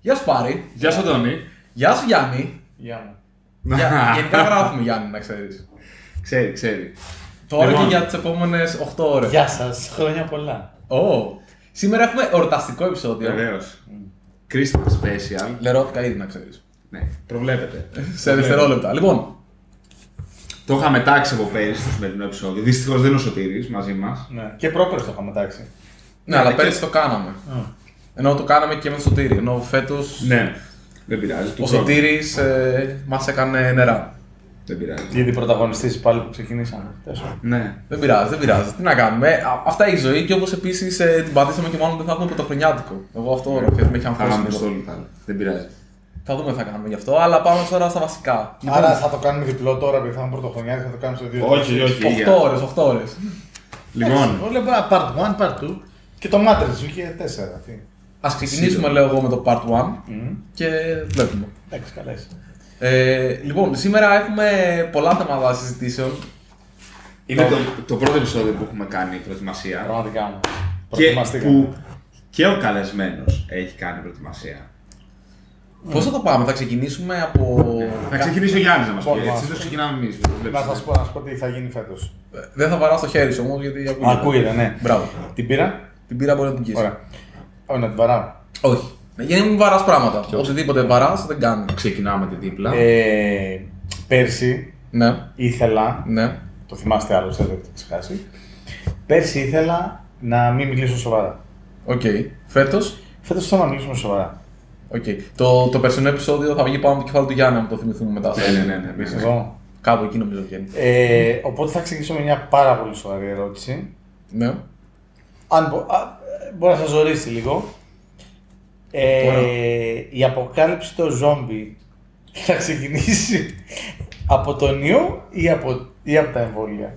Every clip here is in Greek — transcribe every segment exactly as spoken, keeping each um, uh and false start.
Γεια σου Πάρη. Γεια σου Τόνι. Γεια σου Γιάννη. Γεια μου. Για, γενικά γράφουμε Γιάννη, να ξέρεις. Ξέρει, ξέρει. Τώρα Λοιπόν. και για τις επόμενες οκτώ ώρες. Γεια σας, χρόνια πολλά. Oh. Σήμερα έχουμε εορταστικό επεισόδιο. Βεβαίως. Christmas special. Λερώθηκα ήδη, να ξέρεις. Ναι, προβλέπετε. Σε δευτερόλεπτα. Λοιπόν, Το είχαμε τάξει από πέρυσι στο σημερινό επεισόδιο. Δυστυχώς δεν είναι ο Σωτήρης μαζί μας. Ναι. Και πρόπερες το είχαμε τάξει. ναι, αλλά και- πέρυσι το κάναμε. Ενώ το κάναμε και με το Σωτήρη. Ενώ φέτος Ναι, δεν πειράζει. του ο χρόνου. Σωτήρης ε, μας έκανε νερά. Δεν πειράζει. Γιατί πρωταγωνιστής πάλι που ξεκινήσαμε. Τέσσερα. Ναι. Δεν πειράζει, δεν πειράζει. Τι να κάνουμε. Ε, α- αυτά έχει η ζωή και όπως επίσης ε, την πατήσαμε και μάλλον δεν θα έχουμε πρωτοχρονιάτικο. Εγώ αυτό γιατί με έχει Θα αμφώσει κάνουμε λίγο. πιστόλι πάλι. Δεν πειράζει. Θα δούμε τι θα κάνουμε γι' αυτό, αλλά πάμε τώρα στα βασικά. Άρα θα το κάνουμε διπλό τώρα, επειδή θα είναι πρωτοχρονιά και θα το κάνουμε σε δύο. Όχι, όχι. οκτώ ώρες, οκτώ ώρες. Λοιπόν, Λέω part one, part two. Και το Matrix βγήκε τέσσερα. Τι. Ας ξεκινήσουμε, λέω εγώ, με το part one Μμμ. και βλέπουμε. Εντάξει, καλά είσαι. Ε, λοιπόν, σήμερα έχουμε πολλά θέματα συζητήσεων. είναι το, το πρώτο επεισόδιο που έχουμε κάνει προετοιμασία. Πραγματικά μου. Και Προετοιμαστήκαμε. που και ο καλεσμένος έχει κάνει προετοιμασία. Πώς θα το πάμε, θα ξεκινήσουμε από. Θα ξεκινήσει ο Γιάννης να μας πει. Λοιπόν, Έτσι μας. το ξεκινάμε εμείς. Να σας πω, να σας πω τι θα γίνει φέτος. Ε, Δεν θα βαράω στο χέρι σου όμως, γιατί ακούγεται. Ακούγεται, ναι. Μπράβο. Την πήρα. Την πήρα μπορεί να την κοίσει. Ωραία. Όχι, να την βαράω. Όχι. Για να μην βαράς πράγματα. Οτιδήποτε βαράς δεν κάνει. Ξεκινάμε τη δίπλα. Ε, πέρσι Ναι, ήθελα, ναι. το θυμάστε άλλωστε, δεν το έχετε ξεχάσει. Πέρσι ήθελα να μην μιλήσω σοβαρά. Οκ. Φέτος. Φέτος θέλω να μιλήσουμε σοβαρά. Οκ. Το, το περσινό επεισόδιο θα βγει πάνω από το κεφάλι του Γιάννη, αν το θυμηθούμε μετά. Ναι, ναι, ναι, ναι, ναι. Εδώ. Κάπου εκεί νομίζω βγαίνει. Ε, οπότε θα ξεκινήσω με μια πάρα πολύ σοβαρή ερώτηση. Ναι. Αν μπο, α, μπορεί να σας ζορίσει λίγο. Ε, Τώρα. η αποκάλυψη των ζόμπι θα ξεκινήσει από τον ιό ή από, ή από τα εμβόλια.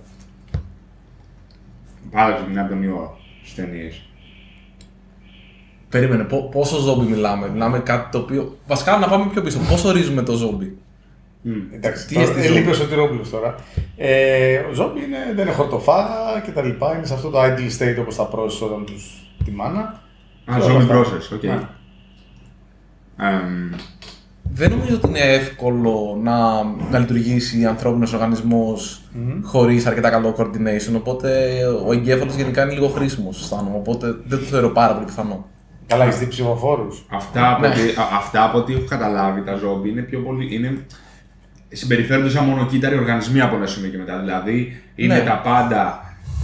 Πάρα ξεκινάει από τον ιό στις ταινίες. Περίμενε, πο- πόσο ζόμπι μιλάμε. Μιλάμε κάτι το οποίο. Βασικά να πάμε πιο πίσω. Πώς ορίζουμε το ζόμπι. Εντάξει, Τι τώρα, έστει ε, ζόμπι? λείπει ο Σωτηρόπουλος τώρα. Ε, ο ζόμπι είναι, δεν είναι χορτοφάγα και τα λοιπά. Είναι σε αυτό το idle state όπως τα πρόσες όταν τους τη μάνα. Α, Και zombie όλα αυτά. process, οκ. Ναι. Εμ, Δεν νομίζω ότι είναι εύκολο να, να λειτουργήσει ανθρώπινος οργανισμός χωρίς αρκετά καλό coordination. Οπότε ο εγκέφαλος γενικά είναι λίγο χρήσιμος, αισθάνομαι. Οπότε δεν το θεωρώ πάρα πολύ πιθανό. Καλά, έχεις δει ψηφοφόρους. Αυτά, από Ναι. ό,τι, α- αυτά από ό,τι έχω καταλάβει, τα ζόμπι είναι πιο πολύ. Είναι, συμπεριφέρονται σαν μονοκύτταροι οργανισμοί από ένα σημείο και μετά. Δηλαδή είναι Ναι. τα πάντα.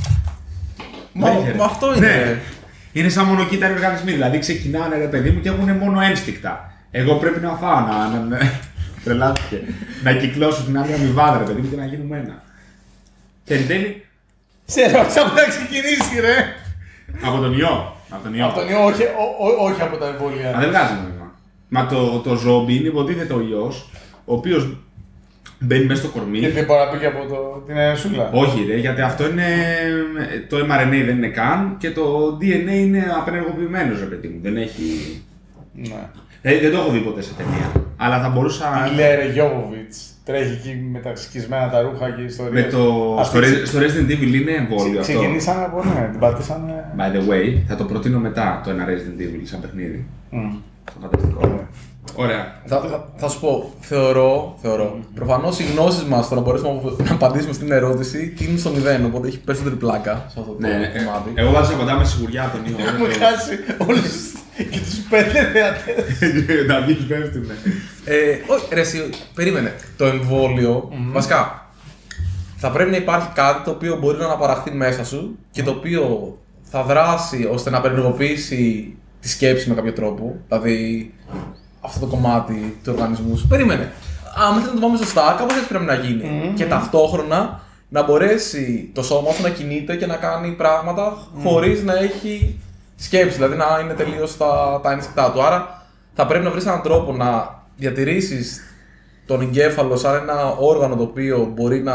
Μα, Ναι, μα αυτό είναι. Ναι. Είναι σαν μονοκύτταροι οργανισμοί. Δηλαδή ξεκινάνε ρε παιδί μου και έχουν μόνο ένστικτα. Εγώ πρέπει να φάω, να. να, να τρελάθηκε. να κυκλώσω την άλλη αμοιβάδα, ρε παιδί μου, και να γίνουμε ένα. Και εν τέλει. Σε ρώτησα που θα ξεκινήσει, ρε! Από τον ιό. Από τον ιό. Από τον ιό, όχι, ό- ό- όχι από τα εμβόλια. Α, δεν βγάζει νόημα. Μα το, το ζόμπι είναι υποτίθεται ο ιός, ο οποίος μπαίνει μέσα στο κορμί. Γιατί μπορεί να πει και από το, την αεροσούλα. Όχι ρε, γιατί αυτό είναι. Το εμ αρ εν έι δεν είναι καν και το ντι εν έι είναι απενεργοποιημένο ρε παιδί μου. Δεν έχει. Ναι. Ε, δεν το έχω δει ποτέ σε ταινία. Αλλά θα μπορούσα. Η Λέρε Γιώβοβιτς τρέχει εκεί με τα σκισμένα τα ρούχα και ιστορίες. Με το. Αυτή Στο, ξε- Re- στο Resident Evil είναι εμβόλιο αυτό. Ξεκινήσανε από ναι, την πατήσανε. By the way, θα το προτείνω μετά το ένα Resident Evil σαν παιχνίδι. Μμ. Το φανταστικό. Ωραία. Θα, θα, θα σου πω, θεωρώ, θεωρώ. Προφανώς οι γνώσεις μας, το να μπορέσουμε να- να απαντήσουμε στην ερώτηση, τίνουν στο μηδέν. Οπότε έχει περισσότερη πλάκα σε αυτό το Ναι, ε, κομμάτι. εγώ βάζω κοντά με σιγουριά τον ιό. Έχουμε χάσει όλους και τους πέντε θεατές. Τα βγει πέφτουν. Ε, όχι, ρε, εσύ, περίμενε. Το εμβόλιο, βασικά, θα πρέπει να υπάρχει κάτι το οποίο μπορεί να αναπαραχθεί μέσα σου και το οποίο θα δράσει ώστε να απενεργοποιήσει τη σκέψη με κάποιο τρόπο. Δηλαδή, αυτό το κομμάτι του οργανισμού σου. Περίμενε. Αν θέλει να το πάμε σωστά, κάπως έτσι πρέπει να γίνει. Και ταυτόχρονα να μπορέσει το σώμα σου να κινείται και να κάνει πράγματα χωρίς να έχει σκέψη. Δηλαδή να είναι τελείως τα, τα ένστικτά του. Άρα θα πρέπει να βρεις έναν τρόπο να διατηρήσεις τον εγκέφαλο σαν ένα όργανο το οποίο μπορεί να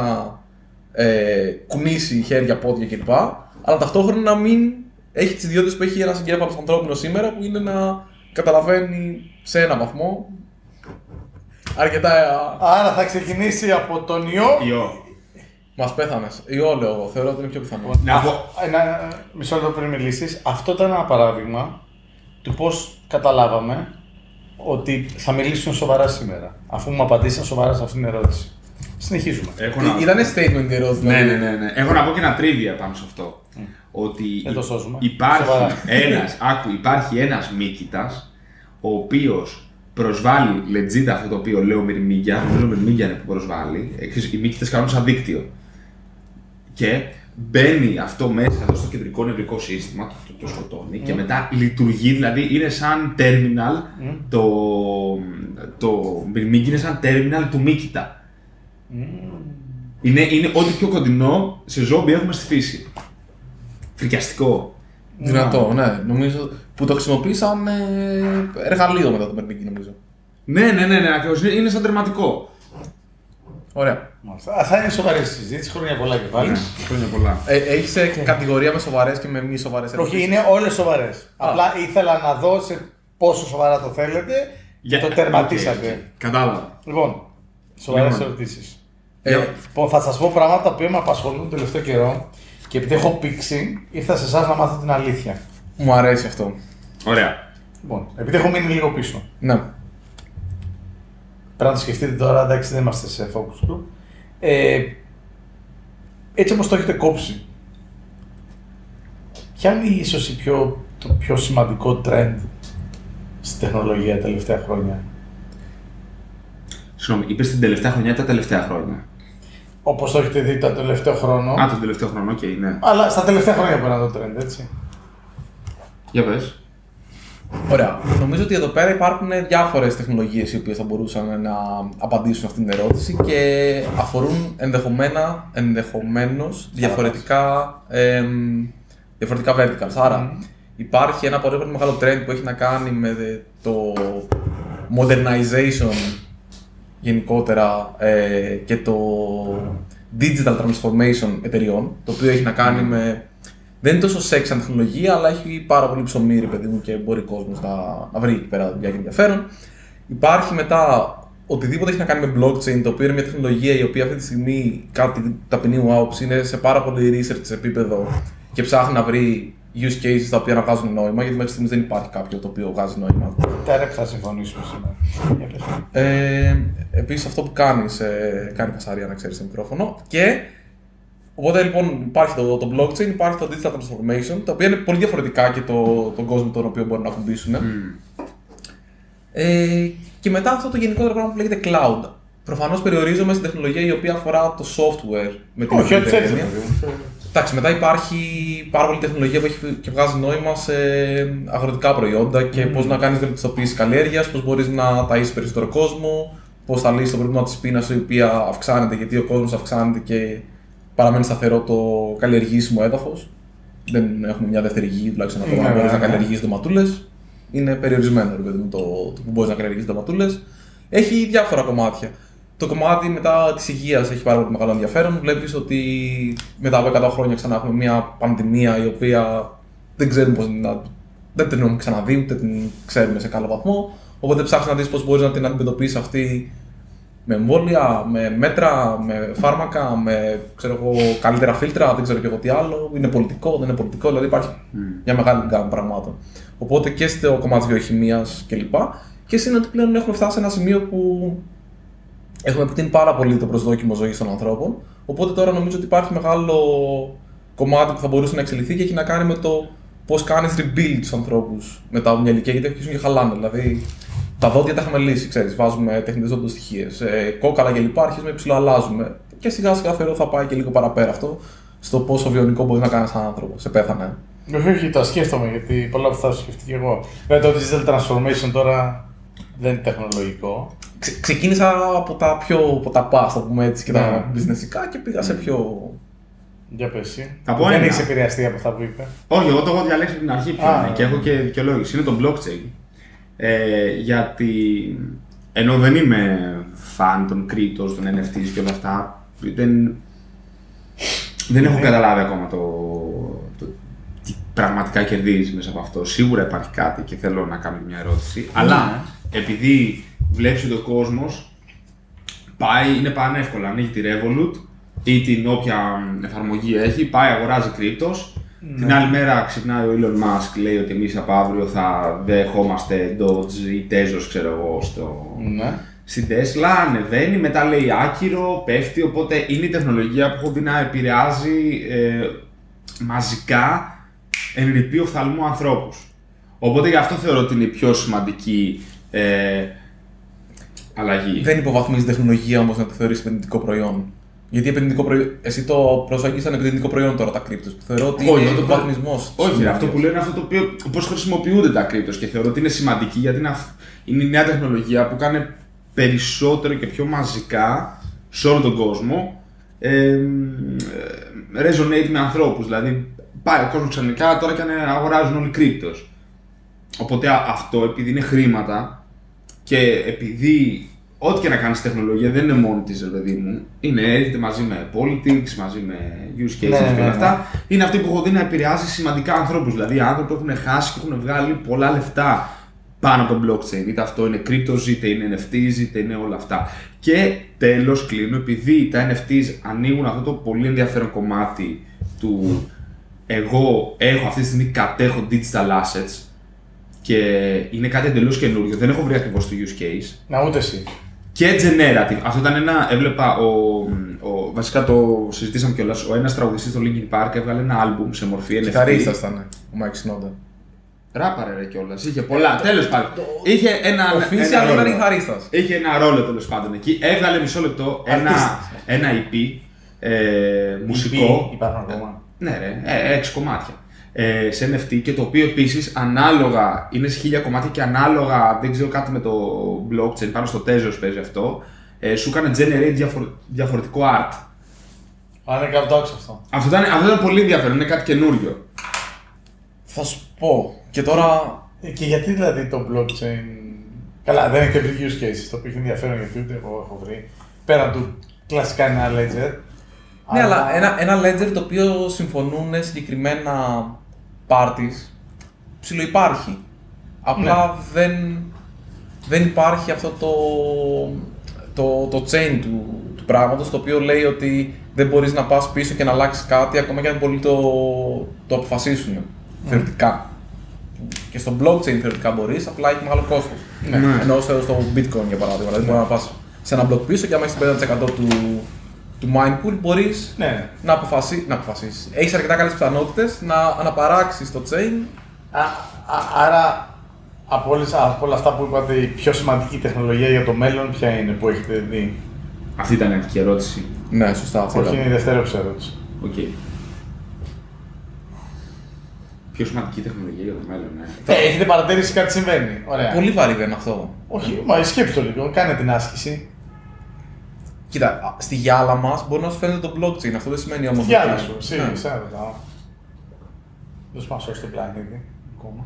ε, κουνήσει χέρια, πόδια κλπ. Αλλά ταυτόχρονα να μην έχει τις ιδιότητες που έχει ένας εγκέφαλος ανθρώπινος σήμερα, που είναι να καταλαβαίνει σε ένα βαθμό αρκετά. Άρα θα ξεκινήσει από τον ιό. Ιό. Μας πέθανες. Ιό λέω εγώ. Θεωρώ ότι είναι πιο πιθανό. Να πω. Ένα μισό λεπτό πριν μιλήσεις. Αυτό ήταν ένα παράδειγμα του πώς καταλάβαμε ότι θα μιλήσουν σοβαρά σήμερα. Αφού μου απαντήσαν σοβαρά σε αυτήν την ερώτηση. Συνεχίζουμε. Έχω να... Ήταν statement η ερώτηση. Ναι, ναι, ναι, ναι. Έχω να πω και ένα trivia πάνω σε αυτό. Mm. Ότι Δεν το σώζουμε. υπάρχει ένας, άκου, υπάρχει ένας Μίκητας, ο οποίος προσβάλλει legit αυτό το οποίο λέω Μυρμήγκια. Νομίζω Μυρμήγκια είναι που προσβάλλει. Οι Μίκητες κάνουν σαν δίκτυο. Και μπαίνει αυτό μέσα εδώ στο κεντρικό νευρικό σύστημα, το, το, το σκοτώνει mm. και μετά λειτουργεί, δηλαδή είναι σαν terminal, mm. το, το Μυρμήγκι είναι σαν terminal του Μίκητα. Mm. Είναι, είναι ό,τι πιο κοντινό σε ζόμπι έχουμε στη φύση. Φρικιαστικό. Δυνατό, ναι. Νομίζω που το χρησιμοποίησαν ε, εργαλείο μετά το Μυρμήγκι, νομίζω. Ναι, ναι, ναι, ναι, ακριβώς. Είναι, είναι σαν τερματικό. Ωραία. Θα είναι σοβαρή συζήτηση, χρόνια πολλά και πάλι. Ναι, χρόνια πολλά. Ε, Έχεις okay. κατηγορία με σοβαρές και με μη σοβαρές ερωτήσεις? Όχι, είναι όλες σοβαρές. Απλά ήθελα να δω σε πόσο σοβαρά το θέλετε και το τερματίσατε. Okay. Κατάλαβα. Λοιπόν, σοβαρές λοιπόν. ερωτήσεις. Ε, λοιπόν, θα σας πω πράγματα τα οποία με απασχολούν τον τελευταίο καιρό και επειδή έχω πήξει, ήρθα σε εσάς να μάθω την αλήθεια. Μου αρέσει αυτό. Ωραία. Λοιπόν, επειδή έχω μείνει λίγο πίσω. Ναι. Πρέπει να το σκεφτείτε τώρα, εντάξει, δεν είμαστε σε focus group. Ε, έτσι όπως το έχετε κόψει, ποια είναι ίσως η πιο, το πιο σημαντικό trend στην τεχνολογία τα τελευταία χρόνια? Συγγνώμη, είπες την τελευταία χρονιά ή τα τελευταία χρόνια? Όπως το έχετε δει το τελευταίο χρόνο. Α, τον τελευταίο χρόνο, οκ, okay, ναι. Αλλά στα τελευταία χρόνια μπορεί να το trend, έτσι. Για πες. Ωραία. Νομίζω ότι εδώ πέρα υπάρχουν διάφορες τεχνολογίες οι οποίες θα μπορούσαν να απαντήσουν αυτήν την ερώτηση και αφορούν ενδεχομένα, ενδεχομένως διαφορετικά, εμ, διαφορετικά verticals. Άρα mm. υπάρχει ένα πολύ μεγάλο trend που έχει να κάνει με το modernization γενικότερα ε, και το digital transformation εταιριών, το οποίο έχει να κάνει mm. με... Δεν είναι τόσο σεξ σαν τεχνολογία, αλλά έχει πάρα πολύ ψωμί, ρε παιδί μου, και μπορεί ο κόσμος να, να βρει εκεί πέρα δουλειά και ενδιαφέρον. Υπάρχει μετά οτιδήποτε έχει να κάνει με blockchain, το οποίο είναι μια τεχνολογία η οποία αυτή τη στιγμή, κάτι ταπεινή μου άποψη, είναι σε πάρα πολύ research σε επίπεδο και ψάχνει να βρει use cases τα οποία να βγάζουν νόημα, γιατί μέχρι στιγμής δεν υπάρχει κάποιο το οποίο βγάζει νόημα. Τώρα θα συμφωνήσουμε σήμερα. Ε, επίσης, αυτό που κάνεις, ε, κάνει φασαρία να ξέρεις το μικρόφωνο. Και οπότε λοιπόν υπάρχει το, το blockchain, υπάρχει το digital transformation, τα οποία είναι πολύ διαφορετικά και το, τον κόσμο τον οποίο μπορούν να ακουμπήσουν. Mm. Ε, και μετά αυτό το γενικότερο πράγμα που λέγεται cloud. Προφανώς περιορίζομαι στην τεχνολογία η οποία αφορά το software με την Όχι, ό,τι θέλεις. Εντάξει, μετά υπάρχει πάρα πολλή τεχνολογία που έχει και βγάζει νόημα σε αγροτικά προϊόντα και mm. πώς να κάνεις βελτιστοποίηση καλλιέργειας, πώς μπορείς να ταΐσεις περισσότερο κόσμο, πώς θα λύσεις το πρόβλημα της πείνας η οποία αυξάνεται γιατί ο κόσμος αυξάνεται και παραμένει σταθερό το καλλιεργήσιμο έδαφος. Δεν έχουμε μια δεύτερη γη, τουλάχιστον να mm. μπορείς να καλλιεργήσεις ντοματούλες. Είναι περιορισμένο ρε παιδί μου, το, το που μπορείς να καλλιεργήσεις ντοματούλες. Έχει διάφορα κομμάτια. Το κομμάτι μετά της υγείας έχει πάρα πολύ μεγάλο ενδιαφέρον. Βλέπεις ότι μετά από εκατό χρόνια ξανά έχουμε μια πανδημία η οποία δεν ξέρουμε πώς να. Δεν την έχουμε ξαναδεί, ούτε την ξέρουμε σε καλό βαθμό. Οπότε ψάχνεις να δεις πώς μπορείς να την αντιμετωπίσεις αυτή με εμβόλια, με μέτρα, με φάρμακα, με ξέρω εγώ, καλύτερα φίλτρα, δεν ξέρω και εγώ τι άλλο. Είναι πολιτικό, δεν είναι πολιτικό, δηλαδή υπάρχει mm. μια μεγάλη γκάμα πραγμάτων. Οπότε και στο κομμάτι της βιοχημίας κλπ. Και είναι ότι πλέον έχουμε φτάσει σε ένα σημείο που έχουμε επιτείνει πάρα πολύ το προσδόκιμο ζωής των ανθρώπων. Οπότε τώρα νομίζω ότι υπάρχει μεγάλο κομμάτι που θα μπορούσε να εξελιχθεί και έχει να κάνει με το πώς κάνεις rebuild τους ανθρώπους μετά από μια ηλικία, γιατί αρχίζουν και χαλάνε. Δηλαδή, τα δόντια τα είχαμε λύσει, ξέρεις, βάζουμε τεχνητές οδοντοστοιχείες, ε, κόκαλα κλπ. Αρχίζουμε ψιλοαλλάζουμε. Και σιγά σιγά θεωρώ θα πάει και λίγο παραπέρα αυτό στο πόσο βιονικό μπορεί να κάνει έναν άνθρωπο. Σε πέθανε. Όχι, όχι, το σκέφτομαι γιατί πολλά που θα σκεφτεί και εγώ. Βέβαια το digital transformation τώρα δεν είναι τεχνολογικό. Ξε, ξεκίνησα από τα πιο από τα past, το πούμε έτσι, και yeah. τα businessικά και πήγα σε πιο. Για πες εσύ. Από δεν έχεις επηρεαστεί από αυτά που είπε. Όχι, εγώ το έχω διαλέξει από την αρχή πιο ah, και έχω και δικαιολόγηση. Είναι το blockchain. Ε, γιατί ενώ δεν είμαι φαν των cryptos, των εν εφ τις και όλα αυτά, δεν, δεν έχω καταλάβει ακόμα το, το τι πραγματικά κερδίζει μέσα από αυτό. Σίγουρα υπάρχει κάτι και θέλω να κάνω μια ερώτηση, mm. αλλά επειδή βλέπεις ότι ο κόσμος πάει, είναι πανεύκολα, ανοίγει τη Revolut ή την όποια εφαρμογή έχει, πάει αγοράζει cryptos, Ναι. Την άλλη μέρα ξυπνάει ο Elon Musk, λέει ότι εμείς από αύριο θα δεχόμαστε Dodge ή Tezos, ξέρω εγώ, στο... Ναι. Στην Tesla, ανεβαίνει, μετά λέει άκυρο, πέφτει, οπότε είναι η τεχνολογία που έχω δει να επηρεάζει ε, μαζικά εν ρηπεί οφθαλμού ανθρώπους. Οπότε γι' αυτό θεωρώ ότι είναι η πιο σημαντική ε, αλλαγή. Δεν υποβαθμίζει τεχνολογία όμως να το θεωρείς επενδυτικό προϊόν. Γιατί επενδυτικό προϊόν, εσύ το προσάγγισες σαν επενδυτικό προϊόν τώρα τα κρύπτος. Θεωρώ ότι Όχι, είναι το υποβαθμισμός. Όχι, αυτό που λέω είναι αυτό το οποίο πώς χρησιμοποιούνται τα κρύπτος και θεωρώ ότι είναι σημαντική γιατί είναι, είναι η νέα τεχνολογία που κάνει περισσότερο και πιο μαζικά σε όλο τον κόσμο ε, resonate με ανθρώπους. Δηλαδή πάει ο κόσμος ξαφνικά τώρα και αγοράζουν όλοι κρύπτος. Οπότε αυτό επειδή είναι χρήματα και επειδή ό,τι και να κάνεις τεχνολογία δεν είναι μόνο της, παιδί μου, είναι έρχεται μαζί με politics, μαζί με use cases ναι, και όλα ναι, αυτά, ναι. είναι αυτή που έχω δει να επηρεάζει σημαντικά ανθρώπους. Δηλαδή άνθρωποι που έχουν χάσει και έχουν βγάλει πολλά λεφτά πάνω από το blockchain. Είτε αυτό είναι cryptos, είτε είναι εν εφ τις, είτε είναι όλα αυτά. Και τέλος κλείνω, επειδή τα εν εφ τις ανοίγουν αυτό το πολύ ενδιαφέρον κομμάτι του εγώ έχω αυτή τη στιγμή κατέχω digital assets και είναι κάτι εντελώς καινούριο, δεν έχω βρει ακριβώς το use case. Να, ούτε εσύ. Και generative. Αυτό ήταν ένα, έβλεπα, ο, ο, βασικά το συζητήσαμε κιόλας, ο ένας τραγουδιστής στο Linkin Park έβγαλε ένα album σε μορφή εν εφ τι. Κιθαρίστας ήταν ο Mike Snoda. Ράπαρε ρε κιόλας, είχε πολλά, τέλος πάντων. Είχε ένα, Official ένα ήταν ρόλο. κιθαρίστας. Είχε ένα ρόλο τέλος πάντων εκεί, έβγαλε μισό λεπτό ένα, ένα ι πι, ε, μουσικό. Υπάρχουν ακόμα. Ναι ρε, ε, έξι κομμάτια. Ε, σε εν εφ τι και το οποίο επίσης ανάλογα είναι σε χίλια κομμάτια και ανάλογα, δεν ξέρω κάτι με το blockchain, πάνω στο Tezos παίζει αυτό, ε, σου έκανε generate διαφορε, διαφορετικό art. Αν δεν κάνω το άκουσα αυτό. Αυτό ήταν, αυτό ήταν πολύ ενδιαφέρον, είναι κάτι καινούριο. Θα σου πω. Και τώρα. Ε, Και γιατί δηλαδή το blockchain. Καλά, δεν έχει και βρει use cases, το οποίο έχει ενδιαφέρον γιατί ούτε εγώ έχω βρει. Πέραν του κλασικά ένα ledger. Ναι, αλλά ένα, ένα ledger το οποίο συμφωνούν συγκεκριμένα parties ψιλοϊπάρχει. Απλά δεν, δεν υπάρχει αυτό το, το, το chain του, του πράγματος το οποίο λέει ότι δεν μπορείς να πας πίσω και να αλλάξεις κάτι ακόμα και αν πολλοί το, το αποφασίσουν θεωρητικά. Και στο blockchain θεωρητικά μπορείς, απλά έχει μεγάλο κόστος. Ναι. Ναι. Ενώ στο στο bitcoin για παράδειγμα, δηλαδή μπορεί να πας σε ένα block πίσω και άμα έχεις πενήντα τοις εκατό του, του mine pool μπορείς Ναι. να, αποφασί, να αποφασίσεις. Έχεις αρκετά καλές πιθανότητες να αναπαράξεις το chain. Α, α, άρα από, όλες, από όλα αυτά που είπατε, η πιο σημαντική τεχνολογία για το μέλλον ποια είναι που έχετε δει? Αυτή ήταν η αρχική ερώτηση. Ναι, σωστά. αυτή Όχι, ήταν. είναι η δευτερεύουσα ερώτηση. Οκ. Okay. Πιο σημαντική τεχνολογία για το μέλλον, ναι. Ε, έχετε παρατηρήσει κάτι συμβαίνει. Ωραία. Πολύ βαρύ δεν είναι αυτό. Όχι, μα σκέψτε το λίγο, κάνε την άσκηση. Κοίτα, α, στη γυάλα μας μπορεί να σου φαίνεται το blockchain, αυτό δεν σημαίνει όμως. Γεια ότι- σου, εσύ, Ναι. εσένα ρωτάω. Δεν σου πάω στον πλανήτη, ακόμα.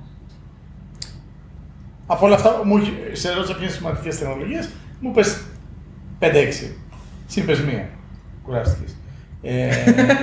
Από όλα αυτά, μου, έχει- σε ρώτησα ποιες σημαντικές τεχνολογίες, μου πες πέντε έξι. Συν πες μία. Κουράστηκες. Ε,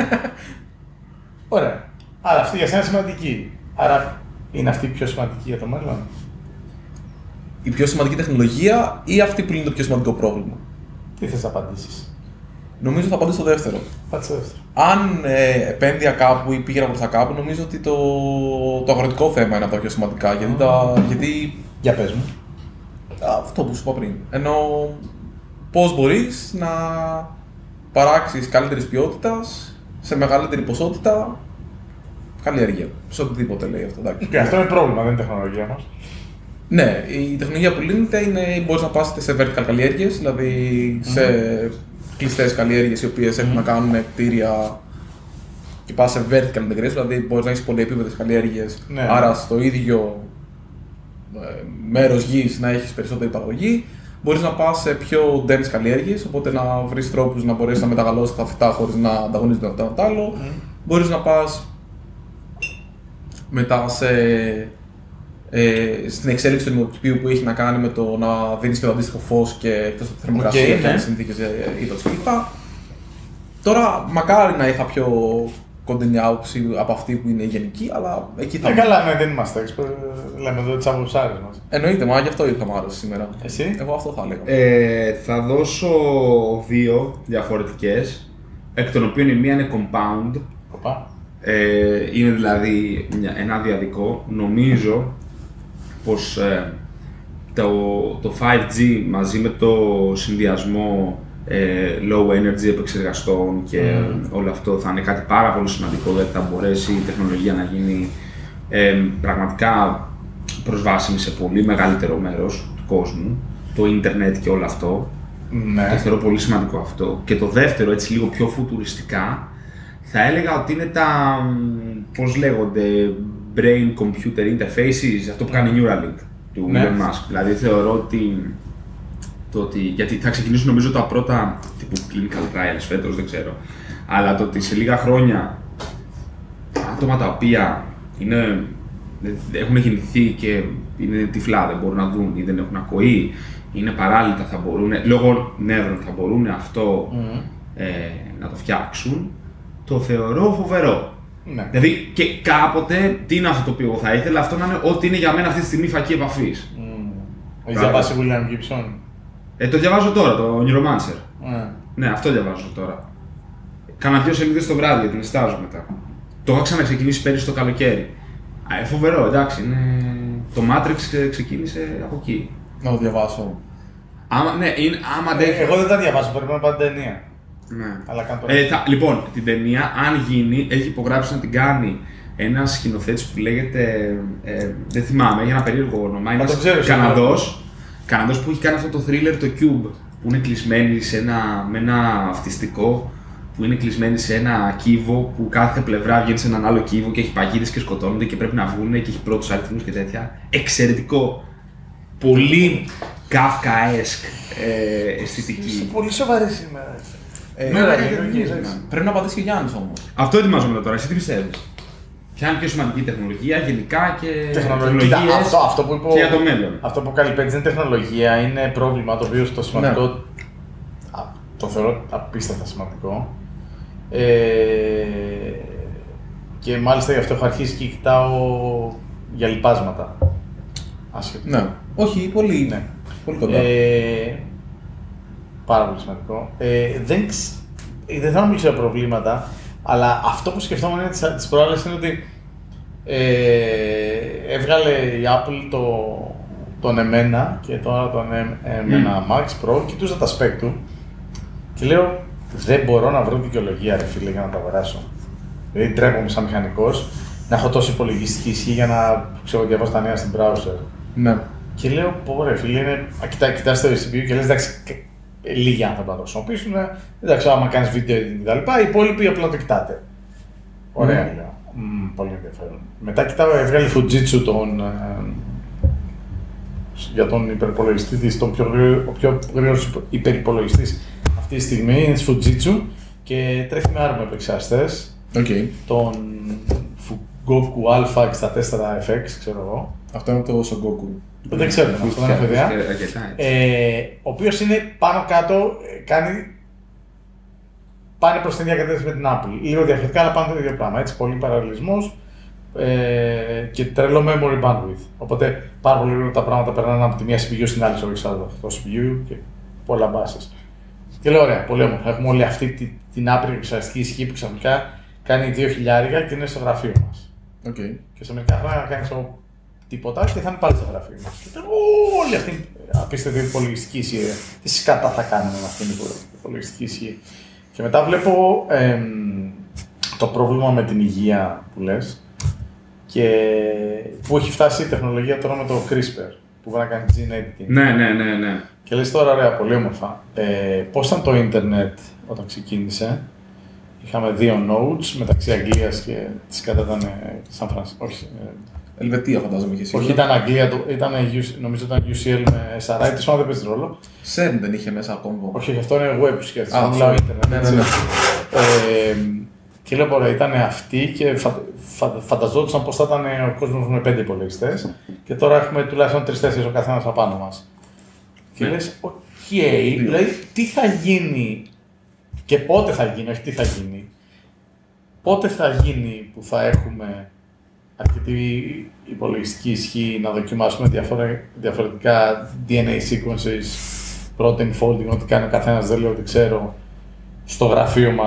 ωραία. Άρα αυτή για σένα είναι σημαντική. Άρα είναι αυτή η πιο σημαντική για το μέλλον. Η πιο σημαντική τεχνολογία ή αυτή που είναι το πιο σημαντικό πρόβλημα. Τι θες να απαντήσεις? Νομίζω θα απαντήσω το δεύτερο. Πάτσε δεύτερο. Αν ε, επένδυα κάπου ή πήγαινα προς τα κάπου, νομίζω ότι το, το αγροτικό θέμα είναι από τα πιο σημαντικά. Γιατί, τα, γιατί Για πες μου. αυτό που σου είπα πριν. Ενώ πώς μπορείς να παράξεις καλύτερης ποιότητας, σε μεγαλύτερη ποσότητα, καλλιέργεια. Σε οτιδήποτε λέει αυτό. Εντάξει. Και αυτό είναι πρόβλημα, δεν είναι τεχνολογία μας. Ναι, η τεχνολογία που λύνεται είναι μπορείς να πας είτε σε vertical καλλιέργειες, δηλαδή σε κλειστές καλλιέργειες οι οποίες έχουν να κάνουν κτίρια και πας σε vertical integration, δηλαδή μπορείς να έχεις πολυεπίπεδες καλλιέργειες, Ναι. άρα στο ίδιο ε, μέρος γης να έχεις περισσότερη παραγωγή. Μπορείς να πας σε πιο dense καλλιέργειες, οπότε να βρεις τρόπους να μπορέσεις να μεταγαλώσεις τα φυτά χωρίς να ανταγωνίζονται το ένα το άλλο. Μπορείς να πας μετά σε ε, στην εξέλιξη του δημοτικού που έχει να κάνει με το να δίνεις και το αντίστοιχο φως και εκτός από τη θερμοκρασία Okay, και ναι. τις συνθήκες ύδατος κλπ. Τώρα, μακάρι να είχα πιο κοντινή άποψη από αυτή που είναι γενική, αλλά εκεί θα. Ε, καλά, ναι, δεν είμαστε expert. Λέμε εδώ τις άποψάρες μας. Εννοείται, μα γι' αυτό ήρθα μάλλον σήμερα. Εσύ? Εγώ αυτό θα έλεγα. Ε, θα δώσω δύο διαφορετικές, εκ των οποίων η μία είναι compound. Κοπά. Ε, είναι δηλαδή μια, ένα διαδικό. Νομίζω πως ε, το, το φάιβ τζι μαζί με το συνδυασμό ε, low energy επεξεργαστών και mm. όλο αυτό θα είναι κάτι πάρα πολύ σημαντικό, γιατί θα μπορέσει η τεχνολογία να γίνει ε, πραγματικά προσβάσιμη σε πολύ μεγαλύτερο μέρος του κόσμου, το ίντερνετ και όλο αυτό. Ναι. Το θεωρώ πολύ σημαντικό αυτό. Και το δεύτερο, έτσι λίγο πιο φουτουριστικά, θα έλεγα ότι είναι τα, πώς λέγονται, brain computer interfaces, αυτό που κάνει Neuralink του Ναι. Elon Musk. Δηλαδή θεωρώ ότι, το ότι, γιατί θα ξεκινήσουν νομίζω τα πρώτα τύπου clinical trials φέτος, δεν ξέρω, αλλά το ότι σε λίγα χρόνια άτομα τα οποία είναι, έχουν γεννηθεί και είναι τυφλά, δεν μπορούν να δουν ή δεν έχουν ακοή, είναι παράλυτα, θα μπορούν, λόγω νεύρων θα μπορούν αυτό Mm. ε, να το φτιάξουν, το θεωρώ φοβερό. Ναι. Δηλαδή και κάποτε, τι είναι αυτό το οποίο θα ήθελα, αυτό να είναι ό,τι είναι για μένα αυτή τη στιγμή φακή επαφής. Mm. Έχεις διαβάσει William Gibson? Ε, το διαβάζω τώρα, το Neuromancer. Ναι. Ναι, αυτό διαβάζω τώρα. Κάνα δύο σελίδες το βράδυ γιατί την εστάζω μετά. Το είχα ξαναξεκινήσει πέρυσι το καλοκαίρι. Α, ε, φοβερό, εντάξει, είναι... το Matrix ξεκίνησε από εκεί. Να το διαβάσω. Άμα, ναι, είναι, άμα αντέχει. Ε, εγώ δεν τα διαβάζω, περιμένω πάντα την ταινία. Ναι. Αλλά κάνω το Ε, θα, λοιπόν, την ταινία, αν γίνει, έχει υπογράψει να την κάνει ένας σκηνοθέτης που λέγεται. Ε, δεν θυμάμαι, έχει ένα περίεργο όνομα. Είναι το ξέρω, Καναδός. Καναδός που έχει κάνει αυτό το thriller, το Cube. Που είναι κλεισμένη σε ένα, με ένα αυτιστικό. Που είναι κλεισμένη σε ένα κύβο που κάθε πλευρά βγαίνει σε έναν άλλο κύβο και έχει παγίδες και σκοτώνονται και πρέπει να βγουν και έχει πρώτους αριθμούς και τέτοια. Εξαιρετικό. Πολύ Kafkaesk ε, αισθητική. Είσαι πολύ σοβαρή σήμερα. Ε, Ναι, ναι, ναι, ναι, ναι, ναι, ναι, ναι. ναι. Πρέπει να απαντήσει και ο Γιάννης όμως. Αυτό ετοιμάζομαι τώρα, εσύ τι πιστεύεις? Ποια είναι πιο σημαντική τεχνολογία, γενικά και Τεχνολογία. τεχνολογίες Αυτό, αυτό που είπε, και για το μέλλον. αυτό που καλυπέτει είναι τεχνολογία, είναι πρόβλημα το οποίο στο σημαντικό. Ναι. Α, το θεωρώ απίστευτα σημαντικό. Ε, και μάλιστα γι' αυτό έχω αρχίσει και κοιτάω για λοιπάσματα. Άσχετο. Ναι. Όχι, πολύ, Ναι. πολύ κοντά. Ε, πάρα πολύ σημαντικό. Ε, δεν, ξ- ε, δεν θα μιλήσω για προβλήματα, αλλά αυτό που σκεφτόμουν είναι τις, τις προάλλες είναι ότι ε, έβγαλε η Apple το, τον εμένα και τώρα τον εμ- εμένα Max Pro, κοιτούσα τα spec του και λέω δεν μπορώ να βρω δικαιολογία ρε φίλε για να τα αγοράσω. Δηλαδή τρέπομαι σαν μηχανικός να έχω τόση υπολογιστική ισχύ για να ξέρω, διαβάσω τα νέα στην browser. Ναι. Και λέω, πω ρε φίλε, είναι... Κοιτά, κοιτάς το σι πι γιου και λες, εντάξει, κα- λίγοι άνθρωποι να το χρησιμοποιήσουν, εντάξει, άμα κάνεις βίντεο editing και τα λοιπά, οι υπόλοιποι απλά το κοιτάτε. Ωραία, Ναι. λέω. Μμμ, πολύ ενδιαφέρον. Μετά κοιτάω, έβγαλε Fujitsu τον, ε, για τον υπερυπολογιστή της, τον πιο γρήγορο, ο πιο γρήγορος υπερυπολογιστής αυτή τη στιγμή είναι της Fujitsu και τρέχει με άρμα επεξεργαστές, Οκ. τον Fugoku Alpha εξήντα τέσσερα εφ εξ, ξέρω εγώ. Αυτό είναι το Sogoku. Δεν ξέρω, αυτό δεν έχω ιδέα. Αρκετά, έτσι. Ε, ο οποίος είναι πάνω κάτω, ε, κάνει. Πάνε προς την ίδια κατεύθυνση με την Apple. Λίγο διαφορετικά, αλλά πάνε το ίδιο πράγμα. Έτσι, πολύ παραλληλισμός ε, και τρελό memory bandwidth. Οπότε πάρα πολύ γρήγορα τα πράγματα περνάνε από τη μία σι πι γιου στην άλλη, στο εξάρτητο αυτό σι πι γιου και πολλά μπάσες. Και λέω: ωραία, πολύ όμορφα. Έχουμε όλη αυτή τη, την άπειρη επεξεργαστική ισχύ που ξαφνικά κάνει δύο χιλιάρικα και είναι στο γραφείο μας. Οκ. Και σε μερικά χρόνια να κάνει τίποτα και θα είναι πάλι στο γραφείο μας. Και τώρα όλη αυτή η απίστευτη υπολογιστική ισχύ. Τι σκατά θα κάνουμε με αυτήν την υπολογιστική ισχύ. Και μετά βλέπω εμ, το πρόβλημα με την υγεία που λες και που έχει φτάσει η τεχνολογία τώρα με το CRISPR που μπορεί να κάνει gene editing. Ναι, ναι, ναι, ναι. Και λες τώρα, ωραία, πολύ όμορφα. Ε, πώς ήταν το ίντερνετ όταν ξεκίνησε? Είχαμε δύο nodes μεταξύ Αγγλίας και της κατά ήταν Σαν Φρανσίσκο. Όχι, ε, Ελβετία φαντάζομαι και εσύ. όχι, ήταν Αγγλία, το- ήταν, νομίζω ήταν γιου σι ελ με ες αρ άι, της δεν παίζει ρόλο. Σεν δεν είχε μέσα κόμβο. Όχι, όχι, αυτό είναι web που σκέφτεσαι. Α, δεν μιλάω sorry. ίντερνετ. Ναι, ναι, έτσι. ναι. Ε, και λέω, ωραία, ήταν αυτοί και φα, φα, φανταζόντουσαν πως θα ήταν ο κόσμος με πέντε υπολογιστές και τώρα έχουμε τουλάχιστον τρεις-τέσσερις ο καθένας απάνω μας. Και Ναι. λες, οκ, δηλαδή τι θα γίνει και πότε θα γίνει, όχι τι θα γίνει. Πότε θα γίνει που θα έχουμε αρκετή υπολογιστική ισχύ να δοκιμάσουμε διαφορε- διαφορετικά ντι εν έι sequences, protein folding, ό,τι κάνει ο καθένας, δεν λέω ότι ξέρω, στο γραφείο μας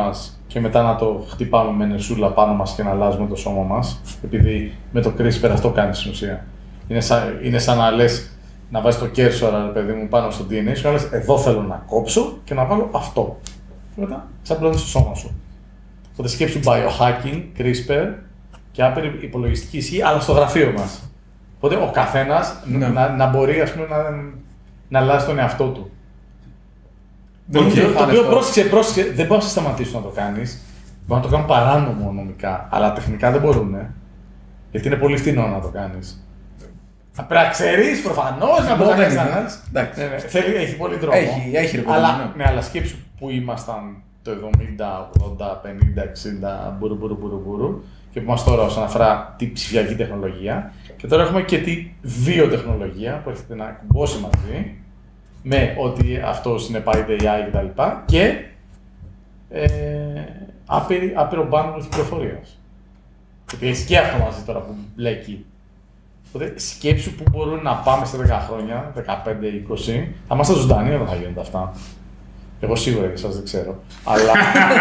και μετά να το χτυπάμε με νεσούλα πάνω μας και να αλλάζουμε το σώμα μας, επειδή με το CRISPR αυτό κάνει στην ουσία. Είναι σαν, είναι σαν να λες, να βάζεις το κέρσορα, ρε παιδί μου, πάνω στο ντι εν έι σου, να λες, εδώ θέλω να κόψω και να βάλω αυτό. Και μετά ξαπλώνεις το σώμα σου. Οπότε σκέψου biohacking, CRISPR και άπειρη υπολογιστική ισχύ, αλλά στο γραφείο μας. Οπότε ο καθένας Ναι. να, να μπορεί, ας πούμε, να, να αλλάζει τον εαυτό του. Δεν Το μου οποίο, το φάνηκε οποίο αυτό. πρόσεξε, πρόσεξε, δεν μπορεί να σταματήσουν να το κάνει. Μπορεί να το κάνουν παράνομο νομικά, αλλά τεχνικά δεν μπορούν. Γιατί είναι πολύ φθηνό να το κάνει. Θα πρέπει να ξέρει προφανώ να μπορεί να δεν κάνει είναι. ανάλυση. Εντάξει. Ναι, ναι, θέλει, έχει πολύ δρόμο. Έχει, έχει ρε παιδί, αλλά, ναι. ναι, αλλά σκέψου που ήμασταν το εβδομήντα, ογδόντα, πενήντα, εξήντα, μπουρου μπουρου μπουρου μπουρου και που είμαστε τώρα όσον αφορά τη ψηφιακή τεχνολογία. Και τώρα έχουμε και τη βιοτεχνολογία που έχετε να κουμπώσει μαζί με ότι αυτό συνεπάγεται έι άι κτλ. Και ε, άπειρη, άπειρο bandwidth πληροφορίας. Γιατί έχει και αυτό μαζί τώρα που μπλέκει. Οπότε σκέψου που μπορούν να πάμε σε δέκα χρόνια, δεκαπέντε είκοσι, θα είμαστε ζωντανοί όταν θα γίνονται αυτά. Εγώ σίγουρα και εσάς δεν ξέρω. Αλλά.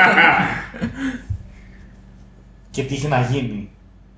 Και τι έχει να γίνει.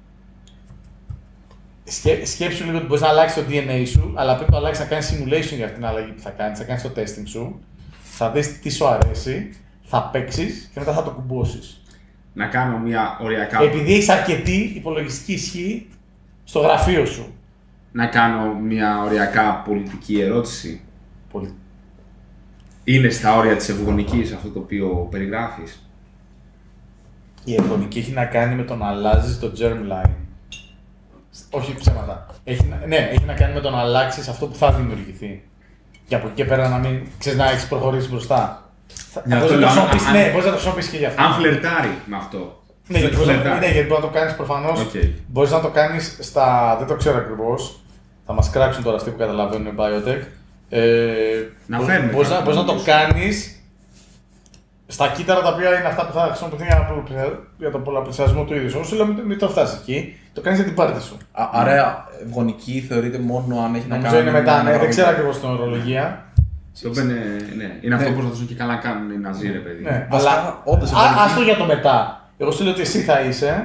Σκέ, σκέψου λίγο ότι μπορεί να αλλάξει το ντι εν έι σου, αλλά πρέπει να αλλάξει να κάνει simulation για αυτήν την αλλαγή που θα κάνει. Θα κάνει το testing σου, θα δει τι σου αρέσει, θα παίξει και μετά θα το κουμπώσει. Να κάνω μια οριακά. Επειδή έχει αρκετή υπολογιστική ισχύ στο γραφείο σου. Να κάνω μια οριακά πολιτική ερώτηση. Πολύ. Είναι στα όρια της ευγονικής αυτό το οποίο περιγράφεις? Η ευγονική έχει να κάνει με το να αλλάζει το germline. Όχι ψέματα. Έχει, να- ναι, έχει να κάνει με το να αλλάξει αυτό που θα δημιουργηθεί. Και από εκεί και πέρα να μην ξέρει να έχει προχωρήσει μπροστά. Θα- Για μπορείς αυτό να το λέω, χρησιμοποιήσεις- αν- ναι, μπορεί να το χρησιμοποιήσει και για αυτό. Αν φλερτάρει με αυτό. Ναι, γιατί μπορείς να, Φλερτάρει. ναι, γιατί μπορεί να το κάνει προφανώ. Οκ. Μπορεί να το κάνει στα. Δεν το ξέρω ακριβώ. Θα μα κράξουν τώρα αυτοί που καταλαβαίνουν biotech. Ε, Να μπο- φέρνουμε μπορείς να, κάτι, μπορείς να το νομίζω. κάνει στα κύτταρα τα οποία είναι αυτά που θα χρησιμοποιηθούν για, να πολλαπλησια- για τον πολλαπλασιασμό του ίδιου. Όσο λέω, μην, μην το φτάσει εκεί. Το κάνει για την πάρτι σου. Α- Άρα ευγονική θεωρείται μόνο αν έχει να Νομίζω κάνει. είναι μετά, με ναι, δεν ξέρω αναγνώριση. ακριβώ την ορολογία. Το είπε, ναι, ναι. Είναι αυτό Ναι. που προσπαθούν και καλά κάνουν οι Ναζί, ρε παιδί. Ναι, Βασικά, αλλά. όντως, Α, ευγονική- άστο για το μετά. Εγώ σου λέω ότι εσύ θα είσαι.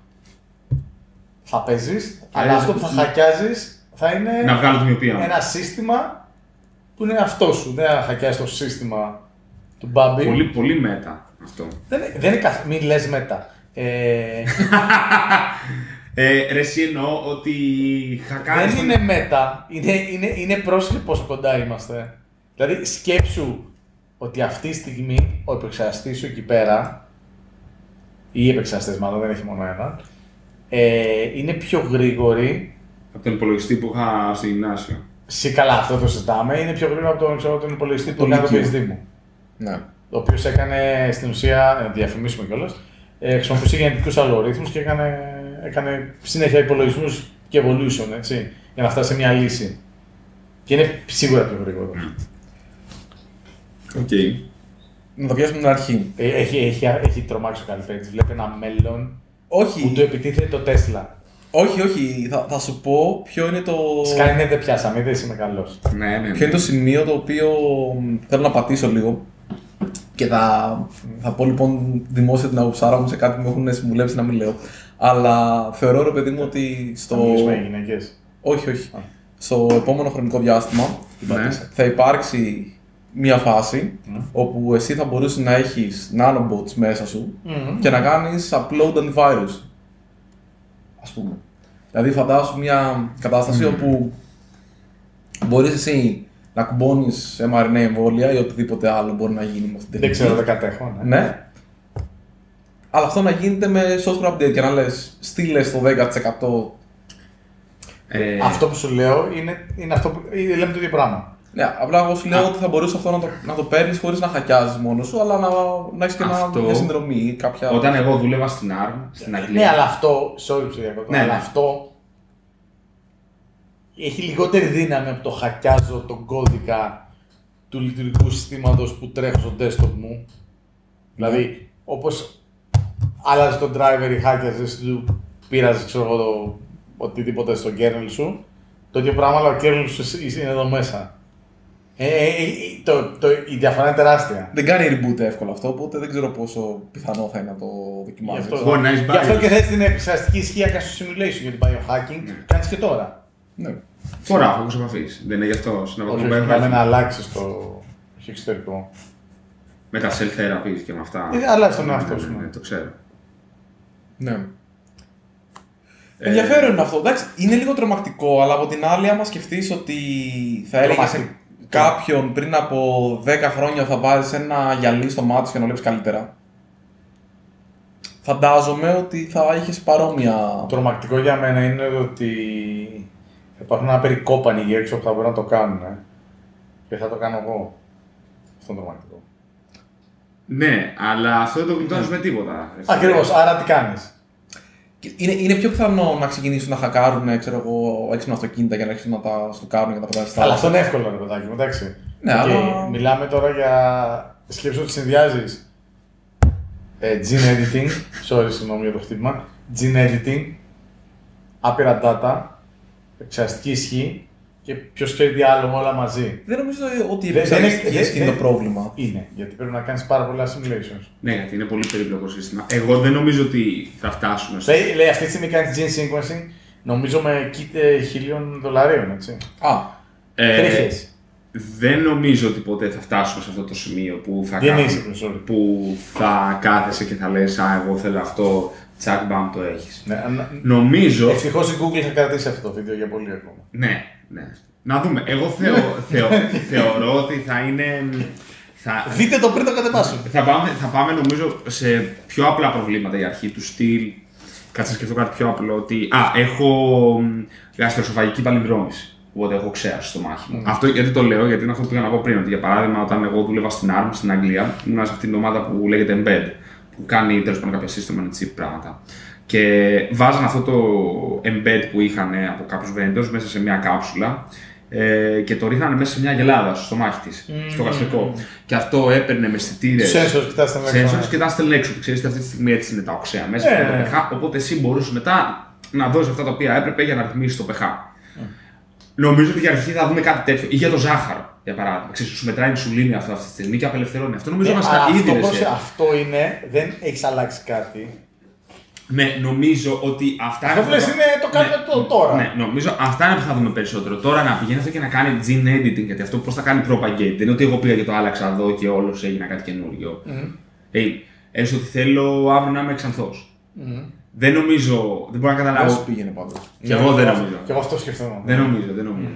Θα παίζει, αλλά είναι- αυτό που θα χακιάζει θα είναι. Να βγάλω την μοιοπία μου. Ένα σύστημα που είναι αυτό σου. Δεν θα χακιάσει το σύστημα του Μπάμπη. Πολύ, πολύ μέτα αυτό. Δεν, είναι- δεν είναι καθ... Μην λες μετά. Ε, Ε, ρε, εσύ εννοώ ότι χακάρεις δεν τον- είναι μετά. Είναι, είναι, είναι πρόσεχε πόσο κοντά είμαστε. Δηλαδή σκέψου ότι αυτή τη στιγμή ο επεξεργαστής σου εκεί πέρα, ή οι επεξεργαστές μάλλον, δεν έχει μόνο έναν, ε, είναι πιο γρήγοροι. από τον υπολογιστή που είχα στο γυμνάσιο. Σε καλά, αυτό το συζητάμε. Είναι πιο γρήγορο από τον, ξέρω, τον υπολογιστή που Το έκανε το πι Λύκειο. έιτς ντι μου. Ναι. Ο οποίο έκανε στην ουσία, να διαφημίσουμε κιόλα, ε, χρησιμοποιούσε γενετικού αλγορίθμους και έκανε, έκανε συνέχεια υπολογισμού και evolution, έτσι, για να φτάσει σε μια λύση. Και είναι σίγουρα πιο γρήγορο. Οκ. Να το πιάσουμε την αρχή. Ε, έχει, έχει, έχει τρομάξει ο Καλυπέτης. Βλέπει ένα μέλλον Όχι, που του επιτίθεται το Τέσλα. όχι, όχι. Θα, θα σου πω ποιο είναι το. Skynet δεν πιάσαμε, δεν είμαι καλό. Ναι, ναι. Ποιο είναι το σημείο το οποίο μ, θέλω να πατήσω λίγο. Και θα, θα πω λοιπόν δημόσια την αποψάρα μου σε κάτι που με έχουν συμβουλεύσει να μην λέω. Αλλά θεωρώ ρε παιδί μου ότι Θα στο. μιλήσουμε για γυναίκες. Όχι, όχι. Α. Στο επόμενο χρονικό διάστημα Ναι. θα υπάρξει μια φάση Mm. όπου εσύ θα μπορείς να έχεις nanobots μέσα σου Mm. και να κάνεις upload antivirus. Ας πούμε. Δηλαδή φαντάσου μια κατάσταση Mm. όπου μπορείς εσύ να κουμπώνεις εμ αρ εν έι εμβόλια ή οτιδήποτε άλλο μπορεί να γίνει με αυτή την Δεν ξέρω, δεν τεχνική. κατέχω. Ναι. Ναι. Αλλά αυτό να γίνεται με software update και να λες στείλε στο δέκα τοις εκατό. Ε, Αυτό που σου λέω είναι, είναι αυτό που. ε, Λέμε το ίδιο πράγμα. Ναι, απλά εγώ σου λέω Α. ότι θα μπορούσε αυτό να το, να το παίρνει χωρί να χακιάζει μόνο σου, αλλά να, να έχει και ένα, Αυτό- μια συνδρομή ή κάποια. Όταν εγώ δούλευα στην αρμ, στην Αγγλία. Ναι, αλλά αυτό. Sorry που σε διακόπτω, Ναι, αλλά ναι. αυτό. Έχει λιγότερη δύναμη από το χακιάζω τον κώδικα του λειτουργικού συστήματος που τρέχω στο desktop μου. Δηλαδή, όπως άλλαζε τον driver ή χάκιαζες του, πήραζε ξέρω εγώ το οτιδήποτε στο kernel σου, το ίδιο πράγμα, αλλά ο kernel σου είναι εδώ μέσα. Ε, ε, το, το, η διαφορά είναι τεράστια. Δεν κάνει reboot εύκολα αυτό, οπότε δεν ξέρω πόσο πιθανό θα είναι να το δοκιμάσεις. Γι' αυτό, Μπορεί να έχεις γι' αυτό bugs. και θες την επισταστική ισχύ να κάνεις το simulation για το biohacking, Ναι. κάνεις και τώρα. Ναι. Φορά φόκους επαφής. Δεν είναι γι' αυτό. Όχι, Συναπατούν όχι, biohacking. για να αλλάξεις το εξωτερικό. Με τα self therapies και με αυτά. Ε, αλλάζει τον Ναι, εαυτό ναι, σου. ναι, ναι, το ξέρω. Ναι. Ε, Ενδιαφέρον είναι αυτό. Εντάξει, είναι λίγο τρομακτικό, αλλά από την άλλη, άμα σκεφτείς ότι θα έλεγε σε Τρομακτικό. κάποιον πριν από δέκα χρόνια θα βάζεις ένα γυαλί στο μάτι σου και να βλέπεις καλύτερα. Φαντάζομαι ότι θα είχες παρόμοια. Τρομακτικό για μένα είναι ότι υπάρχουν ένα περικόπανοι εκεί έξω που θα μπορούν να το κάνουν. Ε. Και θα το κάνω εγώ. Αυτό είναι τρομακτικό. Ναι, αλλά αυτό δεν το γλιτώνεις με τίποτα. Ακριβώς, άρα τι κάνεις. Και Είναι, είναι πιο πιθανό να ξεκινήσουν να χακάρουν, ξέρω εγώ, έξυπνα αυτοκίνητα για να αρχίσουν να τα στουκάρουν και να τα πετάνε στα Αλλά αυτό είναι εύκολο, ρε παιδάκι μου, εντάξει. Ναι, Και αλλά- μιλάμε τώρα για σκέψου ότι συνδυάζεις ε, gene editing, sorry, συγγνώμη για το χτύπημα, gene editing, άπειρα data, εξαστική ισχύ και ποιος ξέρει τι άλλο όλα μαζί. Δεν νομίζω ότι η Δεν- δεν επεξεργαστική είναι- ισχύ είναι το δεν- πρόβλημα. Είναι, γιατί πρέπει να κάνεις πάρα πολλά simulations. Ναι, γιατί είναι πολύ περίπλοκο σύστημα. Εγώ δεν νομίζω ότι θα φτάσουμε στο. Λέει, λέει αυτή τη στιγμή κάνεις gene sequencing, νομίζω με kit ε, χιλίων δολαρίων, έτσι. Α, Ε, Τρίχες. δεν νομίζω ότι ποτέ θα φτάσουμε σε αυτό το σημείο που θα, Δεν κάνουμε- είσαι, sorry. που θα κάθεσαι και θα λες «Α, εγώ θέλω αυτό, τσακ μπαμ το έχεις». Ναι, να- Νομίζω... ευτυχώς η Google θα κρατήσει αυτό το βίντεο για πολύ ακόμα. Ναι, ναι. Να δούμε. Εγώ θεω, θεω, θεωρώ ότι θα είναι... Θα, Δείτε το πριν το κατεβάσουν. θα, πάμε, θα πάμε νομίζω σε πιο απλά προβλήματα για αρχή του στυλ. Κάτσε να σκεφτώ κάτι πιο απλό. Ότι α, έχω μ, γαστροσοφαγική παλινδρόμηση. Οπότε έχω ξέαση στο μάχη μου. Αυτό γιατί το λέω, γιατί είναι αυτό που πήγα να πω πριν. Ότι για παράδειγμα, όταν εγώ δούλευα στην Arm στην Αγγλία, ήμουν σε αυτήν την ομάδα που λέγεται Embed, που κάνει τέλος πάντων κάποια σύστημα με chip πράγματα. Και βάζαν αυτό το embed που είχαν από κάποιους vendors μέσα σε μια κάψουλα ε, και το ρίχνανε μέσα σε μια γελάδα στο στομάχι της, Mm. στο γαστρικό. Και αυτό έπαιρνε με αισθητήρες. Sensors, κοιτάξτε να Sensors και τα στέλνει έξω. Και ξέρεις ότι αυτή τη στιγμή έτσι είναι τα οξέα μέσα. Ναι, και το ναι. pH, οπότε εσύ μπορούσε μετά να δώσει αυτά τα οποία έπρεπε για να ρυθμίσει το pH. Νομίζω ότι για αρχή θα δούμε κάτι τέτοιο. Ή για το ζάχαρο, για παράδειγμα. Ξέρεις, σου μετράει инσουλίνη αυτό αυτή τη στιγμή και απελευθερώνει. Αυτό νομίζω μας αυτό, ήδη είναι πρόσεχε, σε- αυτό είναι, δεν έχει αλλάξει κάτι. Ναι, νομίζω ότι αυτά Αυτό που που λες θα- είναι το κάνουμε Ναι, το- τώρα. Ναι, νομίζω αυτά είναι που θα δούμε περισσότερο. Τώρα να πηγαίνει αυτό και να κάνει gene editing, γιατί αυτό πώς θα κάνει propagate. Δεν είναι ότι εγώ πήγα και το άλλαξα εδώ και όλο έγινα κάτι καινούριο. Μμμ. Ε, έστω ότι θέλω αύριο να είμαι ξανθός. Μμμ. Δεν νομίζω, δεν μπορώ να πώς καταλάβω. πήγαινε πάντως. Και εγώ δεν νομίζω. Και εγώ αυτό σκεφτόμουν. Δεν νομίζω, δεν νομίζω.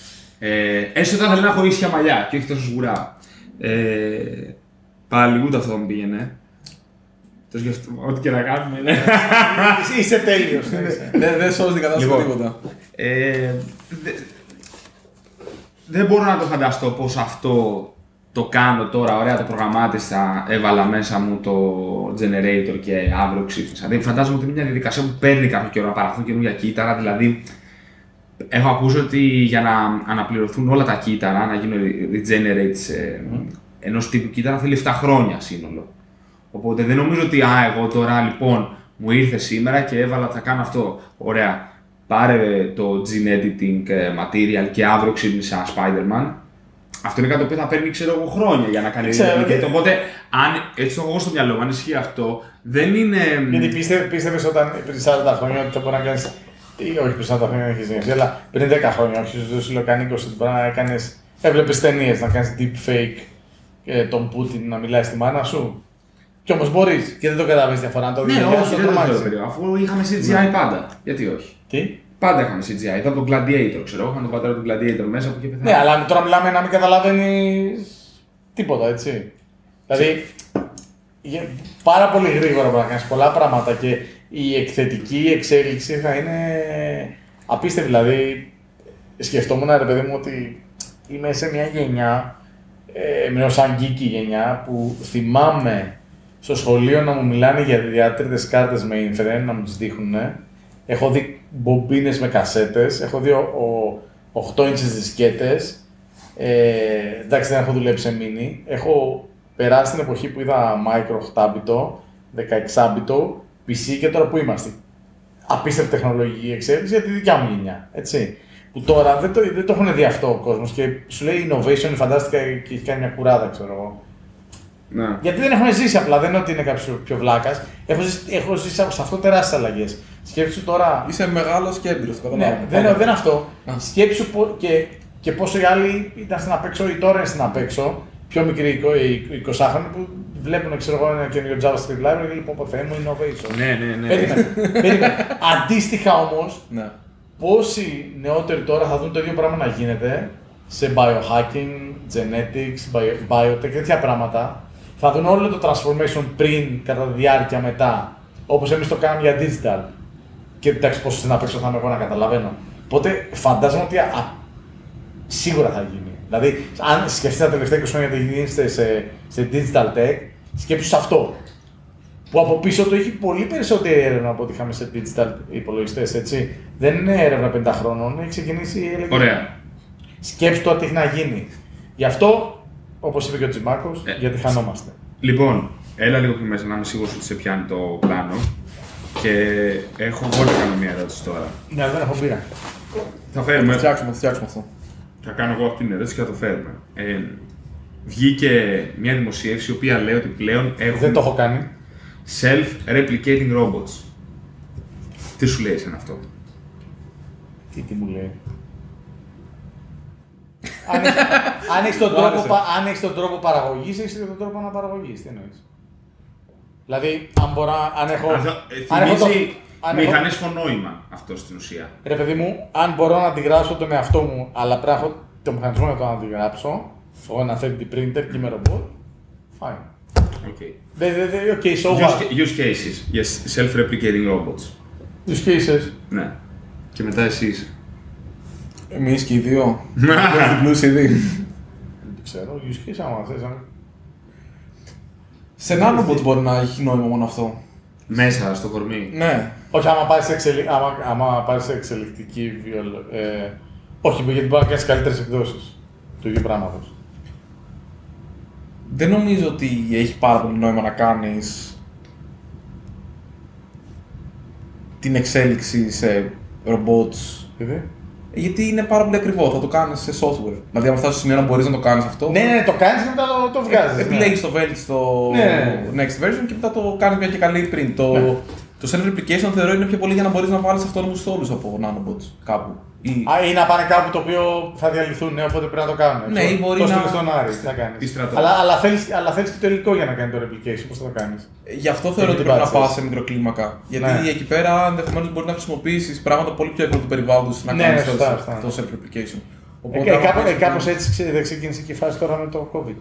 Ε, έστω ότι θα θέλω να έχω ίσια μαλλιά και όχι τόσο σγουρά. Ε, πάλι ούτε αυτό μου πήγαινε. Το σκεφτούμε, ό,τι και να κάνουμε. Ναι. Είσαι- Είσαι τέλειος. ναι, είσαι. Δεν δεν σώζει την κατάσταση με Λοιπόν. τίποτα. Ε, δε- δεν μπορώ να το φανταστώ πως αυτό το κάνω τώρα, ωραία, το προγραμμάτισα, έβαλα μέσα μου το generator και αύριο ξύπνησα. Δηλαδή, φαντάζομαι ότι είναι μια διαδικασία που παίρνει κάποιο καιρό να παραχθούν καινούργια κύτταρα. Δηλαδή, έχω ακούσει ότι για να αναπληρωθούν όλα τα κύτταρα, να γίνουν regenerate σε ενός τύπου κύτταρα, θέλει επτά χρόνια σύνολο. Οπότε δεν νομίζω ότι α, εγώ τώρα λοιπόν μου ήρθε σήμερα και έβαλα ότι θα κάνω αυτό. Ωραία. Πάρε το gene editing ε, material και αύριο ξύπνησα Spider-Man. Αυτό είναι κάτι το οποίο θα παίρνει ξέρω εγώ χρόνια για να κάνει. Ξέρω, replicate. και- Οπότε, αν, έτσι το έχω εγώ στο μυαλό μου, αν ισχύει αυτό, δεν είναι. Γιατί πίστευε, πίστευες όταν πριν σαράντα χρόνια ότι θα μπορεί να κάνεις. Ή όχι πριν σαράντα χρόνια δεν έχει γεννηθεί, αλλά πριν δέκα χρόνια, όχι στου Λοκανίκο, ότι μπορεί να κάνει. Έβλεπε ταινίε να κάνει deepfake και τον Πούτιν να μιλάει στη μάνα σου. Κι όμω μπορεί και δεν το καταλαβαίνει διαφορά. Να το δει. Ναι, γιατί όχι, το δεν το τρομάζει. θέλω περίοδο. Αφού είχαμε σι τζι άι πάντα. Γιατί όχι. Τι? Πάντα είχαμε σι τζι άι. Ήταν το Gladiator, ξέρω. Είχαμε τον πατέρα του Gladiator μέσα που είχε πεθάνει. Ναι, αλλά τώρα μιλάμε να μην καταλαβαίνει τίποτα, έτσι. Δηλαδή, για- πάρα πολύ γρήγορα μπορεί να κάνει πολλά πράγματα και η εκθετική εξέλιξη θα είναι απίστευτη. Δηλαδή, σκεφτόμουν ρε παιδί μου ότι είμαι σε μια γενιά, ε, μια σαν geeky γενιά, που θυμάμαι στο σχολείο να μου μιλάνε για διάτριτες κάρτες mainframe, να μου τις δείχνουν. Έχω δει μπομπίνες με κασέτες, έχω δει ο, ο, οκτώ ίντσες δισκέτες. Ε, εντάξει, δεν έχω δουλέψει σε mini. Έχω περάσει την εποχή που είδα micro οκτώ μπιτο, δεκαέξι μπιτο, πι σι και τώρα που είμαστε. Απίστευτη τεχνολογική εξέλιξη για τη δικιά μου γενιά. Έτσι. Που τώρα δεν το, δεν το έχουν δει αυτό ο κόσμος και σου λέει innovation, φαντάστηκα και έχει κάνει μια κουράδα, ξέρω εγώ. Ναι. Γιατί δεν έχουν ζήσει απλά, δεν είναι ότι είναι κάποιο πιο βλάκας. Έχω ζήσει, έχω ζήσει σε αυτό τεράστιες αλλαγές. Σκέψου τώρα. Είσαι μεγάλος και έμπειρος, Ναι, δεν, δεν είναι αυτό. Σκέψου και, και πόσο οι άλλοι ήταν στην απέξω ή τώρα είναι στην απέξω, πιο μικροί εικοσάχρονοι που βλέπουν ξέρω εγώ, ένα καινούριο JavaScript library και λοιπόν Θεέ μου innovation. Ναι, ναι, ναι. Περίμενε, περίμενε. Αντίστοιχα όμως, Ναι. πόσοι νεότεροι τώρα θα δουν το ίδιο πράγμα να γίνεται σε biohacking, genetics, bio, biotech, τέτοια πράγματα. Θα δουν όλο το transformation πριν, κατά τη διάρκεια, μετά. Όπως εμείς το κάναμε για digital. Και εντάξει, πόσο στην απέξω θα είμαι εγώ να καταλαβαίνω. Οπότε φαντάζομαι ότι α, σίγουρα θα γίνει. Δηλαδή, αν σκεφτείτε τα τελευταία είκοσι χρόνια τι γίνεται σε, σε digital tech, σκέψου σε αυτό. Που από πίσω του έχει πολύ περισσότερη έρευνα από ό,τι είχαμε σε digital υπολογιστές, έτσι. Δεν είναι έρευνα πενήντα χρόνων, έχει ξεκινήσει. Έλεγε, Ωραία. σκέψου το τι έχει να γίνει. Γι' αυτό, όπως είπε και ο Τζιμάκος, Ε, γιατί χανόμαστε. Λοιπόν, έλα λίγο πιο μέσα να είμαι σίγουρος ότι σε πιάνει το πλάνο. Και έχω εγώ να κάνω μια ερώτηση τώρα. Ναι, δεν έχω μπύρα. Θα Θα φέρουμε. το φτιάξουμε, θα το φτιάξουμε αυτό. Θα κάνω εγώ αυτή την ερώτηση και θα το φέρουμε. Ε, βγήκε μια δημοσίευση η οποία λέει ότι πλέον έχουν Δεν το έχω κάνει. self-replicating robots. Τι σου λέει εσένα αυτό? Τι, τι μου λέει. αν, έχεις, αν, έχεις τον τρόπο, πα- αν έχεις τον τρόπο παραγωγής, έχεις και τον τρόπο αναπαραγωγής. Τι εννοείς? Δηλαδή, αν μπορώ, αν έχω... Αυτό, αν έχω το- θυμίζει αν έχω- μηχανές φωνόημα αυτό στην ουσία. Ρε παιδί μου, αν μπορώ να αντιγράψω τον εαυτό μου, αλλά πρέπει να έχω το μηχανισμό για το να αντιγράψω, έχω ένα θρι ντι printer και είμαι ρομπότ, fine. Okay. Δεν, δεν, δεν, οκ, so Use, what? use cases. Yes, self-replicating robots. Use cases. Ναι. Και μετά εσείς. Εμείς και οι δύο. Έχουμε διπλούς ήδη. Δεν ξέρω, use case άμα θες. αν- Σε nanobots μπορεί να έχει νόημα μόνο αυτό. Μέσα στο κορμί. Ναι. Όχι, άμα πάρεις, εξελι... άμα, άμα πάρεις εξελικτική βιολο... Ε... Όχι, γιατί μπορεί να κάνεις καλύτερες εκδόσεις του ίδιου πράγματος. Δεν νομίζω ότι έχει πάρα πολύ νόημα να κάνεις την εξέλιξη σε robots. Γιατί? Γιατί είναι πάρα πολύ ακριβό, θα το κάνεις σε software. Δηλαδή, αν φτάσεις στο σημείο να μπορείς να το κάνεις αυτό, Ναι, ναι, το κάνεις και μετά το, το βγάζεις. επιλέγεις το βέλτιστο Ναι. next version και μετά το κάνεις μια και καλή πριν. Το, Ναι. το self-replication θεωρώ είναι πιο πολύ για να μπορείς να βάλεις αυτόνομους στόλους από nanobots κάπου. Ή... Α, ή να πάνε κάπου το οποίο θα διαλυθούν, ναι, οπότε πρέπει να το κάνουν. Ναι, ή μπορεί πώς να- το στον Άρη, τι θα κάνεις. Τι στρατό. Αλλά, αλλά, θέλεις, αλλά θέλεις και το υλικό για να κάνει το replication, πώς θα το κάνεις. Γι' αυτό θεωρώ ότι την πρέπει να πάτησες. πας σε μικροκλίμακα. Γιατί Ναι. εκεί πέρα ενδεχομένως μπορεί να χρησιμοποιήσεις πράγματα πολύ πιο εύκολα του περιβάλλοντος να Ναι, κάνεις ναι, το, σωστά, σωστά. το self-replication. Ε, ε, άμα κάπως, πας- ε, κάπως έτσι ξε- δεν ξεκίνησε και η φάση τώρα με το COVID.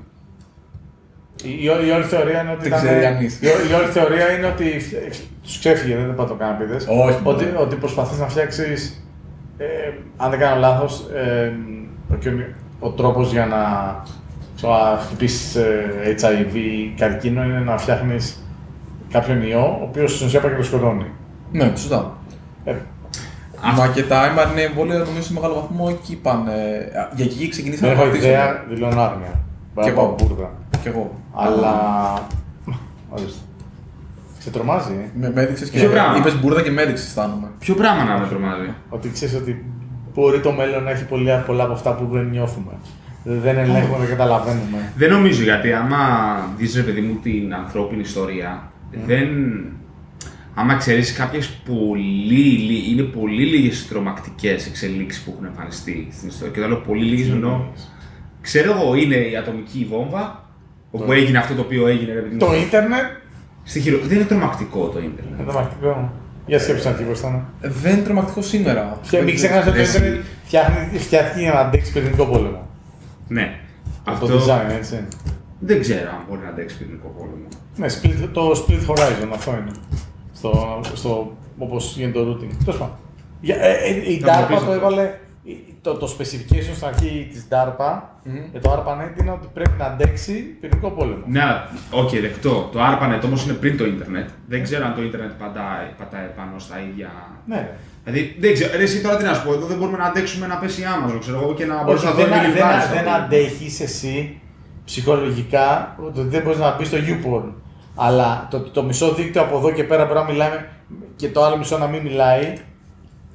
Η, η, η όλη θεωρία είναι ότι. Δεν ήταν- ξέρει κανείς. η, ό- η όλη θεωρία είναι ότι του ξέφυγε, δεν πάω το κάναπηδες. Όχι, Ότι, ναι. ότι προσπαθείς να φτιάξεις. Ε, αν δεν κάνω λάθος, ε, ο, ο τρόπος για να ξέρω, να χτυπήσεις ε, έιτς άι βι καρκίνο είναι να φτιάχνεις κάποιον ιό, ο οποίος στην ουσία πάει και το σκοτώνει. Ναι, σωστά. Ε, Μα και τα άιμαρ είναι εμβόλια νομίζω σε μεγάλο βαθμό εκεί πάνε. Α, Για εκεί ξεκινήσαμε δεν έχω να χτίσουμε. ιδέα, δηλώνω άγνοια. Μπορεί Κι να πάω εγώ. μπουρδα. Κι εγώ. Αλλά. Ορίστε. Σε τρομάζει, ε. Με, με έδειξες και Ποιο πράγμα? είπες μπουρδα και με έδειξες αισθάνομαι. Ποιο πράγμα να με τρομάζει. Ότι ξέρεις ότι μπορεί το μέλλον να έχει πολλά, πολλά από αυτά που δεν νιώθουμε. Δεν ελέγχουμε, δεν καταλαβαίνουμε. Δεν νομίζω γιατί άμα δεις ρε παιδί μου την ανθρώπινη ιστορία, δεν. Άμα ξέρεις κάποιες πολύ, λι- είναι πολύ λίγες τρομακτικές εξελίξεις που έχουν εμφανιστεί στην ιστορία. Και όταν λέω πολύ λίγες εννοώ. Ξέρω εγώ, είναι η ατομική βόμβα, όπου έγινε αυτό το οποίο έγινε ρε παιδί μου. Το ίντερνετ. Στη χειρο... Δεν είναι τρομακτικό το ίντερνετ. Είναι τρομακτικό. Για σκέψου αρχή πώς ήταν. Δεν είναι τρομακτικό σήμερα. Και μην ξεχνάς ότι το Εσύ. ίντερνετ φτιάχνει- φτιάχτηκε για να αντέξει πυρηνικό πόλεμο. Ναι. Αυτό Αυτό το design, έτσι. δεν ξέρω αν μπορεί να αντέξει πυρηνικό πόλεμο. Ναι, split, το split horizon αυτό είναι. Στο, στο, όπως γίνεται το routing. Τέλος πάντων. Για- ε, ε, Η Να μου DARPA πεις το αυτό. έβαλε. η- Το, το specification στην αρχή της DARPA Μμμ. για το ARPANET είναι ότι πρέπει να αντέξει πυρηνικό πόλεμο. Ναι, αλλά οκ, δεκτό. Το ARPANET όμως είναι πριν το ίντερνετ. Δεν ξέρω αν το ίντερνετ πατάει, πατάει πάνω στα ίδια. Ναι. Δηλαδή, δεν ξέρω. Ρε, εσύ τώρα τι να σου πω, εδώ δεν μπορούμε να αντέξουμε να πέσει η Amazon, ξέρω εγώ, και να μπορείς Όχι, να δεν, δω δεν, μιλιβάρες δεν, από δεν εκεί. αντέχεις εσύ ψυχολογικά ότι δεν μπορείς να μπει στο YouPorn. Αλλά το, το μισό δίκτυο από εδώ και πέρα μπορεί να μιλάμε και το άλλο μισό να μην μιλάει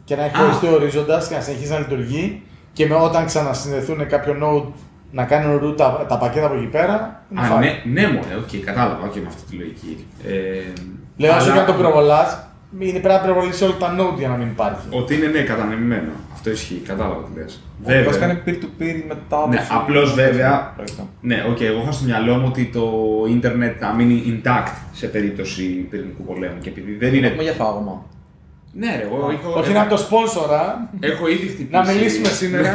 και να έχει χωριστεί ο ορίζοντας και να συνεχίσει να λειτουργεί και με, όταν ξανασυνδεθούν κάποιο node να κάνουν root τα, τα πακέτα από εκεί πέρα. Α, ναι, ναι, μωρέ, οκ, okay, κατάλαβα, okay, με αυτή τη λογική. Ε, Λέω, όσο αλλά... και αν το πυροβολάς, είναι πρέπει να πυροβολήσει όλα τα node για να μην υπάρχει. Ότι είναι ναι, κατανεμημένο. Αυτό ισχύει, κατάλαβα τι λες. Βέβαια. Βασικά είναι peer-to-peer μετάδοση. Ναι, απλώς βέβαια. Ναι, οκ, okay, εγώ είχα στο μυαλό μου ότι το ίντερνετ να μείνει intact σε περίπτωση πυρηνικού πολέμου. Και επειδή δεν είναι. Έχουμε για φάγωμα. Ναι, ρε, εγώ. Έχω... Όχι να είναι το σπόνσορα. Έχω ήδη χτυπήσει. Να μιλήσουμε σήμερα.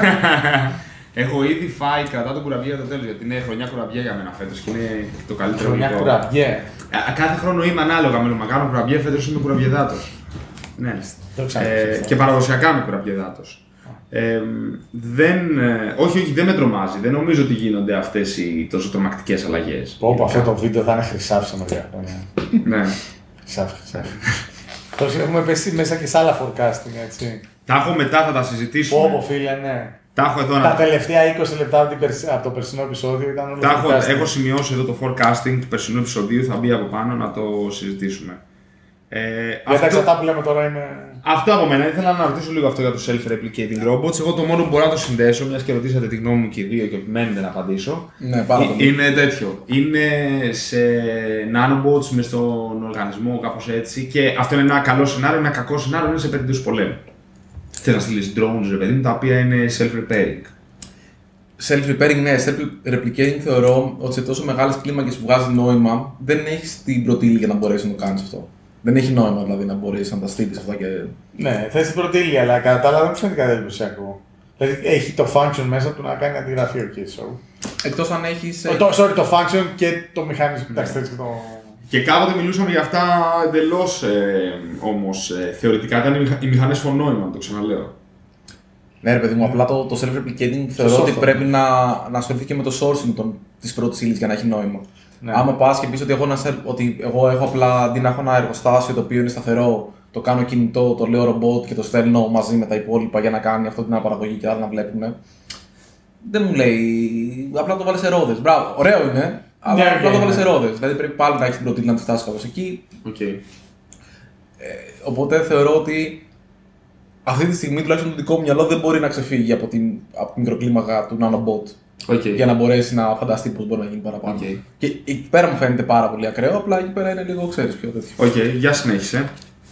Έχω ήδη φάει κατά τον κουραμπιέ για το τέλος, γιατί είναι χρονιά κουραμπιέ για μένα φέτος και είναι το καλύτερο. Χρονιά κουραμπιέ. Κάθε χρόνο είμαι ανάλογα με το κάνω κουραμπιέ, φέτος είμαι κουραμπιεδάτος. Ναι. Ε, και παραδοσιακά είμαι κουραμπιεδάτος. Ε, δεν, ε, όχι, όχι, δεν με τρομάζει. Δεν νομίζω ότι γίνονται αυτές οι τόσο τρομακτικές αλλαγές. Πω, πω, αυτό το βίντεο θα είναι χρυσάφι σε μερικά χρόνια. Ναι. Χρυσάφι, χρυσάφι. Τόσο έχουμε πέσει μέσα και σε άλλα forecasting, έτσι. Τα έχω μετά, θα τα συζητήσουμε. Πω, πω, φίλε, ναι. Τα, έχω εδώ τα να... τελευταία είκοσι λεπτά από, την περσι... από το περσινό επεισόδιο ήταν όλο τα έχω, έχω σημειώσει εδώ το forecasting του περσινού επεισοδίου, θα μπει από πάνω να το συζητήσουμε. Ε, για αυτό... αυτά που λέμε τώρα είναι... Αυτό από μένα. Ήθελα να ρωτήσω λίγο αυτό για το self-replicating robots. Εγώ το μόνο που μπορώ να το συνδέσω, μιας και ρωτήσατε τη γνώμη μου και οι δύο και επιμένετε να απαντήσω. Ναι, πάρα πολύ. Είναι τέτοιο. Είναι σε nanobots μες στον οργανισμό, κάπως έτσι. Και αυτό είναι ένα καλό σενάριο. Ένα κακό σενάριο είναι σε περίπτωση πολέμου. Θες να στείλεις drones, ρε παιδί μου, τα οποία είναι self-repairing. Self-repairing, ναι. Self-replicating θεωρώ ότι σε τόσο μεγάλες κλίμακες που βγάζει νόημα δεν έχεις την πρώτη ύλη για να μπορέσει να το κάνεις αυτό. Δεν έχει νόημα δηλαδή να μπορέσει να τα στείλεις αυτά και. Ναι, θες την πρώτη ύλη, αλλά κατά τα άλλα δεν μου φαίνεται κάτι εντυπωσιακό. Δηλαδή έχει το function μέσα του να κάνει αντιγραφή ο Κίτσο. Εκτός αν έχεις. Το, sorry, το function και το μηχανισμό. Εντάξει, έτσι και το. Και κάποτε μιλούσαμε για αυτά εντελώς ε, όμως ε, θεωρητικά ήταν οι μηχανές φωνόημα, το ξαναλέω. Ναι, ρε παιδί μου, απλά το, το self-replicating θεωρώ ότι πρέπει να, να ασχοληθεί και με το sourcing της πρώτης ύλης για να έχει νόημα. Ναι. Άμα πας και πεις ότι εγώ, ότι εγώ έχω απλά αντί να έχω ένα εργοστάσιο το οποίο είναι σταθερό, το κάνω κινητό, το λέω ρομπότ και το στέλνω μαζί με τα υπόλοιπα για να κάνει αυτό την αναπαραγωγή και άλλα να βλέπουν. Δεν μου λέει. Απλά το βάλει σε ρόδες. Μπράβο, ωραίο είναι. Αλλά yeah, απλά okay, το βάλει σε ρόδες. Δηλαδή πρέπει πάλι να έχει την πρώτη ύλη να τη φτάσει κάπως εκεί. Okay. Ε, οπότε θεωρώ ότι αυτή τη στιγμή τουλάχιστον το δικό μου μυαλό δεν μπορεί να ξεφύγει από την, από την μικροκλίμακα του nanobot. Okay. Για να μπορέσει να φανταστεί πώς μπορεί να γίνει παραπάνω. Okay. Και εκεί πέρα μου φαίνεται πάρα πολύ ακραίο, απλά εκεί πέρα είναι λίγο, ξέρεις, πιο τέτοιο. Οκ, okay, για συνέχισε.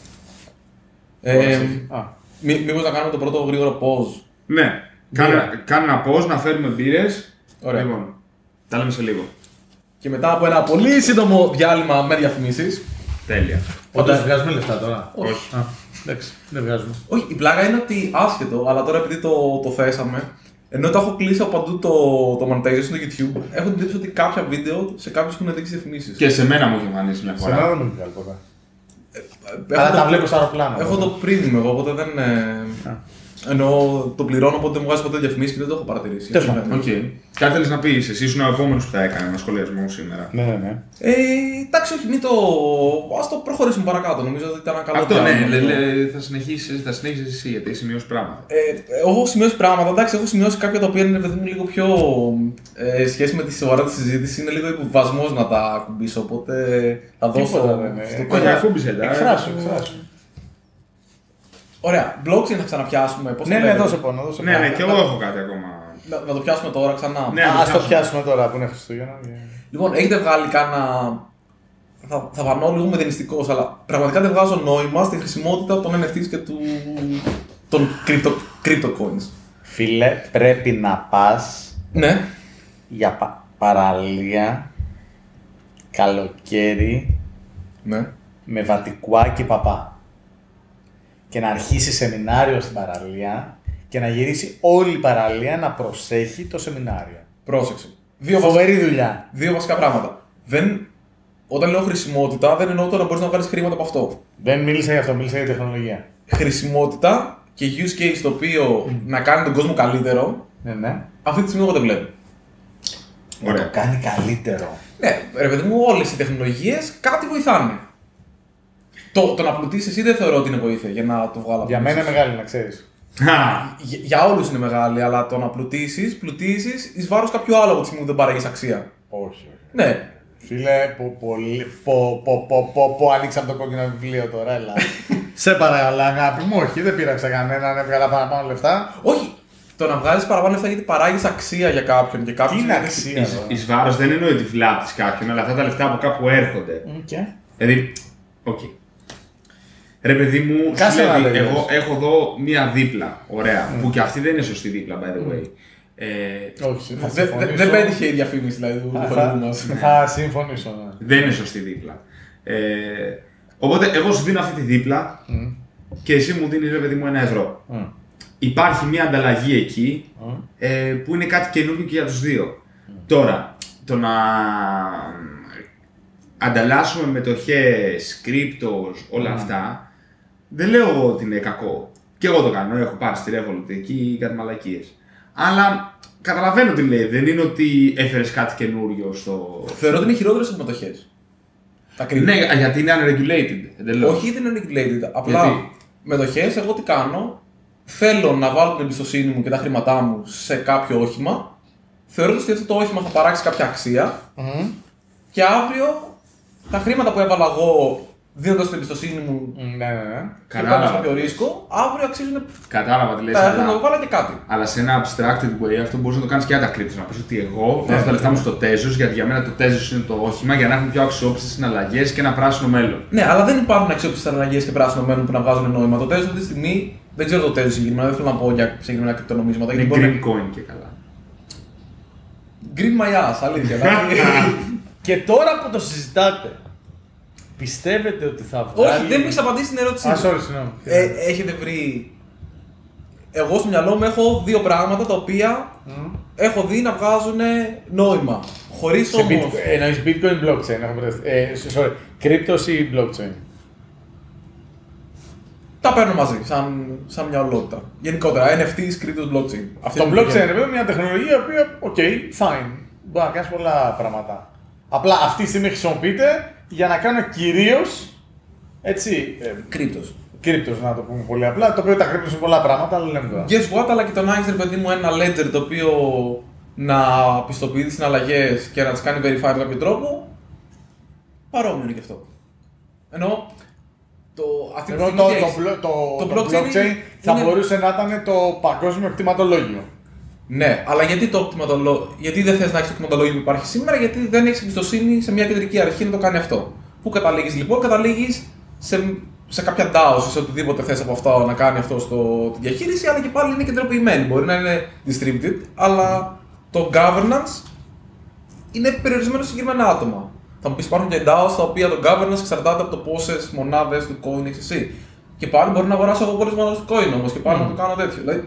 Ε, μή, μήπως να κάνουμε το πρώτο γρήγορο pause. Ναι, κάνε ένα pause, να φέρουμε μπύρες. Ωραία. Λοιπόν, τα λέμε σε λίγο. Και μετά από ένα πολύ σύντομο διάλειμμα με διαφημίσεις. Τέλεια. Όντως βγάζουμε λεφτά τώρα. Όχι. Α, εντάξει, δεν βγάζουμε. Όχι, η πλάκα είναι ότι άσχετο, αλλά τώρα επειδή το, το θέσαμε, ενώ το έχω κλείσει από παντού το, το monetization στο YouTube, έχω την εντύπωση ότι κάποια βίντεο σε κάποιους έχουν δείξει διαφημίσεις. Και σε μένα μου έχει εμφανίσει μια φορά. Σε μένα δεν μου έχει βγάλει ποτέ. Αλλά τα βλέπω στο αεροπλάνο. Έχω το premium εγώ, οπότε δεν. Ενώ το πληρώνω, οπότε δεν μου βγάζει ποτέ διαφημίσεις και δεν το έχω παρατηρήσει. Τέλος πάντων. Κάτι θέλεις να πεις, εσύ ήσουν ο επόμενος που θα έκανε ένα σχολιασμό σήμερα. Ναι, ναι, ναι. Ε, εντάξει, όχι, μην το. Ας το προχωρήσουμε παρακάτω. Νομίζω ότι ήταν ένα καλό Αυτό πράγμα. ναι, λέ, λέ, θα συνεχίσεις, θα συνεχίσεις εσύ γιατί έχει σημειώσει πράγματα. Ε, εγώ έχω σημειώσει πράγματα, εντάξει, έχω σημειώσει κάποια τα οποία είναι παιδί μου λίγο πιο. Ε, σχέση με τη σοβαρά τη συζήτηση, είναι λίγο υποβασμός να τα ακουμπήσω. Οπότε θα δώσω. Όχι, ακούμπησε τα. Εκφράσου, εκφράσου. Ωραία, blockchain θα ξαναπιάσουμε. Πώς ναι, το ναι, λέτε? δώσε πόνο. Δώσε ναι, ναι, και εγώ έχω κάτι ακόμα. Να, να το πιάσουμε τώρα ξανά. Ναι, ας το πιάσουμε τώρα που είναι Χριστούγεννα. Λοιπόν, έχετε βγάλει κάνα. Θα, θα φανώ λίγο μηδενιστικός, αλλά πραγματικά δεν βγάζω νόημα στη χρησιμότητα των εν εφ τις και του... των crypto, crypto coins. Φίλε, πρέπει να πας Ναι. για πα... παραλία, καλοκαίρι, Ναι. με βατικουάκι παπά. Και να αρχίσει σεμινάριο στην παραλία και να γυρίσει όλη η παραλία να προσέχει το σεμινάριο. Πρόσεξε. Δύο Φοβερή βασικά, δουλειά. δύο βασικά πράγματα. Δεν, όταν λέω χρησιμότητα, δεν εννοώ το να μπορείς να βγάλεις χρήματα από αυτό. Δεν μίλησα για αυτό, μίλησα για τεχνολογία. Χρησιμότητα και use case το οποίο mm. να κάνει τον κόσμο καλύτερο, Ναι, ναι. αυτή τη στιγμή εγώ δεν βλέπω. Να το κάνει καλύτερο. Ναι, ρε παιδί μου, όλες οι τεχνολογίες κάτι βοηθάνε. Το, το να πλουτίσεις εσύ δεν θεωρώ ότι είναι βοήθεια για να το βγάλω. Για μένα είναι μεγάλη, να ξέρεις. Για, για όλους είναι μεγάλη, αλλά το να πλουτίσεις, πλουτίσεις εις βάρος κάποιου άλλου από τη στιγμή που δεν παράγεις αξία. Όχι, όχι. Ναι. Φίλε, πω, πολύ, πω, πω, πω, πω, πω, ανοίξαμε το κόκκινο βιβλίο τώρα, έλα. Σε παρακαλώ, αγάπη μου, όχι, δεν πείραξα κανέναν, έβγαλα παραπάνω λεφτά. Όχι! Το να βγάλει παραπάνω λεφτά γιατί παράγει αξία για κάποιον. Και Τι κάποιος είναι είναι- αξία Εις, εδώ. εις βάρος δεν εννοεί ότι βλάπτεις κάποιον, αλλά αυτά τα λεφτά από κάπου έρχονται. Okay. Δηλαδή, οκ. Ρε παιδί μου, σου Κάσε λέει, να λέγεις. εγώ έχω εδώ μία δίπλα, ωραία, που και αυτή δεν είναι σωστή δίπλα, by the way. Ε, Όχι, θα Δεν- δεν- συμφωνήσω. Δεν πέτυχε η διαφήμιση δηλαδή του Θα- χορηγού μας. Θα συμφωνήσω, ναι. δεν είναι σωστή δίπλα. Ε, οπότε, εγώ σου δίνω αυτή τη δίπλα και εσύ μου δίνεις, ρε παιδί μου, ένα ευρώ. Μμ. Υπάρχει μία ανταλλαγή εκεί Μμ. ε, που είναι κάτι καινούργιο και για τους δύο. Τώρα, το να ανταλλάσσουμε μετοχές, κρύπτος, όλα αυτά, δεν λέω εγώ ότι είναι κακό. Και εγώ το κάνω, έχω πάρει στη Revolut εκεί κάτι μαλακίες. Αλλά καταλαβαίνω τι λέει, δεν είναι ότι έφερες κάτι καινούριο στο... Θεωρώ ότι είναι χειρότερε οι μετοχές. Τα κρύπτο. Ναι, γιατί είναι unregulated, εντελώς. Όχι γιατί είναι regulated. Απλά Γιατί? μετοχές, εγώ τι κάνω. Θέλω να βάλω την εμπιστοσύνη μου και τα χρήματά μου σε κάποιο όχημα. Θεωρώ ότι αυτό το όχημα θα παράξει κάποια αξία. Μμ. Και αύριο τα χρήματα που έβαλα εγώ δίνοντας την εμπιστοσύνη μου Ναι, ναι, ναι. και πάνω σε Κατάλαβα. κάποιο ρίσκο, αύριο αξίζουν Κατάλαβα τι λες, τα χρήματα αλλά... που βάλα και κάτι. Αλλά σε ένα abstracted way αυτό μπορεί να το κάνει και για τα crypto. Να πει ότι εγώ βάζω τα λεφτά μου στο Tezos, γιατί για μένα το Tezos είναι το όχημα για να έχουν πιο αξιόπιστες συναλλαγές και ένα πράσινο μέλλον. Ναι, αλλά δεν υπάρχουν αξιόπιστες αναλλαγές και πράσινο μέλλον που να βγάζουν νόημα. Το Tezos αυτή τη στιγμή δεν ξέρω το Tezos συγκεκριμένα, δεν θέλω να πω για συγκεκριμένα κρυπτονομίσματα. Είναι γιατί μπορεί green coin και καλά. να- Green my ass, αλήθεια. δηλαδή. Και τώρα που το συζητάτε, πιστεύετε ότι θα βγάλει... Όχι, δεν μου έχει απαντήσει την ερώτησή Α, μου. sorry, συγγνώμη. Ε, έχετε βρει. Εγώ στο μυαλό μου έχω δύο πράγματα τα οποία Μμ. έχω δει να βγάζουν νόημα. Χωρίς Σε όμως. bitcoin, εννοείς bitcoin blockchain, έχω μπερδευτεί. Ε, sorry, κρύπτος ή blockchain. Τα παίρνω μαζί, σαν, σαν μια ολότητα. Γενικότερα, εν εφ τις, cryptos, blockchain. Αυτή Το είναι η blockchain γενική. είναι βέβαια μια τεχνολογία η οποία, οκ, fine. Μπορεί να κάνει πολλά πράγματα. Απλά αυτή τη στιγμή χρησιμοποιείται για να κάνω κυρίως έτσι. Ε, Cryptos. κρύπτος, να το πούμε πολύ απλά. Το οποίο τα κρύπτος είναι πολλά πράγματα, αλλά λέμε τώρα. Guess what, αλλά και το να έχεις, ρε παιδί μου, ένα ledger το οποίο να πιστοποιεί τις συναλλαγές και να τις κάνει verify με κάποιο τρόπο, παρόμοιο είναι και αυτό. Εννοώ, το, αυτή τη Ενώ στιγμή το, τι το, έχεις. blo- το, Το το blockchain blockchain θα είναι- μπορούσε να ήταν το παγκόσμιο κτηματολόγιο. Ναι, αλλά γιατί, το κτηματολό... γιατί δεν θες να έχεις το κτηματολόγιο που υπάρχει σήμερα, γιατί δεν έχεις εμπιστοσύνη σε μια κεντρική αρχή να το κάνει αυτό. Πού καταλήγεις λοιπόν, καταλήγεις σε, σε κάποια ντάο, σε οτιδήποτε θες από αυτό να κάνει αυτό στο, τη διαχείριση, αλλά και πάλι είναι κεντροποιημένη. Μπορεί να είναι distributed, αλλά το governance είναι περιορισμένο σε συγκεκριμένα άτομα. Θα μου πεις υπάρχουν και ντάο στα οποία το governance εξαρτάται από το πόσες μονάδες του coin έχεις εσύ. Και πάλι μπορεί να αγοράσω εγώ πολλές μονάδες του coin όμως και πάλι να το κάνω τέτοιο. Δηλαδή,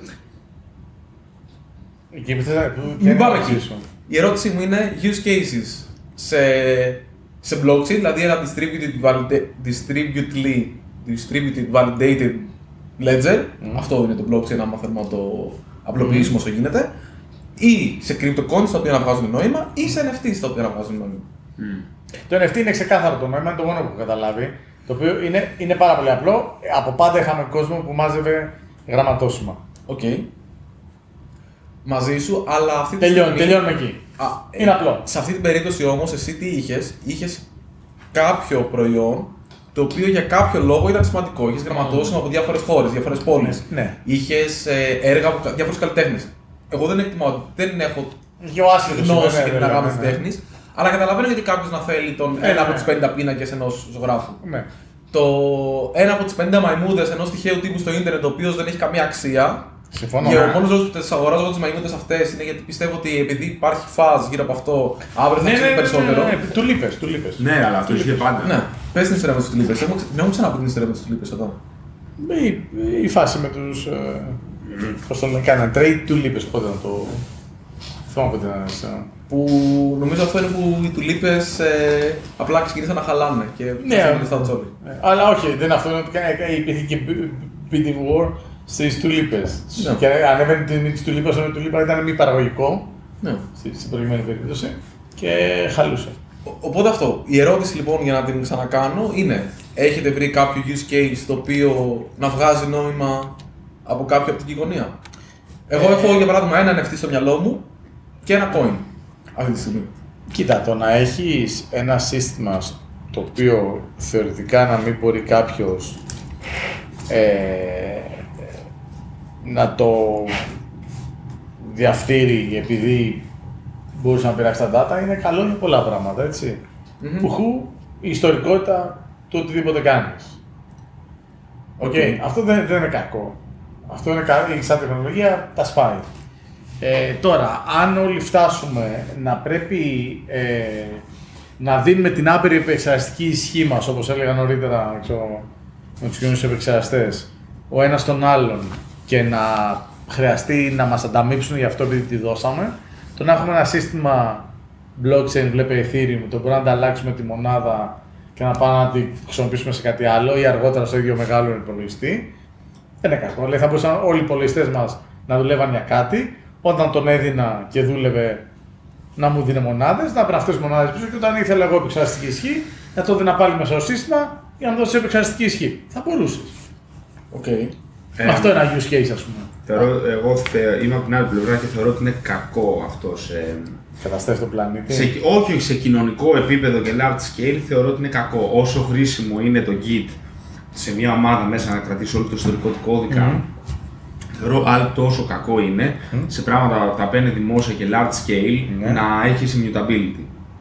Εκεί που θες να- που- μην ποια πάμε είναι η εκεί. ερώτησή σου? Η ερώτησή μου είναι use cases σε, σε blockchain, δηλαδή ένα distributed, valida- distributedly, distributed validated ledger, αυτό είναι το blockchain άμα θέλουμε να το απλοποιήσουμε όσο γίνεται, ή σε cryptocurrencies τα οποία να βγάζουν νόημα, ή σε εν εφ τις τα οποία να βγάζουν νόημα. Το εν εφ τι είναι ξεκάθαρο το νόημα, είναι το μόνο που έχω καταλάβει. Το οποίο είναι, είναι πάρα πολύ απλό. Από πάντα είχαμε κόσμο που μάζευε γραμματόσημα. Οκ. Μαζί σου, αλλά αυτή τη Τελειώνει, στιγμή... τελειώνουμε εκεί. Α, Είναι απλό. Σε αυτή την περίπτωση όμως, εσύ τι είχες, είχες κάποιο προϊόν το οποίο για κάποιο λόγο ήταν σημαντικό. Είχες γραμματόσημα από διάφορες χώρες, διάφορες πόλεις. Ναι. Είχες ε, έργα από διάφορους καλλιτέχνες. Εγώ δεν εκτιμάω, δεν έχω Είχε ο άσχετος. γνώση ναι, για την ναι, αγάπη ναι, της ναι. τέχνης, αλλά καταλαβαίνω γιατί κάποιος να θέλει τον Ε, ένα ναι. από τους πενήντα πίνακες ενός ζωγράφου. Ναι. Το ένα από τις πενήντα μαϊμούδες ενός τυχαίου τύπου στο ίντερνετ, ο οποίος δεν έχει καμία αξία. Συμφωνώ. Και ναι. ο μόνος λόγος που τις αγοράζω εγώ τις μαϊμούδες αυτές είναι γιατί πιστεύω ότι επειδή υπάρχει φάζ γύρω από αυτό, αύριο θα Ναι, ναι, ξέρει ναι, περισσότερο. ναι, ναι, του λείπες, του λείπες. Ναι, αλλά αυτό ισχύει πάντα. Ναι, πες την ιστορία με τους τουλίπες. Έχω, δεν έχω ξαναπεί την ιστορία με τους τουλίπες εδώ. Η, η φάση με τους. Ε, πώς το λένε, κάνανε trade του λείπες. Πότε να το. Θυμάμαι πότε να είναι. Που νομίζω αυτό είναι που οι τουλίπες ε, απλά ξεκίνησαν να χαλάνε και Ναι, ναι, στα τσόρι. Αλλά όχι, δεν είναι αυτό. Είναι ότι κα- υπήρχε και bidding war στις τουλίπες. Ναι. Και ανέβαινε την τιμή της τουλίπας, ενώ η τουλίπα ήταν μη παραγωγικό Ναι. στη- στην προηγούμενη περίπτωση και χαλούσε. Ο- Οπότε αυτό. Η ερώτηση λοιπόν για να την ξανακάνω είναι: έχετε βρει κάποιο use case το οποίο να βγάζει νόημα από κάποια οπτική γωνία? Εγώ Ε, έχω για παράδειγμα ένα εν εφ τι στο μυαλό μου και ένα coin αυτή τη στιγμή. Κοίτα, το να έχεις ένα σύστημα το οποίο θεωρητικά να μην μπορεί κάποιος ε, να το διαφθείρει επειδή μπορούσε να πειράξει τα data, είναι καλό για πολλά πράγματα, έτσι. Mm-hmm. Πουχού η ιστορικότητα του οτιδήποτε κάνεις. Οκ, okay. okay. Αυτό δεν, δεν είναι κακό. Αυτό είναι καλό, η σαν τεχνολογία τα σπάει. Ε, τώρα, αν όλοι φτάσουμε να πρέπει ε, να δίνουμε την άπειρη επεξεργαστική ισχύ μας, όπως έλεγα νωρίτερα ξέρω, με τους κοινούς επεξεργαστές, ο ένας τον άλλον και να χρειαστεί να μας ανταμείψουν για αυτό επειδή τη δώσαμε, το να έχουμε ένα σύστημα blockchain, βλέπε Ethereum, το μπορούμε να ανταλλάξουμε τη μονάδα και να πάμε να τη χρησιμοποιήσουμε σε κάτι άλλο ή αργότερα στο ίδιο μεγάλο υπολογιστή, δεν είναι κακό. Δηλαδή θα μπορούσαν όλοι οι υπολογιστές μας να δουλεύαν για κάτι, όταν τον έδινα και δούλευε να μου δίνει μονάδες, να παίρνω αυτές τις μονάδες πίσω και όταν ήθελα εγώ επεξεργαστική ισχύ, να το δίνα πάλι μέσα στο σύστημα για να δώσει επεξεργαστική ισχύ. Θα μπορούσες. Okay. Ε, αυτό είναι ένα use case, ας πούμε. Θεωρώ, εγώ θε, είμαι από την άλλη πλευρά και θεωρώ ότι είναι κακό αυτό σε. Καταστρέφει το πλανήτη. Σε, όχι σε κοινωνικό επίπεδο και large scale, θεωρώ ότι είναι κακό. Όσο χρήσιμο είναι το Git σε μια ομάδα μέσα να κρατήσει όλο το ιστορικό του κώδικα, mm. θεωρώ άλλο τόσο κακό είναι mm. σε πράγματα τα οποία είναι δημόσια και large scale mm. να έχει immutability.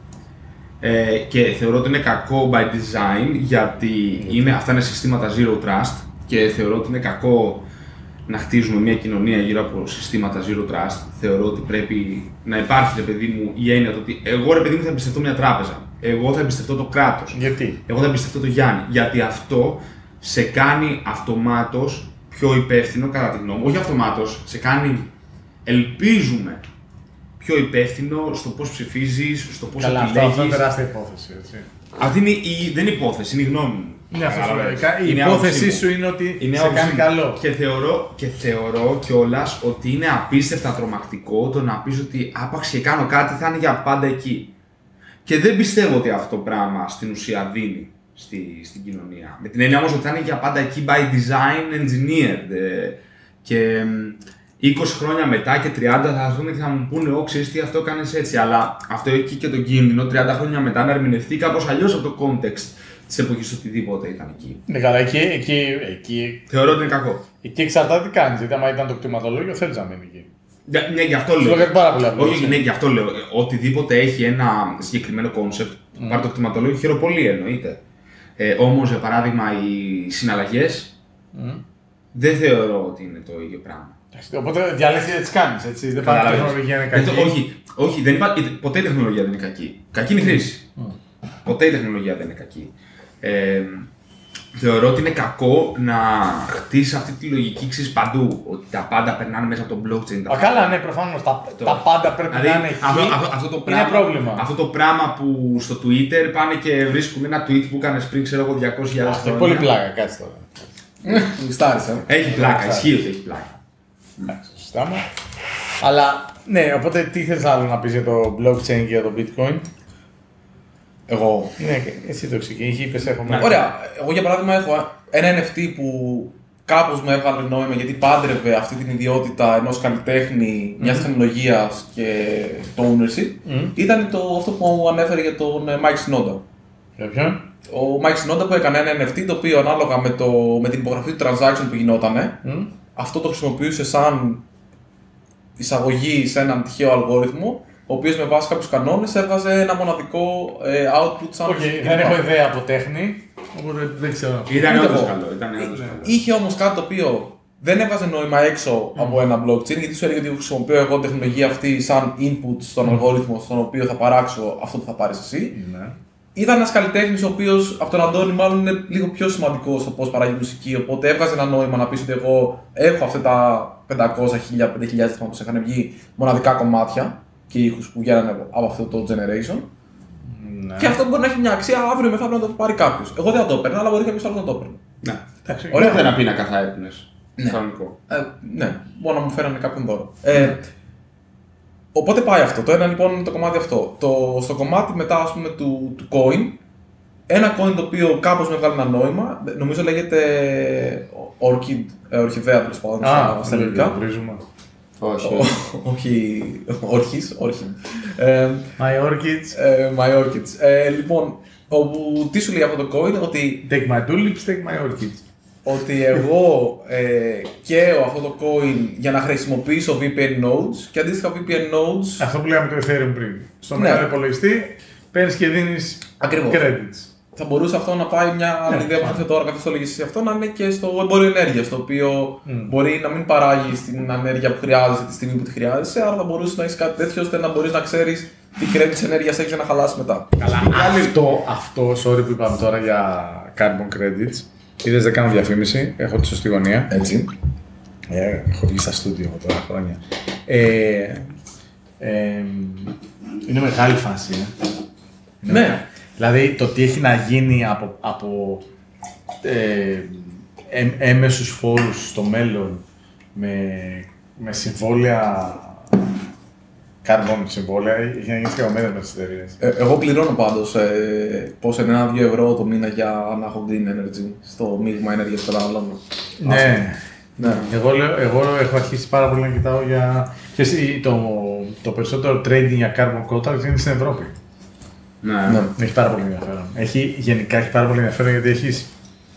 Ε, και θεωρώ ότι είναι κακό by design γιατί mm. είναι, αυτά είναι συστήματα zero trust και θεωρώ ότι είναι κακό να χτίζουμε μια κοινωνία γύρω από συστήματα zero trust. Θεωρώ ότι πρέπει να υπάρχει, ρε παιδί μου, η έννοια ότι εγώ, ρε παιδί μου, θα εμπιστευτώ μια τράπεζα. Εγώ θα εμπιστευτώ το κράτος. Γιατί? Εγώ θα εμπιστευτώ το Γιάννη. Γιατί αυτό σε κάνει αυτομάτως πιο υπεύθυνο, κατά τη γνώμη μου. Όχι αυτομάτως, σε κάνει, ελπίζουμε, πιο υπεύθυνο στο πώς ψηφίζεις, στο πώς επιλέγεις. Καλά, αυτό είναι τεράστια υπόθεση, έτσι. Αυτή είναι η, δεν είναι υπόθεση, είναι η γνώμη μου. Ναι, αυτό η είναι υπόθεσή σου είναι ότι είναι σε κάνει καλό. Και θεωρώ, και θεωρώ κιόλας ότι είναι απίστευτα τρομακτικό το να πεις ότι άπαξ και κάνω κάτι θα είναι για πάντα εκεί. Και δεν πιστεύω ότι αυτό το πράγμα στην ουσία δίνει στη, στην κοινωνία. Με την έννοια όμως ότι θα είναι για πάντα εκεί by design engineered. Και είκοσι χρόνια μετά και τριάντα θα έρθουν και θα μου πούνε: Ω, ξέρεις τι, αυτό κάνεις έτσι. Αλλά αυτό έχει και τον κίνδυνο τριάντα χρόνια μετά να ερμηνευτεί κάπως αλλιώς από το context της εποχής του οτιδήποτε ήταν εκεί. Ναι, καλά, εκεί, εκεί, εκεί. Θεωρώ ότι είναι κακό. Εκεί εξαρτάται τι κάνεις. Γιατί άμα ήταν το κτηματολόγιο, θέλεις να μείνει εκεί. Ναι, ναι, γι' αυτό λέω. Πάρα πολύ Όχι, ναι, γι' αυτό λέω. Οτιδήποτε έχει ένα συγκεκριμένο concept, mm. πάρει το κτηματολόγιο, χειροπολεί εννοείται. Ε, όμως, για παράδειγμα, οι συναλλαγές mm. δεν θεωρώ ότι είναι το ίδιο πράγμα. Οπότε διαλέγεις τι κάνεις, έτσι. Δεν πάει η τεχνολογία είναι κακή. Όχι, όχι, δεν είπα, ποτέ η τεχνολογία δεν είναι κακή. Κακή είναι η χρήση. Mm. Ποτέ η τεχνολογία δεν είναι κακή. Ε, θεωρώ ότι είναι κακό να χτίσει αυτή τη λογική ξέρεις παντού. Ότι τα πάντα περνάνε μέσα από το blockchain. Α, καλά, ναι, προφανώς. Τα, το... τα πάντα πρέπει δηλαδή, να είναι εκεί. Αυτό, αυτό, αυτό το πράγμα, είναι πρόβλημα. Αυτό το πράγμα που στο Twitter πάνε και βρίσκουν ένα tweet που έκανε πριν, ξέρω εγώ, διακόσιες χιλιάδες χρόνια. Έχει πολύ πλάκα, κάτσε τώρα. Στάρισα. Έχει πλάκα, ισχύει ότι έχει πλάκα. Εντάξει, σωστά. Αλλά, ναι, οπότε τι θες άλλο να πεις για το blockchain και για το bitcoin? Εγώ. Ναι, εσύ το ξεκίνησες, είπες έχουμε. Ωραία. Εγώ για παράδειγμα έχω ένα εν εφ τι που κάπως μου έβγαλε νόημα γιατί πάντρευε αυτή την ιδιότητα ενός καλλιτέχνη, mm. μιας τεχνολογίας και το ownership. Mm. Ήταν το, αυτό που ανέφερε για τον Mike Shinoda. Για ποιον? Ο Mike Shinoda που έκανε ένα εν εφ τι το οποίο ανάλογα με, το, με την υπογραφή του transaction που γινότανε, mm. αυτό το χρησιμοποιούσε σαν εισαγωγή σε έναν τυχαίο αλγόριθμο, ο οποίος με βάση κάποιους κανόνες έβγαζε ένα μοναδικό ε, output σαν. Όχι, okay, δεν έχω ιδέα από τέχνη, οπότε δεν ξέρω. Ήταν όντως καλό, ήταν όντως καλό. Είχε όμως κάτι το οποίο δεν έβγαζε νόημα έξω mm. από ένα blockchain, γιατί σου έλεγε ότι χρησιμοποιώ εγώ την τεχνολογία αυτή σαν input στον mm. αλγόριθμο στον οποίο θα παράξω αυτό που θα πάρεις εσύ. Mm. Ήταν ένας καλλιτέχνης ο οποίος από τον Αντώνη μάλλον είναι λίγο πιο σημαντικός στο πώς παράγει μουσική, οπότε έβγαζε ένα νόημα να πεις ότι εγώ έχω αυτά τα πεντακόσια χιλιάδες, πέντε χιλιάδες που είχαν βγει μοναδικά κομμάτια και ήχους που βγαίνανε από αυτό το generation. Ναι. Και αυτό μπορεί να έχει μια αξία αύριο μεθαύριο να το πάρει κάποιος. Εγώ δεν θα το έπαιρνα, αλλά μπορεί κάποιος άλλος να το έπαιρνε. Ναι. Εντάξει, ωραία, δεν ένα πίνακα θα έπαιρνες. Ναι. Ε, ναι, μόνο να μου φέρανε κάποιον δώρο. Ε, ναι. Οπότε πάει αυτό. Το ένα λοιπόν είναι το κομμάτι αυτό. Το, στο κομμάτι μετά ας πούμε του, του coin, ένα coin το οποίο κάπως με βγάλει ένα νόημα, νομίζω λέγεται Orchid, ε, ορχιδέα τέλος πάντων στα ελληνικά. Όχι. Όχι. Όρχης. Όχι. Ε, My Orchids. ε, My Orchids. Ε, λοιπόν, όπου, τι σου λέει αυτό το coin, ότι, Take my tulips, take my orchids. ότι εγώ ε, καίω αυτό το coin για να χρησιμοποιήσω βι πι εν nodes και αντίστοιχα βι πι εν nodes. Αυτό που λέγαμε το Ethereum πριν. Στο Ναι. μεγάλο υπολογιστή παίρνει και δίνει Ακριβώς. credits. Θα μπορούσε αυτό να πάει μια άλλη Ναι, ιδέα που φάνηκε. έρχεται τώρα καθώς το λέγεις εσύ αυτό να είναι και στο εμπόριο ενέργειας, το οποίο Mm. μπορεί να μην παράγει την ενέργεια που χρειάζεσαι τη στιγμή που τη χρειάζεσαι, άρα θα μπορούσε να έχει κάτι τέτοιο ώστε να μπορεί να ξέρει τι credits ενέργειας έχει για να χαλάσει μετά. Καλά, αυτό, αυτό, sorry που είπαμε τώρα για carbon credits. Είδες, δεν κάνω διαφήμιση, έχω τη σωστή γωνία. Έτσι. Ε, έχω βγει στα στούντιο εγώ τώρα χρόνια. Ε, ε, είναι μεγάλη φάση, ε. Ναι. Δηλαδή το τι έχει να γίνει από, από ε, ε, έμεσους φόρους στο μέλλον με, με συμβόλαια, carbon συμβόλαια, έχει να γίνει σκευωμένα με τις εταιρείες. Ε, εγώ πληρώνω πάντως ε, πώς είναι ένα δύο ευρώ το μήνα για να έχω green energy στο μείγμα ενέργειας που καταναλώνω. Ναι. Ναι. Εγώ, λέω, εγώ έχω αρχίσει πάρα πολύ να κοιτάω για... Και εσύ, το, το περισσότερο trading για carbon quota είναι στην Ευρώπη. Ναι. Ναι. Έχει πάρα πολύ ενδιαφέρον. Έχει, γενικά έχει πάρα πολύ ενδιαφέρον γιατί έχεις,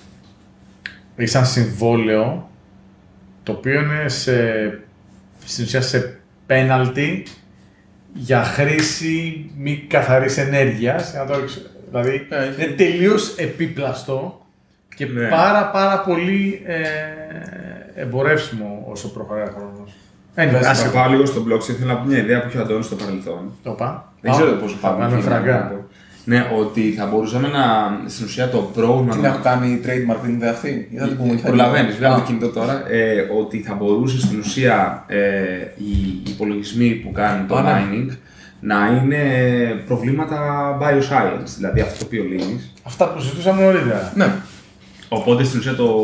έχεις ένα συμβόλαιο το οποίο είναι σε, στην ουσία σε penalty για χρήση μη καθαρής ενέργειας. Να το ρίξω. Δηλαδή Ε, έχει. είναι τελείως επίπλαστο και Ναι. πάρα πάρα πολύ ε, εμπορεύσιμο όσο προχωράει ο χρόνος. Anyway, Πες, άσε Θα το. πάω λίγο στο blog, ήθελα να πω μια ιδέα που είχε ο Αντώνης στο παρελθόν. Το πά. Δεν ξέρω πόσο θα πάμε. πάμε φραγκά. Ναι, ότι θα μπορούσαμε να. Στην ουσία το πρόβλημα. Την έχω κάνει trademark την ιδέα αυτή. Ή θα την πούμε και θα Προλαβαίνει, την- βγάλει Α, το κινητό τώρα. Ε, ότι θα μπορούσε στην ουσία ε, οι υπολογισμοί που κάνουν το Α, ναι. mining να είναι προβλήματα bioscience, δηλαδή αυτό το οποίο λύνεις. Αυτά που συζητούσαμε νωρίτερα. Ναι. Οπότε στην ουσία το.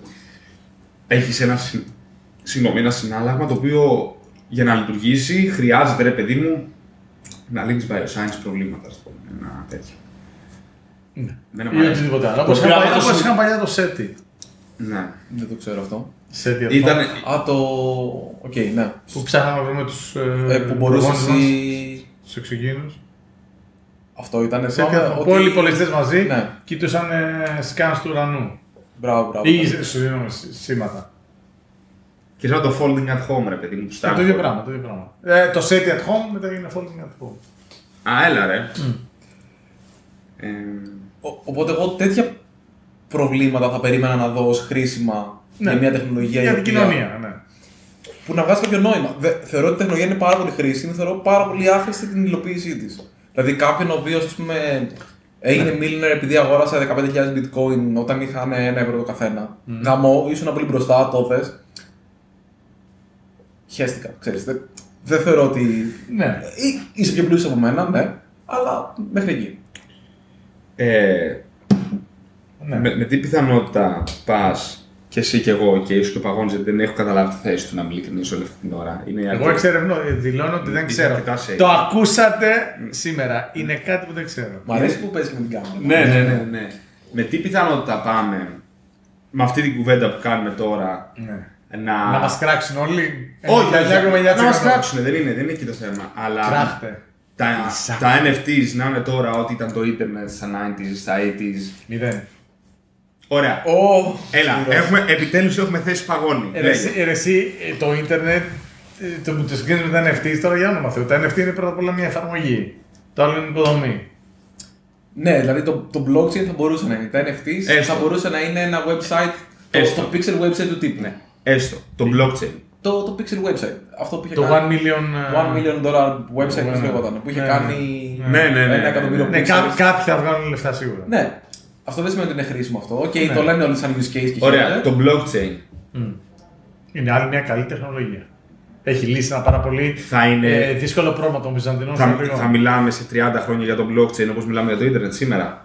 Έχει ένα, συ- συγγνώμη, ένα συνάλλαγμα το οποίο για να λειτουργήσει χρειάζεται, ρε παιδί μου, να λύνεις bioscience προβλήματα, ας πούμε. Ένα τέτοιο. Ναι. Δεν μου Ή αρέσει. οτιδήποτε άλλο. Το Όπως οποίο είχαν άμα παλιά- το όπως συ- είχαν παλιά το SETI. Ναι. Δεν το ξέρω αυτό. SETI αυτό. Ήταν. Α, το. Οκ, ναι. Που ψάχναμε να βρούμε τους Ε, που μπορούσε εσύ. τους εξωγήινους. Αυτό ήταν SETI θέμα. αυτό. ότι- Όλοι οι πολιτές μαζί Ναι. κοιτούσαν σκάνς του ουρανού. Μπράβο, μπράβο. Ή συγγνώμη, σήματα. Και σαν το folding at home, ρε παιδί μου, του Ε, Το Stanford. ίδιο πράγμα. Το, ίδιο πράγμα. Ε, το SETI at home μετά έγινε folding at home. Α, έλα ρε. Ε, Ο- Οπότε εγώ τέτοια προβλήματα θα περίμενα να δω ως χρήσιμα Ναι. για μια τεχνολογία Για η την οποία- κοινωνία, ναι. που να βγάζει κάποιο νόημα. Δε, θεωρώ ότι η τεχνολογία είναι πάρα πολύ χρήσιμη, θεωρώ πάρα πολύ άχρηστη την υλοποίησή τη. Δηλαδή, κάποιον ο οποίο έγινε millionaire επειδή αγόρασε δεκαπέντε χιλιάδες bitcoin όταν είχαν ένα ευρώ το καθένα. Mm. Γαμό, ήσουν πολύ μπροστά, το θες. Χαίστηκα, ξέρεις. Δεν, δεν θεωρώ ότι. Ναι. Ή, είσαι πιο πλούσιο από μένα, ναι, αλλά μέχρι εκεί. ε, ναι. με, με τι πιθανότητα πας και εσύ και εγώ και ίσως και ο Παγώνης, γιατί δεν έχω καταλάβει τη θέση του να μιλήσει όλη αυτή την ώρα. Είναι Εγώ αρκετά- εξερευνώ, δηλώνω ότι δεν Είναι ξέρω. αρκετά safe. Το ακούσατε σήμερα. Είναι κάτι που δεν ξέρω. Μ' αρέσει που παίζει και με την κάμερα. Ναι, ναι, ναι, ναι. Με τι πιθανότητα πάμε με αυτή την κουβέντα που κάνουμε τώρα Ναι. να. Να μας κράξουν όλοι. Όχι, ενενήντα εννιά κόμμα εννιά τοις εκατό. να μας κράξουν, δεν είναι, δεν είναι εκεί το θέμα. Αλλά Κράχτε. τα, Λυσά. τα εν εφ τις να είναι τώρα ό,τι ήταν το ίντερνετ στα ενενήντα, στα ογδόντα. Μηδέν. Ωραία. Ω, Έλα, έχουμε, επιτέλους έχουμε θέσει Παγώνη. Ε, ρε, εσύ- ε, ρε, εσύ, ε, το ίντερνετ, ε, το που το συγκρίνεις με τα εν εφ τι, τώρα για όνομα Θεού. Τα εν εφ τι είναι πρώτα απ' όλα μια εφαρμογή. Το άλλο είναι υποδομή. ναι, δηλαδή το, το blockchain θα μπορούσε να είναι. Τα εν εφ τις Έστω. θα μπορούσε να είναι ένα website, το, Έστω. το pixel website του τύπου. Ναι. Έστω, το blockchain. Το, το pixel website. Αυτό που είχε Το κάνει. one million. ε, One million dollar website Ναι, που ναι. λεγόταν. Που είχε Ναι, κάνει ναι, ναι, ναι, ένα ναι, εκατομμύριο ναι. Ναι, pixels. κά- κάποιοι θα βγάλουν λεφτά σίγουρα. Ναι. Αυτό δεν σημαίνει ότι είναι χρήσιμο αυτό. Και Ναι. το λένε όλοι σαν use case και Ωραία, χαίρεται. το blockchain Μμ. Είναι άλλη μια καλή τεχνολογία. Έχει λύσει ένα πάρα πολύ θα είναι. ε, δύσκολο πρόβλημα των Βυζαντινών θα, στρατηγών. θα μιλάμε σε τριάντα χρόνια για το blockchain όπως μιλάμε για το ίντερνετ σήμερα.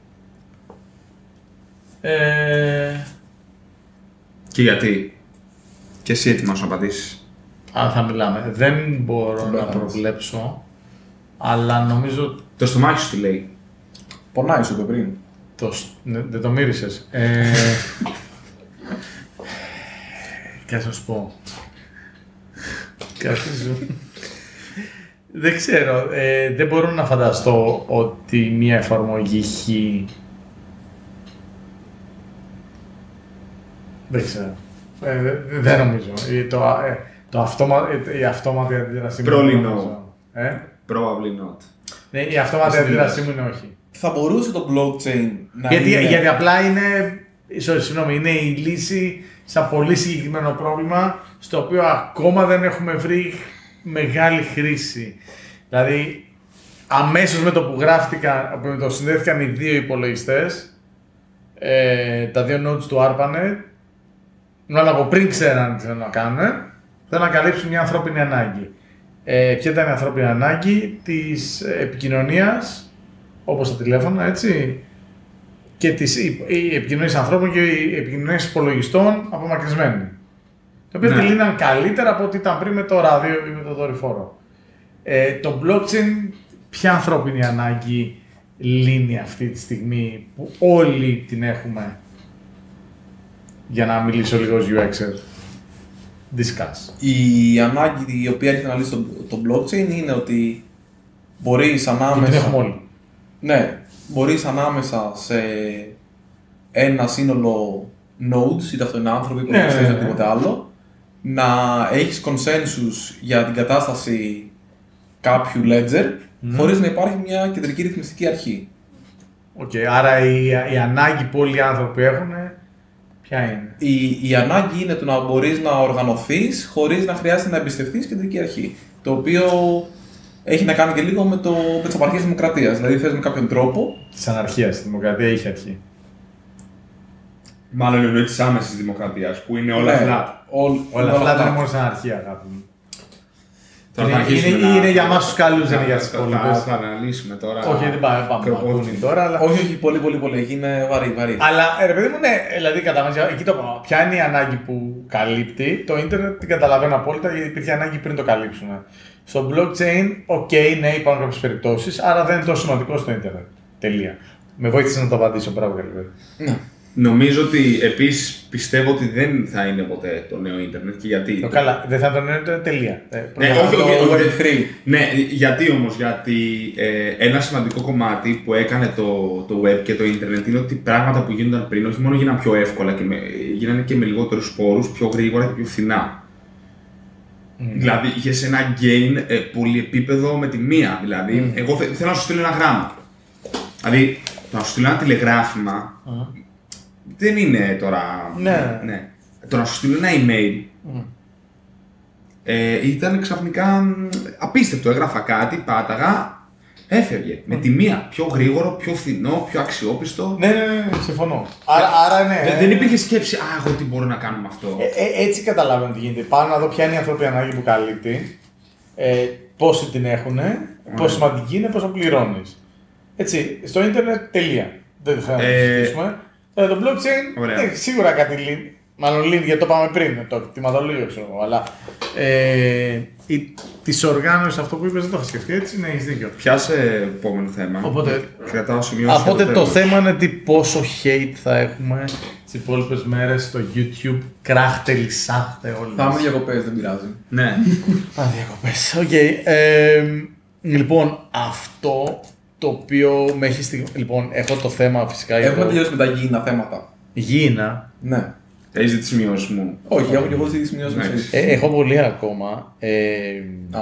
Ε, Και γιατί. Και εσύ έτοιμος να απαντήσεις. αν θα μιλάμε. Δεν μπορώ Δεν να πέθανες. προβλέψω, αλλά νομίζω Το στομάχι σου τι λέει. Πονάει σου είπε πριν. το, σ- ναι, δεν το μύρισες. Ε, και θα σου πω. Κάτι σου. Δεν ξέρω. Ε, δεν μπορώ να φανταστώ ότι μια εφαρμογή χ. Δεν ξέρω. Ε, δε, δεν νομίζω. Ε, το, ε, το αυτόμα, ε, η αυτόματη αντίδρασή μου Probably είναι no. νομίζω. Ε? Probably not. Ναι, η αυτόματη αντίδρασή μου είναι όχι. Θα μπορούσε το blockchain να Γιατί, είναι... γιατί απλά είναι, sorry, συγγνώμη, είναι η λύση σε ένα πολύ συγκεκριμένο πρόβλημα στο οποίο ακόμα δεν έχουμε βρει μεγάλη χρήση. Δηλαδή, αμέσως με το που γράφτηκαν, με το συνδέθηκαν οι δύο υπολογιστές, ε, τα δύο nodes του ARPANET, μάλλον από πριν ξέραν τι θέλουν να κάνουν, θέλουν να καλύψουν μια ανθρώπινη ανάγκη. Ε, ποια ήταν η ανθρώπινη ανάγκη της επικοινωνίας, όπως τα τηλέφωνα, έτσι, και τις επικοινωνίες ανθρώπων και οι επικοινωνίες υπολογιστών απομακρυσμένοι. Το οποίο Ναι. τη λύναν καλύτερα από ό,τι ήταν πριν με το ράδιο ή με το δορυφόρο. Ε, το blockchain, ποια ανθρώπινη ανάγκη λύνει αυτή τη στιγμή που όλοι την έχουμε, για να μιλήσω λίγο ως γιου εξ-ερ. Discuss. Η ανάγκη η οποία έχει να λύσει το, το blockchain είναι ότι μπορείς Την ανάμεσα... έχουμε όλοι. Ναι, μπορείς ανάμεσα σε ένα σύνολο nodes, είτε αυτό είναι άνθρωποι, Ναι, υπολογιστές ναι, ή ναι. οτιδήποτε άλλο, να έχεις consensus για την κατάσταση κάποιου ledger, χωρίς να υπάρχει μια κεντρική ρυθμιστική αρχή. Οκ, άρα η, η ανάγκη που όλοι οι άνθρωποι έχουν, ποια είναι? Η, η ανάγκη είναι το να μπορείς να οργανωθείς χωρίς να χρειάζεται να εμπιστευτείς κεντρική αρχή. Το οποίο έχει να κάνει και λίγο με, το, με τις απαρχές της δημοκρατίας. Δηλαδή θες με κάποιον τρόπο. Της αναρχίας, η δημοκρατία είχε αρχή. Μάλλον εννοεί τη άμεση δημοκρατία που είναι όλα Ναι, flat. όλ- Όλα αυτά είναι μόνο στην αναρχία, αγάπη μου. Τώρα θα Είναι, αρχίσουμε είναι, να- είναι για μας τους καλούς, δεν είναι για τους Θα- υπόλοιπους. Θα αναλύσουμε τώρα. Όχι, δεν πάμε, πάμε Κροπόδι. πάμε τώρα, αλλά... Όχι, όχι, πολύ, πολύ, πολύ. Είναι βαρύ, βαρύ. Αλλά ε, ρε παιδί μου, ναι, δηλαδή κατά μέσα, εκεί το πάω. Ποια είναι η ανάγκη που καλύπτει, το ίντερνετ την καταλαβαίνω απόλυτα γιατί υπήρχε ανάγκη πριν το καλύψουμε. Στο blockchain, οκ, okay, ναι, υπάρχουν κάποιες περιπτώσεις, άρα δεν είναι τόσο σημαντικό στο ίντερνετ. Τελεία. Με βοήθησε να το απαντήσω, μπράβο καλή. Ναι. Νομίζω ότι επίσης πιστεύω ότι δεν θα είναι ποτέ το νέο ίντερνετ και γιατί. Το καλά, δεν θα το είναι τελεία. Ε, Ναι, πρώτα- όχι, Το όχι, όχι. Web τρία. Ναι, γιατί όμως, γιατί ε, ένα σημαντικό κομμάτι που έκανε το, το web και το ίντερνετ είναι ότι πράγματα που γίνονταν πριν όχι μόνο γίνανε πιο εύκολα, και με, γίνανε και με λιγότερους σπόρους, πιο γρήγορα και πιο φθηνά. Mm. Δηλαδή είχε ένα gain ε, πολυεπίπεδο με τη μία. Δηλαδή, Mm. εγώ θε, θέλω να σου στείλω ένα γράμμα. Δηλαδή, το να σου στείλω ένα τηλεγράφημα Mm. δεν είναι τώρα. Ναι. ναι. Το να σου στείλω ένα email Mm. ε, ήταν ξαφνικά μ, απίστευτο. Έγραφα κάτι, πάταγα, έφευγε. Με τη μία. Πιο γρήγορο, πιο φθηνό, πιο αξιόπιστο. Ναι, ναι, ναι, συμφωνώ. Άρα, άρα ναι. Δεν, δεν υπήρχε σκέψη, α, εγώ τι μπορώ να κάνω με αυτό. Ε, ε, έτσι καταλαβαίνω τι γίνεται. Πάω να δω ποια είναι η ανθρώπινη ανάγκη που καλύπτει, ε, πόσοι την έχουν, πόσο σημαντική είναι, πόσο πληρώνει. Έτσι, στο ίντερνετ τελεία. Δεν θα το Ε, συζητήσουμε. Ε, το blockchain ωραία. ε, σίγουρα κάτι λύνει. Μάλλον λύνει γιατί το πάμε πριν, το κτηματολόγιο ξέρω εγώ. Αλλά ε, τη οργάνωση αυτό που είπε δεν το είχα σκεφτεί έτσι, ναι, έχει δίκιο. Πιάσε επόμενο θέμα. Οπότε- Κρατάω σημειώσεις. Οπότε εδώ το πέρα. θέμα είναι τι πόσο hate θα έχουμε τις υπόλοιπες μέρες στο YouTube. Κράχτε, λυσάχτε όλοι. Θα είμαι διακοπές, δεν πειράζει. Ναι. Α, διακοπές. Οκ. Ε, λοιπόν, αυτό το οποίο με έχει στιγμή. Λοιπόν, έχω το θέμα φυσικά για Έχουμε το τελειώσει με τα γήινα θέματα. γήινα. Ναι. Έχει τη σημειώσει μου. Όχι, έχω και εγώ ζητήσει σημειώσει Ναι. μου. Ε, έχω πολύ ακόμα. Ε, Α,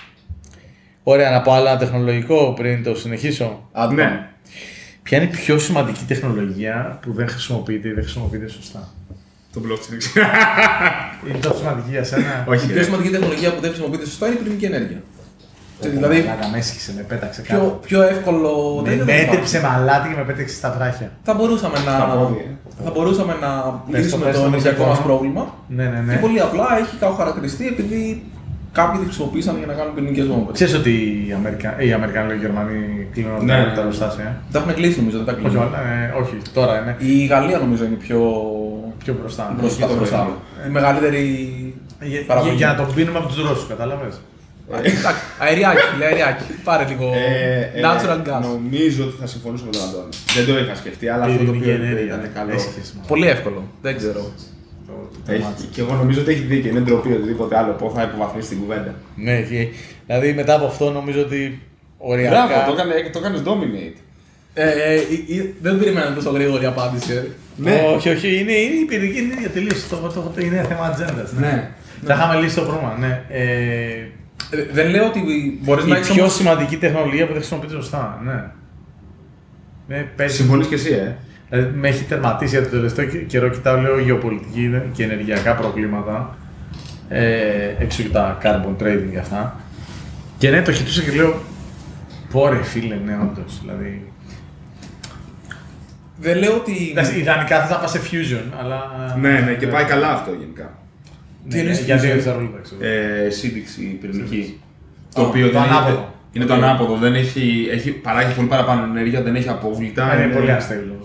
ωραία, να πω άλλο ένα τεχνολογικό πριν το συνεχίσω. άντε. Ναι. Ποια είναι η πιο σημαντική τεχνολογία που δεν χρησιμοποιείται ή δεν χρησιμοποιείται σωστά? Το blockchain. Είναι τόσο σημαντική για σένα? Όχι. Η ρε. πιο σημαντική τεχνολογία που δεν χρησιμοποιείται σωστά είναι η πυρηνική ενέργεια. Δηλαδή, Να με έσχισε, με πέταξε κάτω. πιο, πιο εύκολο. Με δεν είναι μέτρηψε μαλάτι και με πέταξε στα βράχια. Θα μπορούσαμε Στα να, πόδια. θα μπορούσαμε να Πες το, λύσουμε πες το, το πες ενεργειακό το. μας πρόβλημα. Ναι, ναι, Και ναι. πολύ απλά έχει χαρακτηριστεί επειδή κάποιοι τη χρησιμοποίησαν για να κάνουν πυρηνικές βόμβες. Ξέρεις ότι οι, Αμερικα... οι Αμερικανοί και οι Γερμανοί κλείνουν Ναι, τα- ναι. τα εργοστάσια. Τα έχουν κλείσει νομίζω, δεν τα Όχι, κλείσουν. όλα, ε, όχι, τώρα είναι Η Γαλλία νομίζω είναι πιο πιο μπροστά. μπροστά. Πιο μπροστά. Η μεγαλύτερη Για, για, παραγωγή. για να το πίνουμε από τους Ρώσους, κατάλαβες. Εντάξει, αεριάκι, φίλε, αεριάκι. Πάρε λίγο Ε, ε, natural gas. Νομίζω ότι θα συμφωνήσω με τον Αντώνη. Δεν το είχα σκεφτεί, αλλά αυτό το Πυρηνική οποίο ενέργεια, ήταν καλό. έσχεσμα. Πολύ εύκολο, δεν ξέρω. Το το Έχει, μάτι. και εγώ νομίζω ότι έχει δίκιο. Είναι ντροπή οτιδήποτε άλλο που θα υποβαθμίσει την κουβέντα. Ναι, και, δηλαδή μετά από αυτό νομίζω ότι οριακά. Μπράβο, το, έκανε, το έκανες dominate. Ε, ε, ε, ε, δεν περίμενα τόσο γρήγορη απάντηση. Ε. Ναι. Όχι, όχι, είναι, είναι η πυρηνική ενέργεια τελείως. Το, το, το, είναι θέμα ατζέντας. Ναι. Ναι. Θα είχαμε λύσει το πρόβλημα. Ναι. Ε, Ε, δεν λέω ότι μπορείς να η έχεις πιο όμως... σημαντική τεχνολογία που δεν χρησιμοποιείται σωστά. Ναι. Ναι, παίζει. Συμφωνείς και εσύ, ε. Δηλαδή, με έχει τερματίσει για το τελευταίο καιρό, κοιτάω λέω γεωπολιτική και ενεργειακά προβλήματα. Ε, έξω και τα carbon trading και αυτά. Και ναι, το κοιτούσα και λέω. Πόρε φίλε, ναι, όντως. Δηλαδή. Δεν λέω ότι... Εντάξει, ιδανικά θα πας σε fusion, αλλά. Ναι, ναι, και πάει καλά αυτό γενικά. Τι Ναι, εννοείς για δύο fusion? δευτερόλεπτα, ξέρω. Ε, σύνδεξη πυρηνική. Το Α, οποίο το δεν ανάποδο. είναι, είναι το Okay. ανάποδο. Δεν έχει, έχει, παράγει πολύ παραπάνω ενέργεια, δεν έχει απόβλητα. Είναι πολύ αστέλο.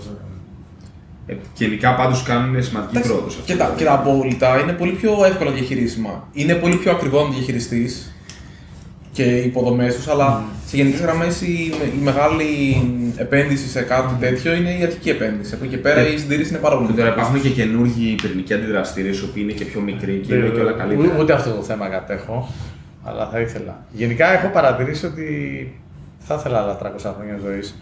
Ε, γενικά πάντως κάνουν σημαντική Εντάξει, πρόοδο. σε αυτό. Και τα, και τα απόλυτα είναι πολύ πιο εύκολα διαχειρίσιμα. Είναι πολύ πιο ακριβό να το διαχειριστείς και οι υποδομές τους, αλλά σε γενικές γραμμές η, η μεγάλη επένδυση σε κάτι τέτοιο είναι η αρχική επένδυση. Από εκεί και πέρα η συντήρηση είναι πάρα πολύ. Και τώρα υπάρχουν και καινούργιοι πυρηνικοί αντιδραστήρες, οι οποίοι είναι και πιο μικροί και είναι και όλα καλύτερα. Ούτε αυτό το θέμα κατέχω, αλλά θα ήθελα. Γενικά έχω παρατηρήσει ότι θα ήθελα άλλα τριακόσια χρόνια ζωής.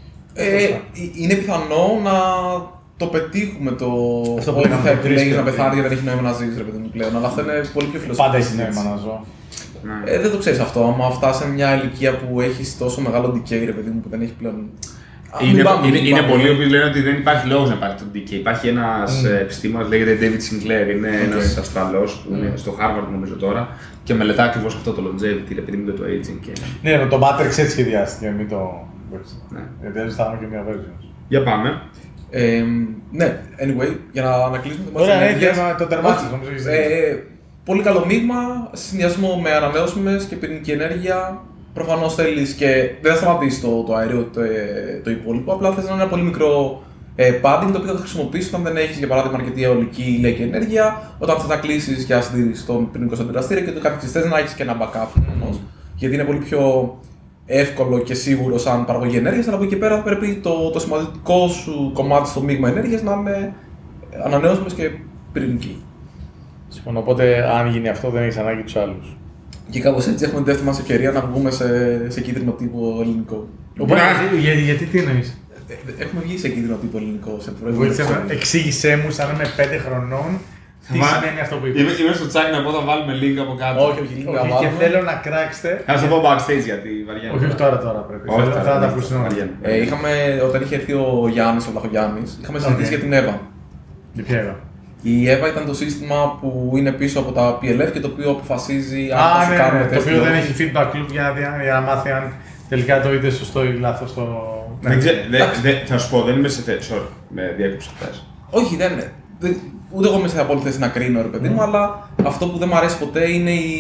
Ε, είναι πιθανό να το πετύχουμε το Αυτό που ότι λέγαμε θα πριν, επιλέγεις να πριν. πεθάνεις γιατί δεν έχει νόημα να ζεις ρε παιδί μου πλέον, αλλά αυτό είναι πολύ πιο φιλοσοφικό. Πάντα έχει νόημα να ζω. Ναι. Ε, δεν το ξέρεις αυτό, άμα φτάσει σε μια ηλικία που έχεις τόσο μεγάλο decay ρε παιδί μου που δεν έχει πλέον... Α, μην Είναι, πάμε, είναι, μην είναι πάμε. πολλοί που λένε ότι δεν υπάρχει λόγος να υπάρχει το ντι κέι. Υπάρχει ένας Mm. επιστήμονας, λέγεται David Sinclair, είναι Okay. ένας Αυστραλός που είναι στο Harvard νομίζω τώρα και μελετά ακριβώς αυτό το longevity, επειδή είναι το aging. Και... Ναι, με το Matrix έτσι σχεδιάστηκε, μην το. Ναι. Γιατί έτσι θα έχουμε και μια version. Για πάμε. Ε, ναι, anyway, για να, να κλείσουμε το Ωραία, μάτι ναι, της ενέργειας. τέρμα- το τερμάτισες, Όχι, νομίζω έχεις δίκιο. ε, πολύ καλό μείγμα, σε συνδυασμό με ανανεώσιμες και πυρηνική ενέργεια. Προφανώς θέλεις και δεν θα σταματήσει το, το αέριο το, ε, το υπόλοιπο, απλά θες να είναι ένα πολύ μικρό ε, padding το οποίο θα το χρησιμοποιήσεις όταν δεν έχεις για παράδειγμα αρκετή αιωλική ηλιακή ενέργεια, όταν θες να κλείσεις για συντήρηση στον πυρηνικό σου αντιδραστήρα και το καθεξής. Θες να έχεις και ένα backup προφανώς, γιατί είναι πολύ πιο εύκολο και σίγουρο σαν παραγωγή ενέργειας, αλλά από εκεί και πέρα πρέπει το, το σημαντικό σου κομμάτι στο μείγμα ενέργειας να είναι ανανεώσιμες και πυρηνική. Συμφωνώ, οπότε αν γίνει αυτό δεν έχεις ανάγκη τους άλλους. Και κάπως έτσι έχουμε τη δεύτερη μας ευκαιρία να βγούμε σε, σε κίτρινο τύπο ελληνικό. Οπότε, γιατί, γιατί, γιατί τι εννοείς. Ε, Έχουμε βγει σε κίτρινο τύπο ελληνικό σε Βοήθησε προηγούμενο. με- Εξήγησέ μου, σαν να είμαι πέντε χρονών, τι Βα- σημαίνει αυτό που είπες. Είμαι, είμαι στο τσάκι να πω θα βάλουμε link από κάτω. Όχι, όχι, link να Όχι, και βάλουμε. θέλω να κράξετε. Θα σου το πω backstage γιατί βαριέμαι. Όχι, όχι τώρα, τώρα πρέπει. Όχι, Θέλω- τώρα, Θα τα δεν ακούσει βαριέμαι. Ε, είχαμε, όταν είχε έρθει ο Γιάννης, ο Βλαχογιάννης, είχαμε συζητήσει Okay. για την Εύα. Και ποια era. Η Εύα ήταν το σύστημα που είναι πίσω από τα πι ελ εφ και το οποίο αποφασίζει αν θα Α, σου ναι, κάνουν ναι, το τεστ ή οποίο δεν όχι. έχει feedback loop για να, δει- για να μάθει αν τελικά το είδε σωστό ή λάθος το. Δεν ξέ- δε- Εντάξει. δε- θα σου πω, δεν είμαι σε θέση. Sorry, με διέκοψα χθες. Όχι, δεν είναι. Δεν- Ούτε εγώ είμαι σε απόλυτη θέση να κρίνω, ρε παιδί μου, αλλά αυτό που δεν μου αρέσει ποτέ είναι η.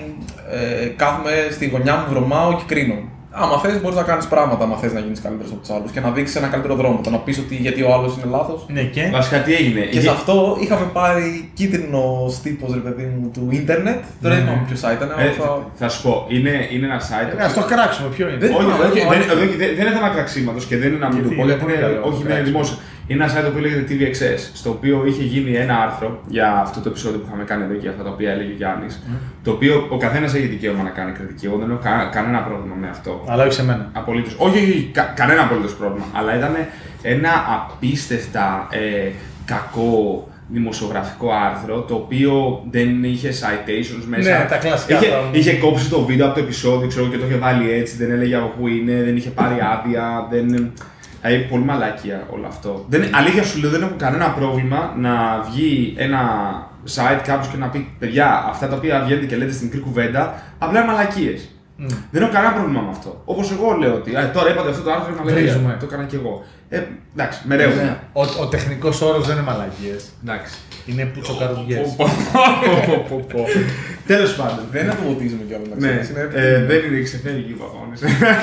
Ε, κάθομαι στη γωνιά μου, βρωμάω και κρίνω. Άμα θες, μπορείς να κάνεις πράγματα, άμα θες να γίνεις καλύτερος από τους άλλους και να δείξεις ένα καλύτερο δρόμο. Το να πεις ότι γιατί ο άλλος είναι λάθος. Ναι, και. Βασικά τι έγινε. Και Είχε- σε αυτό είχαμε πάρει κίτρινο τύπο, ρε παιδί μου, του ίντερνετ. Τώρα δεν Ναι. θυμάμαι ποιο site ήταν. Ε, αλλά θα- θα σου πω, είναι, είναι ένα site. Ε, ας το κράξουμε, ποιο είναι. Δεν- Όχι, θυμάμαι, όχι, δεν δεν, θυμάμαι. δεν, δεν, δεν είναι θέμα κραξίματο και δεν είναι να μην Γιατί το πω. είναι Γιατί πολύ είναι, καλό, όχι, είναι κράξιμο. δημόσιο. Είναι ένα site που λέγεται τι βι εξ ες, στο οποίο είχε γίνει ένα άρθρο για αυτό το επεισόδιο που είχαμε κάνει εδώ και αυτά τα οποία έλεγε ο Γιάννη. Το οποίο ο καθένα έχει δικαίωμα να κάνει κριτική. Εγώ δεν έχω κα- κανένα πρόβλημα με αυτό. Αλλά όχι σε μένα. Απολύτως. Όχι, όχι, κα- κανένα απολύτως πρόβλημα. Αλλά ήταν ένα απίστευτα ε, κακό δημοσιογραφικό άρθρο, το οποίο δεν είχε citations μέσα. Ναι, τα κλασικά Είχε, πράγματα. είχε κόψει το βίντεο από το επεισόδιο, ξέρω, και το είχε βάλει έτσι, δεν έλεγε από πού είναι, δεν είχε πάρει άδεια, δεν... Δηλαδή, πολύ μαλάκια όλο αυτό. Δεν, αλήθεια σου λέω, δεν έχω κανένα πρόβλημα να βγει ένα site κάποιο και να πει: παιδιά, αυτά τα οποία βγαίνετε και λέτε στην μικρή κουβέντα, απλά είναι μαλακίες. Mm. Δεν έχω κανένα πρόβλημα με αυτό. Όπως εγώ λέω ότι «Α, τώρα είπατε αυτό το άρθρο είναι μαλακία. Βρίζουμε. Το έκανα κι εγώ. Ε, εντάξει, με ρέουμε. Ναι. Ο, ο τεχνικός όρος δεν είναι μαλακίες. Εντάξει. Είναι πουτσοκαρδιές. Πω, πω, πω, πω. Τέλος πάντων. Δεν αντιμετωπίζουμε κιόλα να Ναι, ξέρεις. είναι- ε, δεν είναι ξεφεύγει ο αγώνες.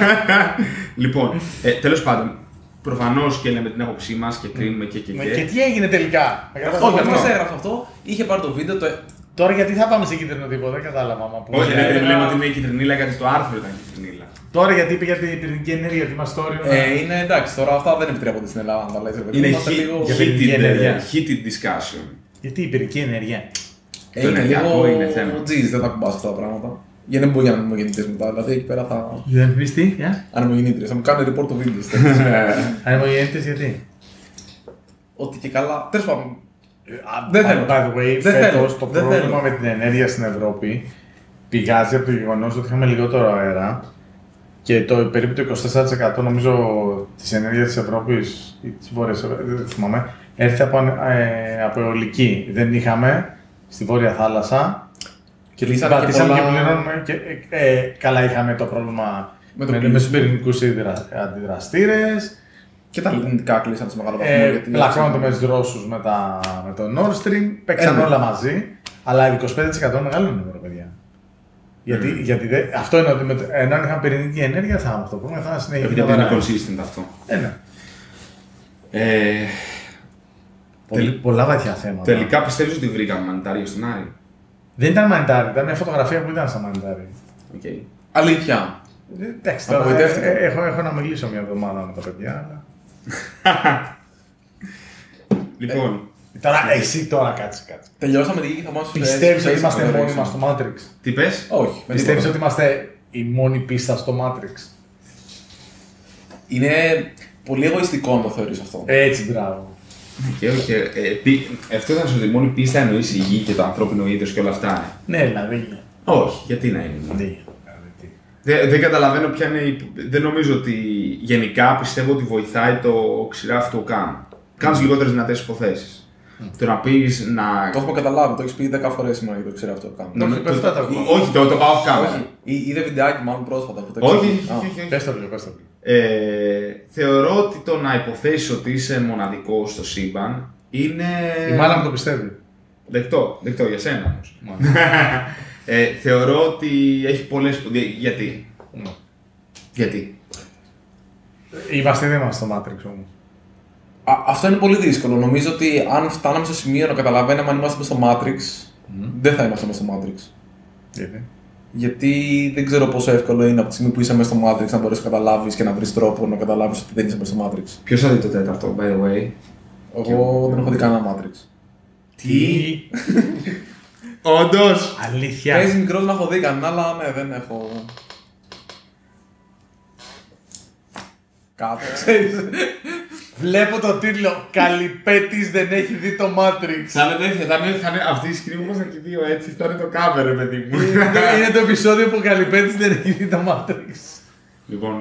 Λοιπόν, ε, τέλος πάντων, προφανώς και λέμε την άποψή μας και κρίνουμε και και Ναι, και. και τι έγινε τελικά. Αυτό, Όχι, αυτό αυτό. μας έγραψε αυτό. Είχε πάρει το βίντεο, το... Τώρα γιατί θα πάμε σε κίτρινο τύπο, δεν κατάλαβα. Άμα πούμε. Όχι, Ε, δεν λέμε ότι είναι η κυτρινίλα γιατί το άρθρο ήταν κυτρινίλα. Τώρα γιατί είπε για την πυρηνική ενέργεια, ότι είμαστε όριο. να- Ε, είναι εντάξει, τώρα αυτά δεν επιτρέπονται στην Ελλάδα να τα λες. ρε παιδί μου. Είναι Είμαστε heat- λίγο- Για πυρηνική heated, ενέργεια. ε, heated discussion. Γιατί η πυρηνική ενέργεια. Ε, Το είναι ενεργειακό λίγο είναι θέμα. τζιζ, δεν τα κουμπάς αυτά τα πράγματα. Για να μην μπορεί να είναι ανεμογεννήτριες μετά. Δηλαδή εκεί πέρα θα. Δεν πεις τι, Ανεμογεννήτριες. Θα μου κάνουν report το βίντεο. ανεμογεννήτριες γιατί. Ότι και καλά. Τέλος πάντων. Δεν θέλω. By the way, Δεν φέτος θέλω. το Δεν πρόβλημα θέλω. με την ενέργεια στην Ευρώπη πηγάζει από το γεγονός ότι είχαμε λιγότερο αέρα και το περίπου το είκοσι τέσσερα τοις εκατό νομίζω της ενέργειας της Ευρώπης ή της Βόρειας Ευρώπης, δεν θυμάμαι, έρθει από, ε, από αιωλική. Δεν είχαμε στη Βόρεια Θάλασσα. Και λύσαμε και Πατήσαμε και πολλά. πληρώνουμε. Και, ε, ε, καλά, είχαμε το πρόβλημα Με με, το με, κλείσιμο. με τους πυρηνικούς αντιδραστήρες. Και τα λιγνητικά κλείσαν σε μεγάλο βαθμό. Ε, γιατί- Πλακώνονται με τους Ρώσους με, τα, με το Nord Stream. Παίξαν Ε, ναι. όλα μαζί. Αλλά είκοσι πέντε τοις εκατό μεγάλο νούμερο, παιδιά. Γιατί, γιατί δε, αυτό είναι ότι με, το- ενώ αν είχαμε πυρηνική ενέργεια θα είχαμε αυτό το πρόβλημα. Θα συνεχίσει Επειδή να είναι δωρεάν. consistent αυτό. Ε, ναι. Ε, Πολύ, πολλά βαθιά θέματα. τελικά πιστεύεις ότι βρήκαμε μανιτάριο στον Άρη. Δεν ήταν μανιτάρι, ήταν μια φωτογραφία που ήταν σαν μανιτάρι. Okay. Αλήθεια. Ε, Εντάξει, τώρα, ε, Απογοητεύτηκα. ε, έχω, έχω να μιλήσω μια εβδομάδα με τα παιδιά. Αλλά... Λοιπόν, Τώρα, εσύ τώρα κάτσε, κάτσε. Τελειώσαμε τη γη και θα μας Πιστεύεις ότι είμαστε μόνοι μας στο Matrix. τι πες? Όχι. με Πιστεύεις τίποτα. ότι είμαστε η μόνη πίστα στο Matrix. Είναι πολύ εγωιστικό να το θεωρείς αυτό. Έτσι, μπράβο. Και, και, ε, πι, αυτό ήταν ότι μόνη πίστα εννοείς η γη και το ανθρώπινο είδος και όλα αυτά. Ε. Ναι, δηλαδή. Όχι, γιατί να είναι. Ναι. Δεν, δεν καταλαβαίνω ποια είναι η... Δεν νομίζω ότι γενικά πιστεύω ότι βοηθάει το ξηράφι του ΚΑΜ. Κάνεις λιγότερες δυνατές υποθέσεις. Το να πεις να... Το έχουμε καταλάβει, το έχεις πει δέκα φορές σήμερα γιατί το ξέρω αυτό. Κάνω. Το έχει πει αυτά τα Ό- Όχι, το, το πάω off camera. Όχι, Εί- είδε βιντεάκι μάλλον πρόσφατα που το Όχι, έχεις όχι, πει. Α. όχι, όχι. Πες το λίγο, πες το λίγο. Ε, θεωρώ ότι το να υποθέσεις ότι είσαι μοναδικός στο σύμπαν είναι... Η μάνα μου το πιστεύει. Δεκτό, δεκτό για σένα όμως. ε, θεωρώ ότι έχει πολλές... Γιατί. Ναι. Γιατί. Είμαστε δεν είμαστε στο Matrix όμως. Α, αυτό είναι πολύ δύσκολο. Νομίζω ότι αν φτάναμε στο σημείο να καταλαβαίναμε αν είμαστε μέσα στο Matrix, δεν θα είμαστε μέσα στο Matrix. Γιατί. Γιατί δεν ξέρω πόσο εύκολο είναι από τη στιγμή που είσαι μέσα στο Matrix να μπορέσει να καταλάβει και να βρει τρόπο να καταλάβει ότι δεν είσαι μέσα στο Matrix. Ποιος θα δει το τέταρτο, by the way. Εγώ δεν έχω δει κανένα Matrix. Τι. Όντως. Αλήθεια. Παίζει μικρό να έχω δει κανένα, αλλά ναι, δεν έχω. Κάτω, ξέρεις. Βλέπω το τίτλο Καλυπέτης δεν έχει δει το Matrix. Θα είναι τέτοια, θα είναι, θα είναι αυτή η σκηνή που ήμασταν και δύο έτσι, θα είναι το cover, ρε παιδί μου. Είναι το επεισόδιο που ο Καλυπέτης δεν έχει δει το Matrix. Λοιπόν,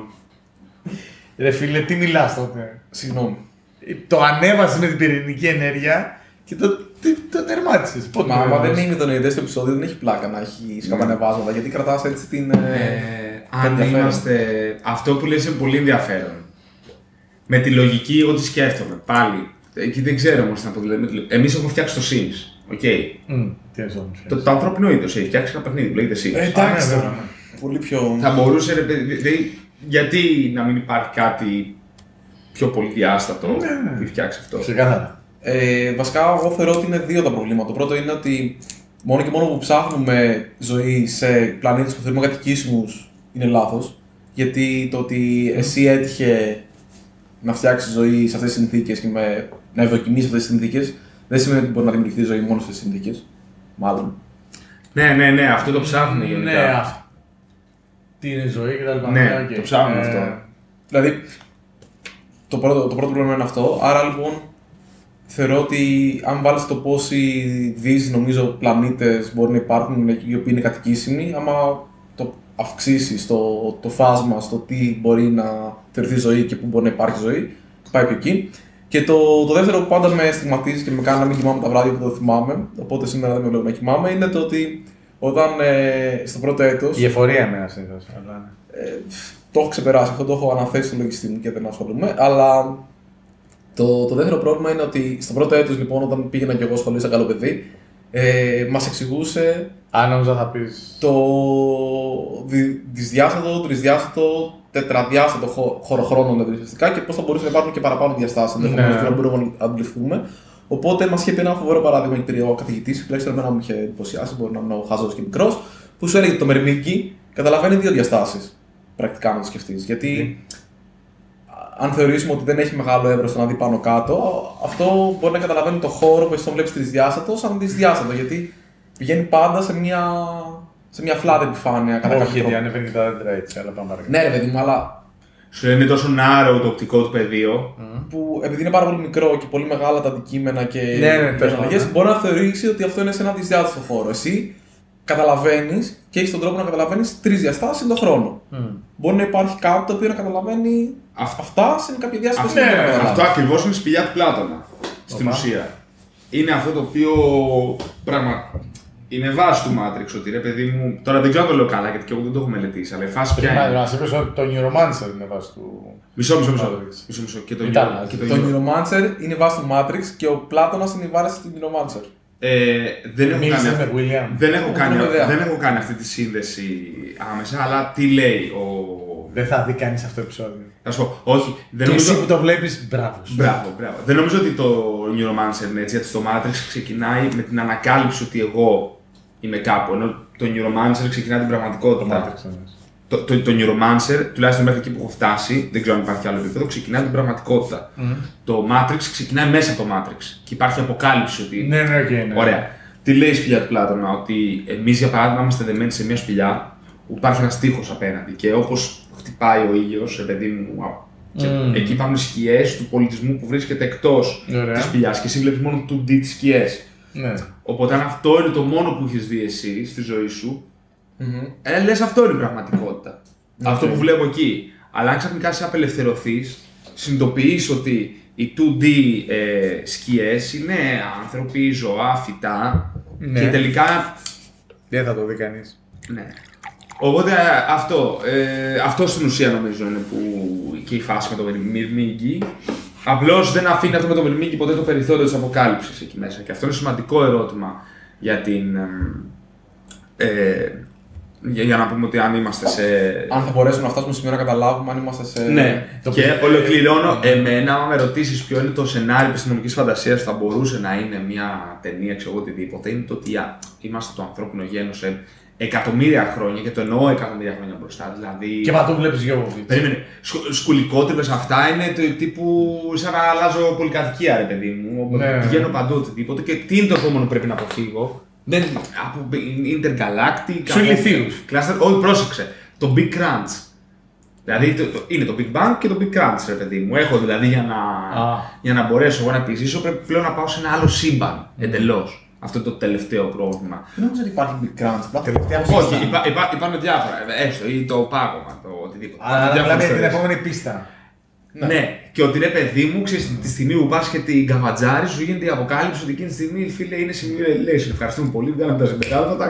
Ρε φίλε, τι μιλάς τότε. Συγγνώμη. Το ανέβασες με την πυρηνική ενέργεια και το, το, το τερμάτισες. Πότε Μα το άμα δεν έβαλες? είναι το νοητές το επεισόδιο, δεν έχει πλάκα να έχει σκαμπανεβάσματα γιατί κρατάς έτσι την. ε, ε, αν ενδιαφέρον. είμαστε... Αυτό που λες είναι πολύ ενδιαφέρον. Με τη λογική, εγώ τι σκέφτομαι. Πάλι. Εκεί δεν ξέρω όμως να το λέμε. Εμείς έχουμε φτιάξει το Sims. Okay. Μμ, τι εννοείς όμως. Το, το ανθρώπινο είδος έχει φτιάξει ένα παιχνίδι που λέγεται Sims. Ε, εντάξει ναι, τώρα. βέβαια. Πολύ πιο. Θα μπορούσε, ρε παιδί, δηλαδή, γιατί να μην υπάρχει κάτι πιο πολύ διάστατο Ναι. που έχει φτιάξει αυτό. Ξεκάθαρα. Ε, βασικά, εγώ θεωρώ ότι είναι δύο τα προβλήματα. Το πρώτο είναι ότι μόνο και μόνο που ψάχνουμε ζωή σε πλανήτες που θεωρούμε κατοικήσιμους είναι λάθος. Γιατί το ότι εσύ έτυχε να φτιάξει ζωή σε αυτές τις συνθήκες και με, να ευδοκιμήσει αυτές τις συνθήκες, δεν σημαίνει ότι μπορεί να δημιουργηθεί ζωή μόνο σε αυτές τις συνθήκες. Μάλλον. Ναι, ναι, ναι, αυτό το ψάχνουν γενικά. Ναι, αυτό. Τι είναι η ζωή και τα λοιπά. Ναι, οκ. το ψάχνουν Ε, αυτό. Δηλαδή, το πρώτο, το πρώτο πρόβλημα είναι αυτό. Άρα λοιπόν, θεωρώ ότι αν βάλεις το πόσοι δις νομίζω πλανήτες μπορεί να υπάρχουν οι οποίοι είναι κατοικήσιμοι, άμα το αυξήσεις το, το φάσμα στο τι μπορεί να θεωρηθεί ζωή και πού μπορεί να υπάρχει ζωή, πάει και εκεί. Και το, το δεύτερο που πάντα με στιγματίζει και με κάνει να μην κοιμάμαι τα βράδια που το θυμάμαι, οπότε σήμερα δεν με βλέπω να κοιμάμαι, είναι το ότι όταν ε, στο πρώτο έτος. Η εφορία εμένα συνήθως. Αλλά... Ε, το έχω ξεπεράσει, αυτό το έχω αναθέσει στο λογιστή μου και δεν ασχολούμαι. Αλλά το, το δεύτερο πρόβλημα είναι ότι στο πρώτο έτος, λοιπόν, όταν πήγαινα και εγώ σχολείο σαν καλό παιδί, ε, μας εξηγούσε Αν νόμιζα θα πεις. το δι, δυσδιάστατο, τρισδιάστατο, τετραδιάστατο χω- χωροχρόνο δηλαδή, ουσιαστικά και πώς θα μπορούσαν να υπάρχουν και παραπάνω διαστάσεις ενδεχομένως Ναι. που να μπορούμε να αντιληφθούμε. Οπότε μας είχε πει ένα φοβερό παράδειγμα γιατί ο καθηγητής, τουλάχιστον εμένα μου είχε εντυπωσιάσει, μπορεί να ήμουν ο χαζός και μικρός, που σου έλεγε ότι το μερμήγκι καταλαβαίνει δύο διαστάσεις. Πρακτικά να το σκεφτείς. Γιατί αν θεωρήσουμε ότι δεν έχει μεγάλο εύρος το να δει πάνω κάτω, αυτό μπορεί να καταλαβαίνει το χώρο που εσύ τον βλέπεις τρισδιάστατο σαν δυσδιάστατο. Γιατί πηγαίνει πάντα σε μια, σε μια flat επιφάνεια. Κατά Όχι, γιατί ανεβαίνει και τα δέντρα έτσι, αλλά πάμε παρακάτω. Ναι, ρε παιδί μου, αλλά. Σου είναι τόσο narrow το οπτικό του πεδίο. Mm. Που επειδή είναι πάρα πολύ μικρό και πολύ μεγάλα τα αντικείμενα και ναι, ναι, οι αλλαγές, ναι. Μπορεί να θεωρήσει ότι αυτό είναι σε ένα δυσδιάστατο χώρο. Εσύ καταλαβαίνεις και έχεις τον τρόπο να καταλαβαίνεις τρεις διαστάσεις τον χρόνο. Mm. Μπορεί να υπάρχει κάτι το οποίο να καταλαβαίνει Αυ... αυτά σε κάποια διάσταση. Αυτό, ναι, αυτό ακριβώς είναι η σπηλιά του Πλάτωνα. Στην ουσία. Είναι αυτό το οποίο πράγμα. Είναι βάση του Matrix, ότι ρε παιδί μου. Τώρα δεν ξέρω αν το λέω καλά γιατί και εγώ δεν το έχω μελετήσει, αλλά η φάση πια είναι. Μα είπες ότι το Neuromancer είναι βάση του. Μισό, μισό, μισό. μισό, μισό. Και το, Ήταν, και το, το Neuromancer είναι βάση του Matrix και ο Πλάτωνας είναι η βάση του Neuromancer. Ε, δεν, έχω κάνει, με William. δεν, έχω κάνει, δεν έχω κάνει αυτή τη σύνδεση άμεσα, αλλά τι λέει ο. Δεν θα δει κανείς αυτό το επεισόδιο. Θα σου πω, όχι. Δεν και νομίζω... εσύ που το βλέπεις, μπράβο. Μπράβο, μπράβο. Δεν νομίζω ότι το Neuromancer είναι έτσι, γιατί στο Matrix ξεκινάει με την ανακάλυψη ότι εγώ είμαι κάπου, ενώ το Neuromancer ξεκινάει την πραγματικότητα. Το, το, το, το Neuromancer, τουλάχιστον μέχρι εκεί που έχω φτάσει, δεν ξέρω αν υπάρχει άλλο επίπεδο, ξεκινάει την πραγματικότητα. Mm. Το Matrix ξεκινάει μέσα από το Matrix και υπάρχει αποκάλυψη ότι. Ναι, ναι, okay, ναι. Ωραία. Τι λέει η σπηλιά του Πλάτωνα, ότι εμείς για παράδειγμα είμαστε δεμένοι σε μια σπηλιά που υπάρχει ένας τοίχος απέναντι και όπως χτυπάει ο ήλιος, παιδί μου, mm. εκεί υπάρχουν σκιές του πολιτισμού που βρίσκεται εκτός της σπηλιάς και εσύ βλέπεις μόνο του ντι τις σκιές. Ναι. Οπότε αν αυτό είναι το μόνο που έχεις δει εσύ στη ζωή σου, mm-hmm. ε, λες αυτό είναι η πραγματικότητα. Okay. Αυτό που βλέπω εκεί. Αλλά αν ξαφνικά σε απελευθερωθείς, συνειδητοποιείς ότι οι δύο ντι ε, σκιές είναι άνθρωποι, ζώα, φυτά ναι. και τελικά. Δεν θα το δει κανείς. Ναι. Οπότε αυτό, ε, αυτό στην ουσία νομίζω είναι που και η φάση με το Μυρμήγκι. Απλώς δεν αφήνει αυτό με το Μυρμήγκι ποτέ το περιθώριο της αποκάλυψης εκεί μέσα. Και αυτό είναι σημαντικό ερώτημα για την. Ε, για, για να πούμε ότι αν είμαστε σε. Αν θα μπορέσουμε να φτάσουμε σημείο να καταλάβουμε αν είμαστε σε. Ναι, το και που... ολοκληρώνω. Εμένα, άμα με ρωτήσεις ποιο είναι το σενάριο επιστημονικής φαντασίας που θα μπορούσε να είναι μια ταινία, ξέρω εγώ οτιδήποτε, είναι το ότι είμαστε το ανθρώπινο γένος σε εκατομμύρια χρόνια και το εννοώ εκατομμύρια χρόνια μπροστά. Δηλαδή. Και παντού βλέπεις Γιώβοβιτς. Περίμενε. Σκουλικότρυπες αυτά είναι το τύπου σαν να αλλάζω πολυκατοικία, ρε παιδί μου. Ναι. Πηγαίνω παντού οτιδήποτε και τι είναι το επόμενο που πρέπει να αποφύγω. Δεν, από Intergalactic. Σου ηλιθίους. Όχι, πρόσεξε. Το Big Crunch. Δηλαδή το, το, είναι το Big Bang και το Big Crunch, ρε παιδί μου. Έχω δηλαδή για να, ah. για να μπορέσω εγώ να επιζήσω πρέπει πλέον να πάω σε ένα άλλο σύμπαν mm. εντελώς. Αυτό είναι το τελευταίο πρόβλημα. Δεν νομίζω ότι υπάρχει Big Crunch. Τελευταία Όχι, υπά, υπά, υπάρχουν διάφορα. Έστω ή το πάγωμα, το οτιδήποτε. Αλλά δηλαδή την επόμενη πίστα. Ναι. ναι, και ότι ρε παιδί μου, ξέρεις, τη στιγμή που πας και την καβατζάρι σου γίνεται η αποκάλυψη ότι εκείνη τη στιγμή φίλε είναι σημείο ελέγχου. Ευχαριστούμε πολύ, βγάλαμε τα συμπεράσματα.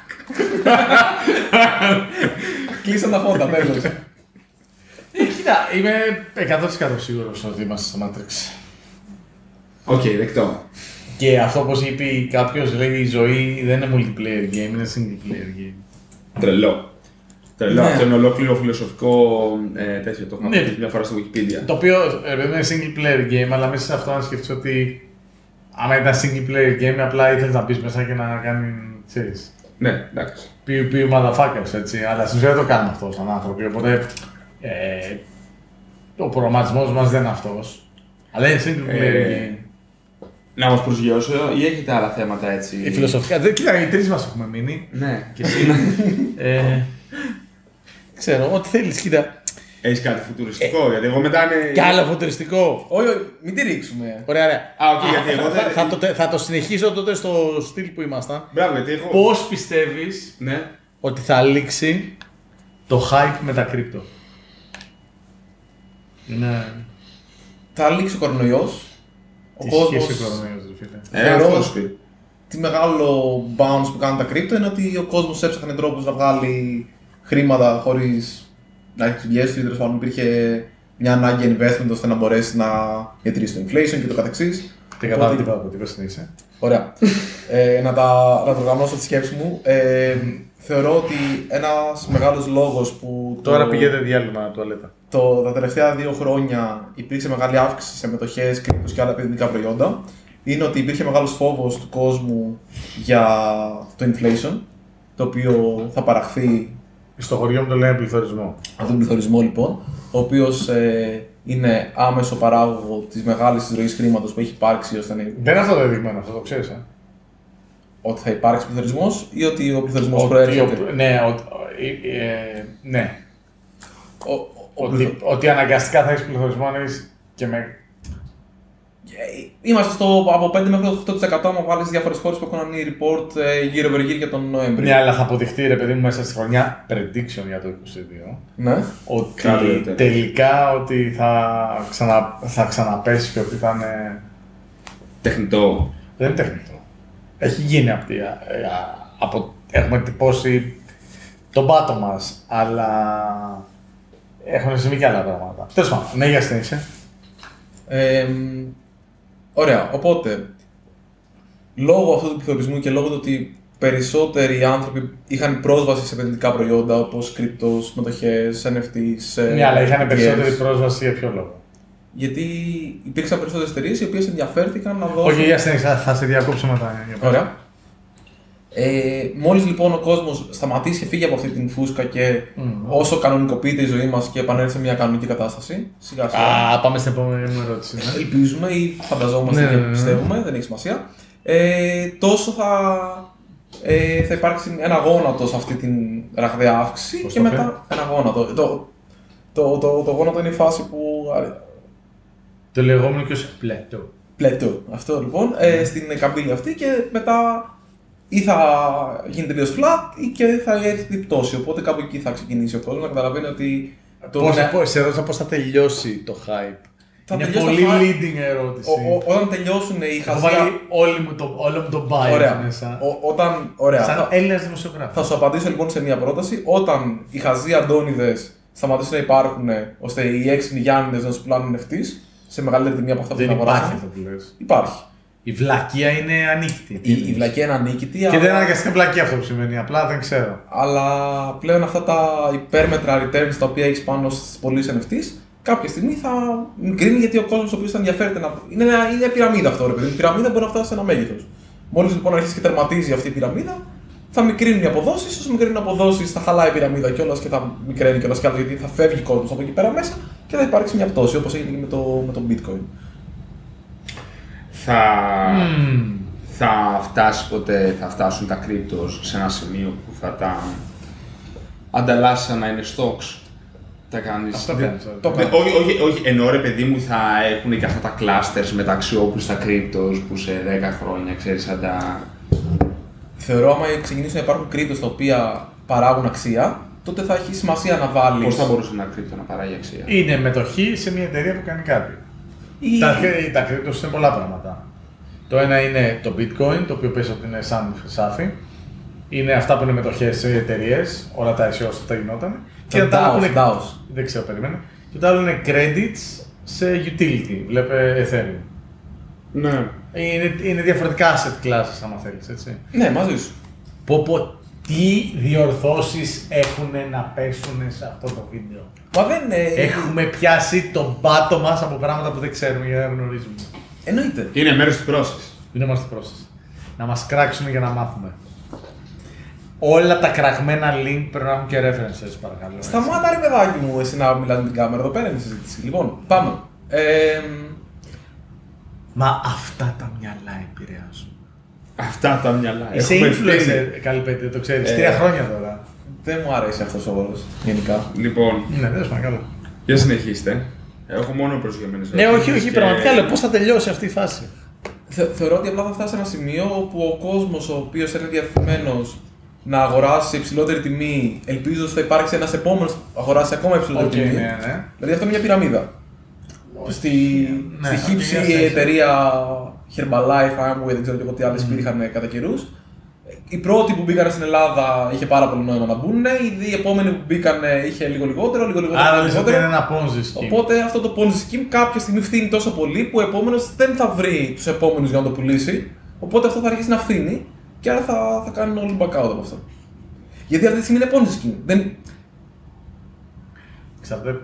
Κλείσαν τα φώτα, τέλος. Κοίτα, είμαι εκατό τοις εκατό σίγουρος ότι είμαστε στο Matrix. Οκ, okay, δεκτό. Και αυτό όπως είπε κάποιος, λέει η ζωή δεν είναι multiplayer game, είναι single player game. Τρελό. Τρελό, ναι. Αυτό είναι ολόκληρο φιλοσοφικό ε, τέτοιο, το έχουμε ναι. πει μια φορά στο Wikipedia. Το οποίο ε, είναι single player game, αλλά μέσα σε αυτό να σκεφτείς ότι άμα ήταν single player game, απλά ήθελες να μπεις μέσα και να κάνει, ξέρεις. Ναι, εντάξει. Πει πει motherfuckers, έτσι, αλλά στην ουσία δεν το κάνουμε αυτό σαν άνθρωποι, οπότε ε, ο προγραμματισμός μας δεν είναι αυτός, αλλά είναι single player ε, game. Να μας προσγειώσω ή έχετε άλλα θέματα έτσι. Η φιλοσοφικά, δεν κοίτα, οι τρεις μας έχουμε μείνει. Ναι. Και εσύ. ε, ξέρω, ό,τι θέλεις, κοίτα. Έχεις κάτι φουτουριστικό, ε, γιατί εγώ μετά είναι. Κι άλλο φουτουριστικό. Όχι, όχι, μην τη ρίξουμε. Ωραία, ωραία. Α, οκ, okay, γιατί εγώ δεν. Θα, θα, θα το συνεχίσω τότε στο στυλ που ήμασταν. Μπράβο, γιατί εγώ. Πώς πιστεύεις ναι. ότι θα λήξει το hype με τα κρύπτο? Ναι. Θα λήξει ο κορονοϊός. Τι σχέση ο κορονοϊός, ρε φίλε? Ε, αυτό πει. Τι μεγάλο bounce που κάνουν τα κρύπτο είναι ότι ο κόσμος έψαχνε τρόπους να βγάλει χρήματα χωρίς να έχει τις δουλειές του ή τέλος πάντων υπήρχε μια ανάγκη investment ώστε να μπορέσει να διατηρήσει το inflation και το καθεξής. Τι κατάλαβα τίποτα από τι είπες. Ωραία. ε, να, τα, να το οργανώσω τη σκέψη μου. Ε, θεωρώ ότι ένας μεγάλος λόγος που. Τώρα το, πηγαίνετε διάλειμμα τουαλέτα. Το, τα τελευταία δύο χρόνια υπήρξε μεγάλη αύξηση σε μετοχές, κρύπτος και άλλα επενδυτικά προϊόντα είναι ότι υπήρχε μεγάλος φόβος του κόσμου για το inflation, το οποίο θα παραχθεί. Στο χωριό μου το λένε πληθωρισμό. Αυτό τον πληθωρισμό λοιπόν, ο οποίος ε, είναι άμεσο παράγωγο της μεγάλης ροής χρήματος που έχει υπάρξει ώστε να. Δεν είναι αυτό δεδειγμένο, αυτό το ξέρεις. Ε? Ότι θα υπάρξει πληθωρισμός ή ότι ο πληθωρισμός προέρχεται. Ο, ναι, ο, ε, ε, ναι. Ο, ο, ότι, πληθω... ότι αναγκαστικά θα έχεις πληθωρισμό αν έχεις και με. Είμαστε στο από πέντε μέχρι οκτώ τοις εκατό άμα βάλεις διάφορες χώρες που έχουν κάνει report ε, γύρω over γύρω για τον Νοέμβριο. Ναι, αλλά θα αποδειχτεί ρε παιδί μου μέσα στη χρονιά prediction για το είκοσι δύο. Ναι. Ότι Κάτω, τελικά ότι θα, ξανα, θα ξαναπέσει και ότι θα είναι. Τεχνητό. Δεν είναι τεχνητό. Έχει γίνει από, τη, από έχουμε τυπώσει τον πάτο μας, αλλά έχουν συμβεί και άλλα πράγματα. Τέλος πάντων, ναι, για στενήσε. Ε, ωραία, οπότε λόγω αυτού του πληθωρισμού και λόγω του ότι περισσότεροι άνθρωποι είχαν πρόσβαση σε επενδυτικά προϊόντα όπως κρυπτος, μετοχές, εν εφ τις. Ναι, αλλά είχαν περισσότερη πρόσβαση για ποιο λόγο? Γιατί υπήρξαν περισσότερες εταιρείες οι οποίες ενδιαφέρθηκαν να δώσουν. Όχι, για στενήσε, θα σε διακόψω μετά. Ωραία. Ε, μόλις λοιπόν ο κόσμος σταματήσει και φύγει από αυτή την φούσκα και mm. όσο κανονικοποιείται η ζωή μας και επανέλθει σε μια κανονική κατάσταση, σιγά σιγά. Α, πάμε στην επόμενη ερώτηση. Ναι. Ελπίζουμε ή φανταζόμαστε ναι, και ναι, ναι. πιστεύουμε, δεν έχει σημασία. Ε, τόσο θα, ε, θα υπάρξει ένα γόνατο σε αυτή την ραγδαία αύξηση. Πώς και μετά πέ? Ένα γόνατο. Το, το, το, το, το γόνατο είναι η φάση που. Το λεγόμενο και ως πλέτο. Πλέτο. Αυτό λοιπόν, mm. ε, στην καμπύλη αυτή και μετά. Ή θα γίνει τελείως flat ή και θα έρθει πτώση. Οπότε κάπου εκεί θα ξεκινήσει ο κόσμος να καταλαβαίνει ότι. Το πώς, ναι, πώς, σε ερώτησα πώς θα τελειώσει το hype. Θα είναι πολύ hype. Leading ερώτηση. Ο, ο, όταν τελειώσουν οι χαζιά. Θα βάλει όλο μου το, όλο μου το bio ωραία. μέσα. Ο, όταν, ωραία. Σαν Έλληνας δημοσιογράφος. Θα σου απαντήσω λοιπόν σε μια πρόταση. Όταν οι χαζοί Αντώνιδες σταματήσουν να υπάρχουν ώστε οι έξυπνοι Γιάννηδες να σου πουλάνε εν εφ τις σε μεγαλύτερη τιμή από αυτά που θα αγοράσουν. Υπάρχει αυτό που λες. Υπάρχει. Η βλακεία είναι ανίκητη. Η, η βλακεία είναι ανίκητη. Και αλλά... δεν είναι αναγκαστικά βλακεία αυτό που σημαίνει, απλά δεν ξέρω. Αλλά πλέον αυτά τα υπέρμετρα returns τα οποία έχει πάνω στις πωλήσεις εν εφ τις, κάποια στιγμή θα γκρίνει γιατί ο κόσμος ο οποίος θα ενδιαφέρεται να. Είναι, είναι πυραμίδα αυτό, ρε παιδί. Η πυραμίδα μπορεί να φτάσει σε ένα μέγεθος. Μόλις λοιπόν αρχίσει και τερματίζει αυτή η πυραμίδα, θα μικρύνουν οι αποδόσεις. Όσο μικρύνουν οι αποδόσεις, θα χαλάει η πυραμίδα κιόλας και θα μικραίνει κιόλας κι άλλο γιατί θα φεύγει κόσμος από εκεί πέρα μέσα και θα υπάρξει μια πτώση όπως έγινε και με το, με το bitcoin. Θα, mm. θα φτάσει ποτέ, θα φτάσουν τα cryptos σε ένα σημείο που θα τα ανταλλάσσει σαν να είναι stocks. Τα κάνεις. Αυτό κάνεις. Το, το, όχι, όχι, όχι, ενώ ρε παιδί μου θα έχουν και αυτά τα clusters μεταξύ όπου στα cryptos που σε δέκα χρόνια ξέρεις σαν τα. Θεωρώ άμα ξεκινήσουν να υπάρχουν cryptos τα οποία παράγουν αξία, τότε θα έχει σημασία να βάλεις. Πώς θα μπορούσε ένα crypto να παράγει αξία? Είναι μετοχή σε μια εταιρεία που κάνει κάτι. Η... Τα, τα cryptos είναι πολλά πράγματα. Το ένα είναι το bitcoin, το οποίο πες ότι είναι σαν χρυσάφι. Είναι αυτά που είναι μετοχές σε εταιρείες, όλα τα ι σι ό's αυτά γινόταν. Και τα άλλα είναι ντάος. Δεν ξέρω, περίμενε. Και το άλλο είναι credits σε utility, βλέπε Ethereum. Ναι. Είναι, είναι διαφορετικά asset classes, άμα θέλεις, έτσι. Ναι, μαζί σου. Πω πω, τι διορθώσεις έχουν να πέσουν σε αυτό το βίντεο. Μα δεν είναι... Έχουμε πιάσει τον πάτο μας από πράγματα που δεν ξέρουμε για να γνωρίζουμε. Εννοείται. Είναι μέρος του process. Είναι μέρος του process. Να μας κράξουν για να μάθουμε. Όλα τα κραγμένα link πρέπει να έχουν και references, παρακαλώ. Σταμάτα ρε παιδάκι μου, εσύ να μιλάς με την κάμερα, εδώ πέρα είναι η συζήτηση. Λοιπόν, πάμε. Ε, Μα αυτά τα μυαλά επηρεάζουν. Αυτά τα μυαλά. Είσαι influencer, Καλυπέτη, το ξέρεις. Ε, Τρία χρόνια τώρα. Δεν μου αρέσει αυτός ο όρος, γενικά. Λοιπόν, ναι, δεν σου καλά. για συνεχίστε. Έχω μόνο προσγειωμένες ναι, όχι, όχι, και... πραγματικά λέω πώς θα τελειώσει αυτή η φάση. Θε, θεωρώ ότι απλά θα φτάσει σε ένα σημείο όπου ο κόσμος ο οποίος είναι διαθετημένος να αγοράσει σε υψηλότερη τιμή, ελπίζω ότι θα υπάρξει ένας επόμενος που αγοράσει ακόμα υψηλότερη okay, τιμή. Ναι, ναι. Δηλαδή αυτό είναι μια πυραμίδα. Okay. Στη, ναι, στη χύψη η εταιρεία Herbalife, Amway, δεν ξέρω και εγώ τι άλλες mm. υπήρχαν κατά καιρούς. Οι πρώτοι που μπήκαν στην Ελλάδα είχε πάρα πολύ νόημα να μπουν, οι επόμενοι που μπήκαν είχε λίγο λιγότερο, λίγο λιγότερο. Άρα λιγότερο. Είναι ένα Ponzi scheme. Οπότε αυτό το Ponzi scheme κάποια στιγμή φθήνει τόσο πολύ που ο επόμενος δεν θα βρει τους επόμενους για να το πουλήσει. Οπότε αυτό θα αρχίσει να φθήνει και άρα θα, θα κάνουν όλοι back out από αυτό. Γιατί αυτή τη στιγμή είναι Ponzi scheme. Δεν... Ξέρετε,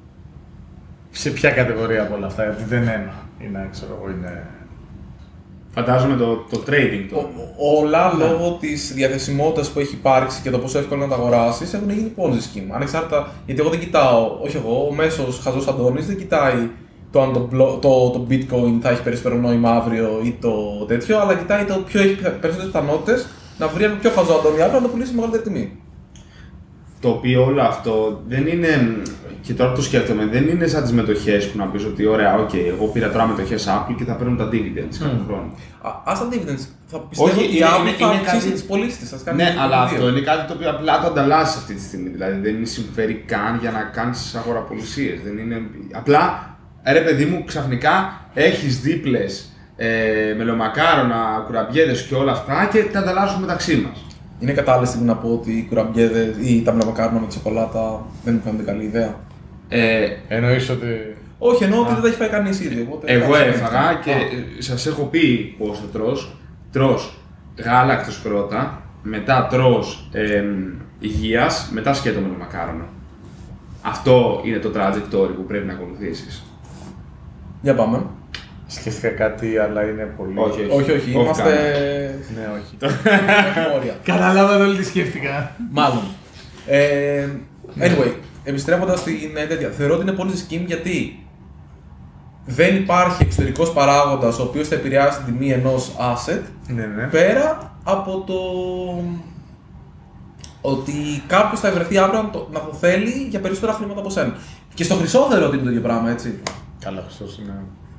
σε ποια κατηγορία από όλα αυτά, γιατί δεν είναι ένα, είναι, ξέρω εγώ, είναι... Φαντάζομαι το, το trading. Το... Ο, όλα ναι. λόγω της διαθεσιμότητας που έχει υπάρξει και το πόσο εύκολο να τα αγοράσεις έχουν γίνει Ponzi scheme. Ανεξάρτητα, γιατί εγώ δεν κοιτάω, όχι εγώ, ο μέσος χαζός Αντώνης δεν κοιτάει το αν το, το, το bitcoin θα έχει περισσότερο νόημα αύριο ή το τέτοιο, αλλά κοιτάει το ποιο έχει περισσότερες πιθανότητες να βρει ένα πιο χαζό Αντώνη αύριο να το πουλήσει με μεγαλύτερη τιμή. Το οποίο όλο αυτό δεν είναι, και τώρα το σκέφτομαι, δεν είναι σαν τις μετοχές που να πεις ότι ωραία, οκ, okay, εγώ πήρα τώρα μετοχές Apple και θα παίρνουν τα dividends κάθε mm. χρόνο. Ας τα dividends, θα πιστεύω Όχι, ότι η Apple θα αυξήσει τις πωλήσεις της. Ναι, αλλά αυτό είναι κάτι το οποίο απλά το ανταλλάσσεις αυτή τη στιγμή, δηλαδή δεν είναι συμφέρει καν για να κάνεις αγοραπολισίες, δεν είναι, απλά, ρε παιδί μου, ξαφνικά έχεις δίπλες, ε, μελομακάρονα, κουραμπιέδες και όλα αυτά και τα ανταλλάσσουμε μεταξύ μας. Είναι κατάλληλη στιγμή να πω ότι οι κουραμπιέδες ή τα μελομακάρονα με τη σοκολάτα δεν μου φαίνονται καλή ιδέα. Ε, Εννοείς ότι. Όχι, εννοώ ότι δεν τα έχει φάει κανείς ήδη. Οπότε εγώ έφαγα και σας έχω πει πώς θα τρως. Τρως γάλακτος πρώτα, μετά τρως ε, υγείας, μετά σκέτο μελομακάρονα. Αυτό είναι το trajectory που πρέπει να ακολουθήσεις. Για πάμε. Σκέφτηκα κάτι, αλλά είναι πολύ. Όχι, όχι, όχι, όχι. Είμαστε. Ναι, όχι. Όρια. Καταλάβατε όλοι τι σκέφτηκα. Μάλλον. Ε, anyway, επιστρέφοντας στην τέτοια, θεωρώ ότι είναι πολύ scheme γιατί δεν υπάρχει εξωτερικός παράγοντας ο οποίος θα επηρεάσει την τιμή ενός asset Ναι, ναι. πέρα από το ότι κάποιος θα βρεθεί αύριο να το, να το θέλει για περισσότερα χρήματα από σένα. Και στο χρυσό θεωρώ ότι είναι το ίδιο πράγμα, έτσι. Καλά, χρυσός είναι.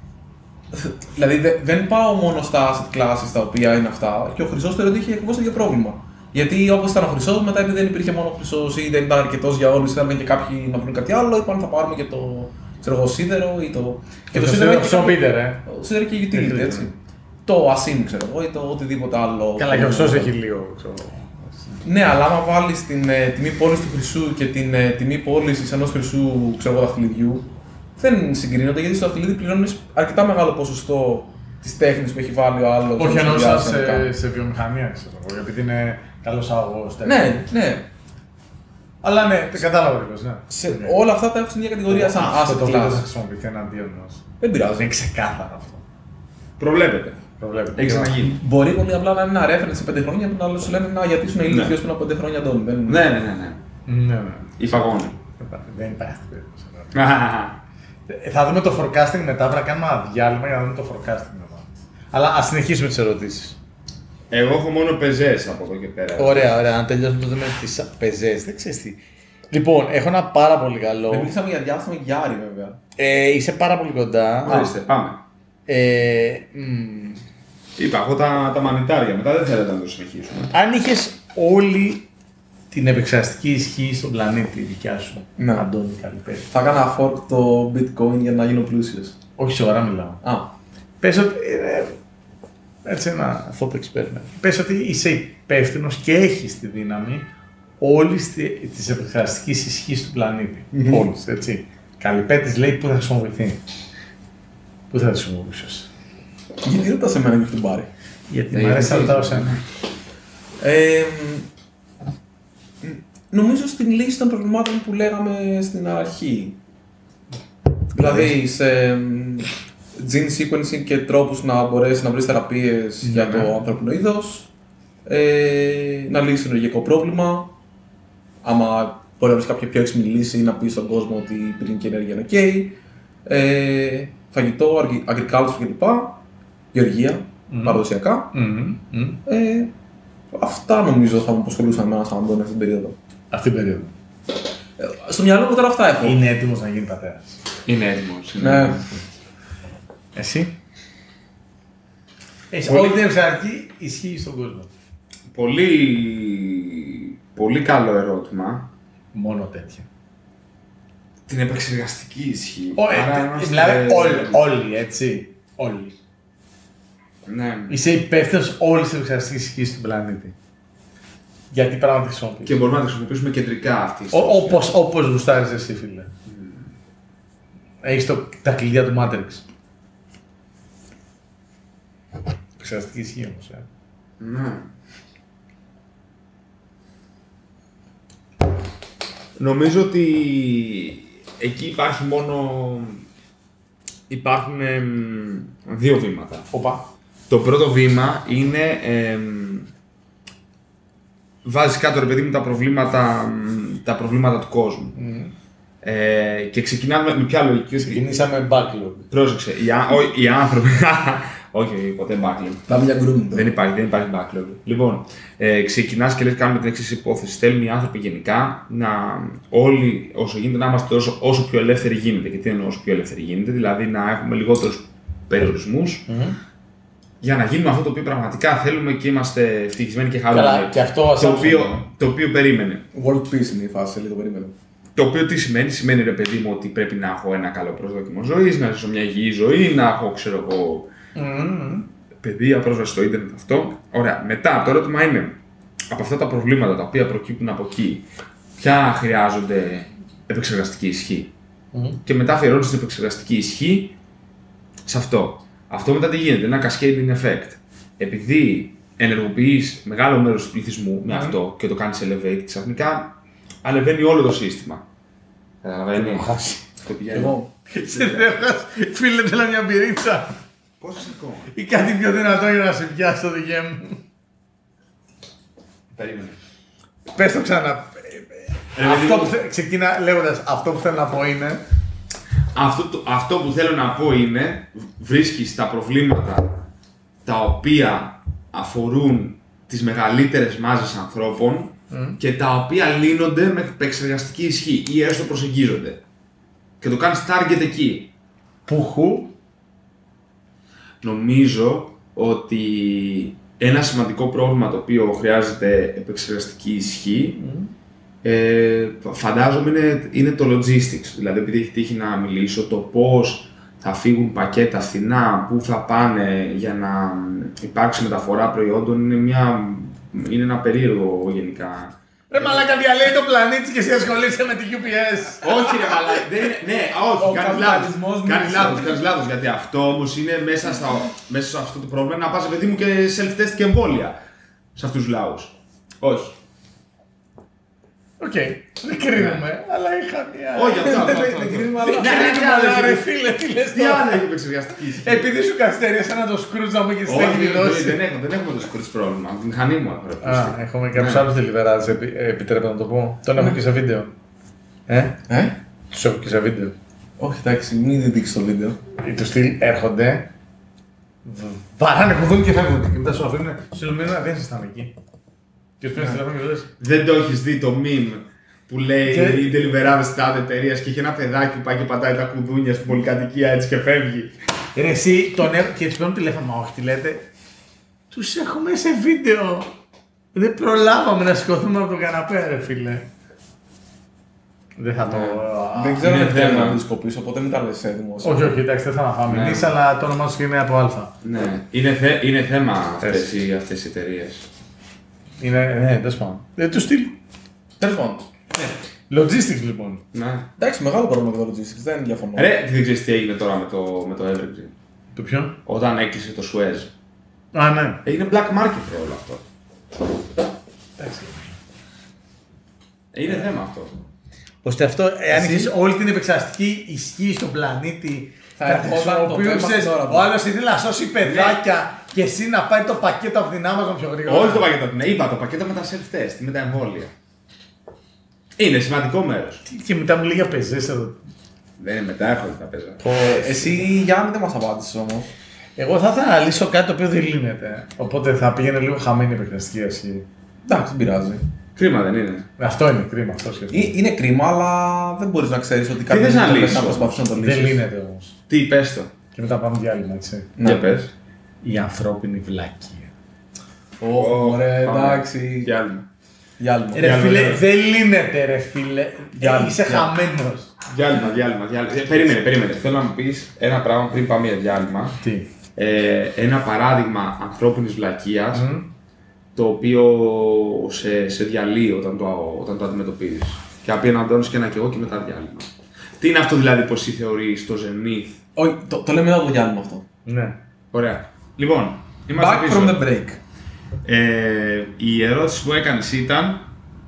Δηλαδή δε, δεν πάω μόνο στα asset classes τα οποία είναι αυτά και ο χρυσός θεωρώ ότι είχε ακριβώς το ίδιο πρόβλημα. Γιατί όπως ήταν ο χρυσός, μετά επειδή δεν υπήρχε μόνο ο χρυσός ή δεν ήταν αρκετός για όλους, ήταν και κάποιοι να βρουν κάτι άλλο, είπαν θα πάρουμε και το ξέρω εγώ, σίδερο ή το. Και το σίδερο χρησιμοποιείται, ρε. Το σίδερο και utility, έτσι. Το ασίμ, ξέρω εγώ, ή το οτιδήποτε άλλο. Καλά, και ο χρυσός έχει λίγο, ξέρω. Ναι, αλλά άμα βάλεις την ε, τιμή πώλησης του χρυσού και την ε, τιμή πώλησης ενός χρυσού, ξέρω εγώ, δαχτυλιδιού, δεν συγκρίνονται γιατί στο δαχτυλίδι πληρώνεις αρκετά μεγάλο ποσοστό της τέχνης που έχει βάλει ο άλλος. Όχι εννοούσα σε, σε βιομηχανία, ξέρω εγώ, επειδή είναι καλός αγωγός. Ναι, ναι. Αλλά ναι, το κατάλαβα ακριβώς, ναι. Σε, ναι. Όλα αυτά τα έχω στην ίδια κατηγορία σαν asset class. class. Θα χρησιμοποιηθεί εναντίον μας. Δεν πειράζει. Είναι ξεκάθαρο αυτό. Προβλέπετε. Προβλέπετε. Έχει ξαναγίνει. Μπορεί πολύ απλά να είναι ένα reference σε πέντε χρόνια που να σου λένε να γιατί ήσουν ηλίθιος πριν από πέντε χρόνια Αντώνη. Ναι, ναι, ναι. ναι. ναι, ναι. Η φαγόνη. Δεν υπάρχει περίπτωση. Θα δούμε το forecasting μετά, θα κάνουμε ένα διάλειμμα για να δούμε το forecasting μετά. Αλλά ας συνεχίσουμε τις ερωτήσεις. Εγώ έχω μόνο πεζές από εδώ και πέρα. Ωραία, ωραία. Αν τελειώσουμε τότε με τις πεζές, δεν ξέρεις τι. Λοιπόν, έχω ένα πάρα πολύ καλό. Δεν μιλήσαμε για διάστημα Γιάρη, βέβαια. Ε, είσαι πάρα πολύ κοντά. Ορίστε, πάμε. Ε, μ, Είπα, εγώ τα, τα μανιτάρια, μετά δεν θέλετε να το συνεχίσουμε. Αν είχες όλη την επεξεργαστική ισχύ στον πλανήτη δικιά σου, ναι. Αντώνη, καλή θα έκανα fork το bitcoin για να γίνω πλούσιος. Όχι σοβαρά μιλάω. Α. Πες ότι. Ε, έτσι ένα thought experiment. Πες ότι είσαι υπεύθυνος και έχεις τη δύναμη όλης της επεξεργαστικής ισχύς του πλανήτη. Mm-hmm. Όλης, έτσι. Καλυπέτης λέει πού θα χρησιμοποιηθεί. Πού θα χρησιμοποιήσεις. Γιατί ρωτάς σε μένα και την πάρει. Γιατί μου αρέσει να ρωτάω σένα. Ε, νομίζω στην λύση των προβλημάτων που λέγαμε στην αρχή. Δηλαδή σε gene sequencing και τρόπους να μπορέσει να βρεις θεραπείες mm-hmm. για το ανθρώπινο είδος, ε, να λύσεις ενεργειακό πρόβλημα, άμα μπορεί να βρεις κάποια πιο έξυπνη λύση ή να πεις στον κόσμο ότι η πυρηνική ενέργεια είναι ok, ε, φαγητό, agriculture κλπ, γεωργία, mm-hmm. παραδοσιακά. Mm-hmm. Mm-hmm. Ε, αυτά νομίζω θα μου απασχολούσαν εμένα σαν Αντώνη αυτή την περίοδο. Αυτή την περίοδο. Ε, στο μυαλό μου τώρα αυτά έχω. Είναι έτοιμος να γίνει πατέρας. Είναι έτοιμος. Ναι. Εσύ. Έχεις όλη την εξαρτή ισχύει στον κόσμο. Πολύ, πολύ καλό ερώτημα. Μόνο τέτοια. Την επεξεργαστική ισχύ. Όχι, δηλαδή όλοι, όλοι, έτσι. Όλοι. Ναι. Είσαι υπεύθυνος όλης της επεξεργαστικής ισχύς του πλανήτη. Γιατί πράγμα τη χρησιμοποιείς. Και μπορούμε να τη χρησιμοποιήσουμε κεντρικά αυτή. Όπως, όπως γουστάρεις εσύ, φίλε. Mm. Έχεις το, τα κλειδιά του Matrix. Επεξεργαστική ισχύ όμως, ε. Ναι. Νομίζω ότι εκεί υπάρχει μόνο... Υπάρχουν εμ, δύο βήματα. Οπα. Το πρώτο βήμα είναι. Ε, βάζεις κάτω, ρε παιδί μου, τα προβλήματα, τα προβλήματα του κόσμου. Mm. Ε, και ξεκινάμε με ποια λογική. Ξεκινήσαμε backlog. Πρόσεξε, οι, ό, οι άνθρωποι. Όχι, ποτέ backlog. Πάμε για grooming. Δεν υπάρχει, δεν υπάρχει backlog. Λοιπόν, ε, ξεκινάς και λες: κάνουμε την εξής υπόθεση. Θέλουμε οι άνθρωποι γενικά να όλοι, όσο γίνεται, να είμαστε όσο, όσο πιο ελεύθεροι γίνεται. Και τι εννοώ όσο πιο ελεύθεροι γίνεται, δηλαδή να έχουμε λιγότερους περιορισμούς. Mm-hmm. Για να γίνουμε αυτό το οποίο πραγματικά θέλουμε και είμαστε ευτυχισμένοι και χαρούμενοι. Καλά, και αυτό το, οποίο, το οποίο περίμενε. World Peace είναι η φάση, λίγο περίμενε. Το οποίο τι σημαίνει, σημαίνει ρε παιδί μου ότι πρέπει να έχω ένα καλό προσδόκιμο ζωής, να ζήσω μια υγιή ζωή, να έχω ξέρω εγώ. Mm-hmm. Παιδεία, πρόσβαση στο ίντερνετ, αυτό. Ωραία. Μετά το ερώτημα είναι από αυτά τα προβλήματα τα οποία προκύπτουν από εκεί, ποια χρειάζονται επεξεργαστική ισχύ. Mm-hmm. Και μετά αφιερώνεις την επεξεργαστική ισχύ σε αυτό. Αυτό μετά τι γίνεται, ένα cascading effect. Επειδή ενεργοποιείς μεγάλο μέρος του πληθυσμού με mm. αυτό και το κάνεις elevate, ξαφνικά ανεβαίνει όλο το σύστημα. Καταλαβαίνει. Έχω χάσει. Το πηγαίνω. Σε δέχας, φίλε, θέλω μια μπυρίτσα. Πόσες ακόμα. Ή κάτι πιο δυνατό για να σε πιάσει το δικαί μου. Περίμενε. Πες το ξανά. Αυτό που θε... Ξεκίνα λέγοντας, αυτό που θέλω να πω είναι. Αυτό, το, αυτό που θέλω να πω είναι, βρίσκεις τα προβλήματα τα οποία αφορούν τις μεγαλύτερες μάζες ανθρώπων mm. και τα οποία λύνονται με επεξεργαστική ισχύ ή έστω προσεγγίζονται. Και το κάνεις target εκεί. Πουχου. Νομίζω ότι ένα σημαντικό πρόβλημα το οποίο χρειάζεται επεξεργαστική ισχύ mm. Ε, φαντάζομαι είναι, είναι το logistics, δηλαδή επειδή έχει τύχει να μιλήσω το πώς θα φύγουν πακέτα φθηνά, πού θα πάνε για να υπάρξει μεταφορά προϊόντων είναι, μια, είναι ένα περίεργο γενικά. Ρε μαλάκα, διαλέει το πλανήτη και εσύ ασχολείσαι με την γιου πι ες. Όχι ρε μαλάκα, δεν είναι, ναι, όχι, κάνεις λάθος, κάνεις λάθος, κάνεις λάθος, γιατί αυτό όμως είναι μέσα, στα, μέσα σε αυτό το πρόβλημα να πας παιδί μου και self-test και εμβόλια σε αυτούς τους λαούς. Όχι. Οκ, δεν κρίνουμε, αλλά είχα μια. Όχι, αυτό, αυτό. Δεν κρίνουμε, αλλά ρε φίλε, τι λες τι άλλο έχει επεξεργαστική ισχύ. Επειδή σου καθυστέρησε να το Scrooge να μου έχεις στέκει τη δόση. Δεν έχουμε το Scrooge πρόβλημα, τη μηχανή μου έχω. Α, έχουμε κάποιους άλλους deliverers, επιτρέπετε να το πω. Τον έχω και σε βίντεο. Ε, ε, τους έχω και σε βίντεο. Όχι, εντάξει, μην δείξεις το βίντεο. Του στυλ έρχονται, βαράνε κουδούν και φεύγουν. Και μετά σου αφήνουν, σου λένε δεν ήσασταν εκεί. Δεν το έχεις δει το meme που λέει και... η Deliveroo της τάδε εταιρείας και έχει ένα παιδάκι που πάει και πατάει τα κουδούνια στην πολυκατοικία έτσι και φεύγει. Ρε εσύ τον έ... και έτσι παίρνουν τηλέφωνο, μα όχι τι λέτε. Τους έχουμε σε βίντεο. Δεν προλάβαμε να σηκωθούμε από τον καναπέ ρε φίλε. Δεν θα το... Δεν ξέρω αν θέλω να δισκοπήσω, οπότε μην τα λες έτοιμος. Όχι, όχι, εντάξει, δεν θα αναφάμε εμείς, αλλά το όνομά σου είναι από Α. Ναι, είναι θέμα αυτές οι εταιρείες. Είναι, ναι, τέλος πάντων. Ε, του στυλ. Τέλος πάντων. Ναι. Logistics λοιπόν. Ναι. Εντάξει, μεγάλο πρόβλημα με το logistics, δεν διαφωνώ. Ρε, δεν ξέρεις τι έγινε τώρα με το, με το Evergreen. Το ποιο? Όταν έκλεισε το Suez. Α, ναι. Έγινε black market όλο αυτό. Εντάξει. Είναι θέμα αυτό. Ώστε αυτό, εάν έχεις όλη την επεξεργαστική ισχύ στον πλανήτη, θα χρησιμοποιούσες, ο άλλος ήθελε να σώσει παιδάκια και εσύ να πάει το πακέτο από την Amazon πιο γρήγορα. Όχι το πακέτο από την Amazon, είπα το πακέτο με τα self-test, με τα εμβόλια. Είναι σημαντικό μέρος. Και μετά μου λέει για πεζές εδώ. Δεν είναι μετά, έχω τα πεζά. Εσύ Γιάννη δεν μας απάντησες όμως. Εγώ θα ήθελα να λύσω κάτι το οποίο δεν λύνεται. Οπότε θα πήγαινε λίγο χαμένη η επεξεργαστική ισχύ. Εντάξει, δεν πειράζει. Κρίμα δεν είναι. Αυτό είναι κρίμα. Αυτό είναι κρίμα, αλλά δεν μπορείς να ξέρεις ότι κάτι δεν μπορεί να προσπαθείς να το λύσεις. Δεν λύνεται όμως. Τι, πες το. Και μετά πάμε διάλειμμα, έτσι. Για πες. Η ανθρώπινη βλακεία. Ωραία, εντάξει. Διάλειμμα. Διάλειμμα. Ρε φίλε, δεν λύνεται ρε φίλε. Είσαι χαμένος. Διάλειμμα, διάλειμμα. Περίμενε, περίμενε. Θέλω να μου πεις ένα πράγμα πριν πάμε για διάλειμμα. Τι. Ένα παράδειγμα ανθρώπινης βλακείας. Το οποίο σε, σε διαλύει όταν το, όταν το αντιμετωπίζεις. Και απέναντώνεις και ένα και εγώ και μετά διάλειμμα. Τι είναι αυτό δηλαδή που εσύ θεωρείς το Zenith? Όχι, το, το λέμε μετά το διάλειμμα αυτό. Ναι. Ωραία. Λοιπόν, είμαστε back πίσω. From the break. Ε, η ερώτηση που έκανες ήταν...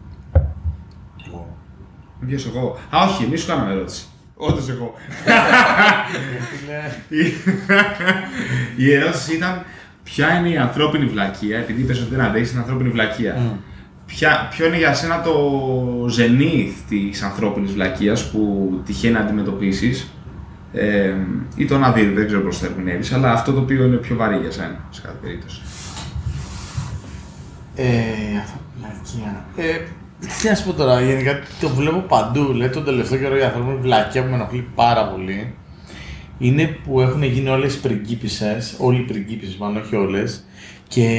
Εγώ. Δεν πιέσω εγώ. Α, όχι, εμείς σου κάναμε ερώτηση. Όντως εγώ. η, η ερώτηση ήταν ποια είναι η ανθρώπινη βλακεία, επειδή είπες ότι δεν αντέχεις την ανθρώπινη βλακεία. Mm. Ποια, ποιο είναι για σένα το ζενήθ της ανθρώπινης βλακείας που τυχαίνει να αντιμετωπίσεις, ε, ή το να δει, δεν ξέρω πώς το ερμηνεύεις, αλλά αυτό το οποίο είναι πιο βαρύ για σένα, σε κάθε περίπτωση. Ε, βλακεία. Ε, τι να σου πω τώρα, γενικά το βλέπω παντού. Λέει, τον τελευταίο καιρό η ανθρώπινη βλακεία που με ενοχλεί πάρα πολύ είναι που έχουν γίνει όλες οι πριγκίπισσες, όλοι οι πριγκίπισσες μάλλον, όχι όλες, και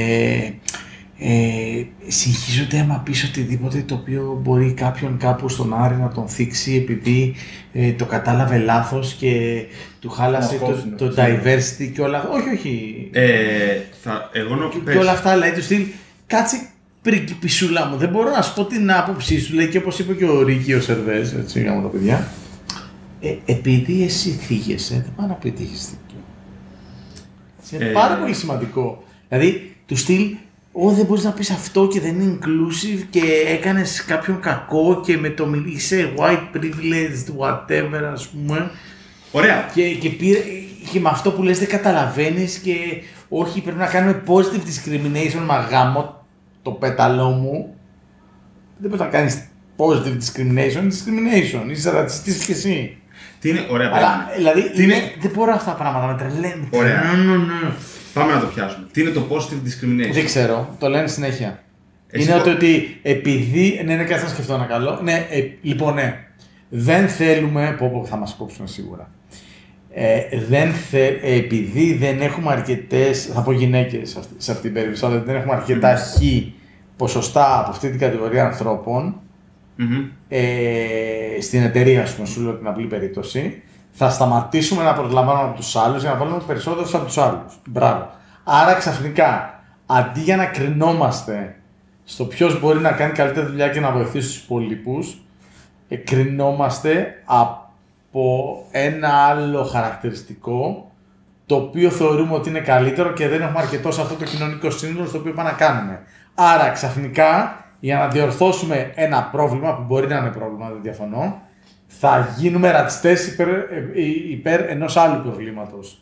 ε, συγχύζονται άμα πεις οτιδήποτε το οποίο μπορεί κάποιον κάπου στον Άρη να τον θίξει επειδή ε, το κατάλαβε λάθος και του χάλασε το, το diversity και όλα. Όχι, όχι. Ε, θα, εγώ νο, και, πες. και όλα αυτά λέει του στυλ. Κάτσε πριγκιπισούλα μου, δεν μπορώ να σου πω την άποψή σου, λέει, και όπως είπε και ο Ρίκη ο Σερβές, έτσι γάμο τα παιδιά. Ε, επειδή εσύ θίγεσαι, δεν πάει να πει ότι έχεις δίκιο. Είναι ε... πάρα πολύ σημαντικό. Δηλαδή, του στυλ, Ω, δεν μπορείς να πεις αυτό και δεν είναι inclusive και έκανες κάποιον κακό και με το μιλήσε white privileged whatever, ας πούμε. Ωραία. Και, και, πήρε, και με αυτό που λες δεν καταλαβαίνεις και όχι, πρέπει να κάνουμε positive discrimination, μα γάμο το πέταλό μου. Δεν πρέπει να κάνεις positive discrimination, discrimination, είσαι ρατσιστής και εσύ. Τι είναι, ωραία, αλλά, δηλαδή, τι είναι, είναι... δεν μπορώ αυτά τα πράγματα, με τρελαίνουν. Ωραία. Ναι, ναι, ναι. Πάμε να το πιάσουμε. Τι είναι το positive discrimination? Δεν ξέρω, το λένε συνέχεια. Εσύ είναι το... ότι επειδή. Ναι, ναι, κάτσε να σκεφτώ ένα καλό. Ναι, ε, λοιπόν, ναι. Δεν θέλουμε. Πω, πω, θα μας κόψουν σίγουρα. Ε, δεν θε, ε, επειδή δεν έχουμε αρκετές. Θα πω γυναίκες σε αυτή, σε αυτή την περίπτωση. Αλλά δεν έχουμε αρκετά mm. χ ποσοστά από αυτή την κατηγορία ανθρώπων. Mm-hmm. Ε, στην εταιρεία, ας πούμε, σου λέω την απλή περίπτωση. Θα σταματήσουμε να προσλαμβάνουμε από τους άλλους για να βάλουμε περισσότερους από τους άλλους. Μπράβο. Άρα ξαφνικά, αντί για να κρινόμαστε στο ποιος μπορεί να κάνει καλύτερη δουλειά και να βοηθήσει τους υπολείπους, ε, κρινόμαστε από ένα άλλο χαρακτηριστικό το οποίο θεωρούμε ότι είναι καλύτερο και δεν έχουμε αρκετό σε αυτό το κοινωνικό σύνολο στο οποίο πάμε να κάνουμε. Άρα ξαφνικά, για να διορθώσουμε ένα πρόβλημα που μπορεί να είναι πρόβλημα, δεν διαφωνώ, θα γίνουμε ρατσιστές υπέρ, υπέρ ενός άλλου προβλήματος.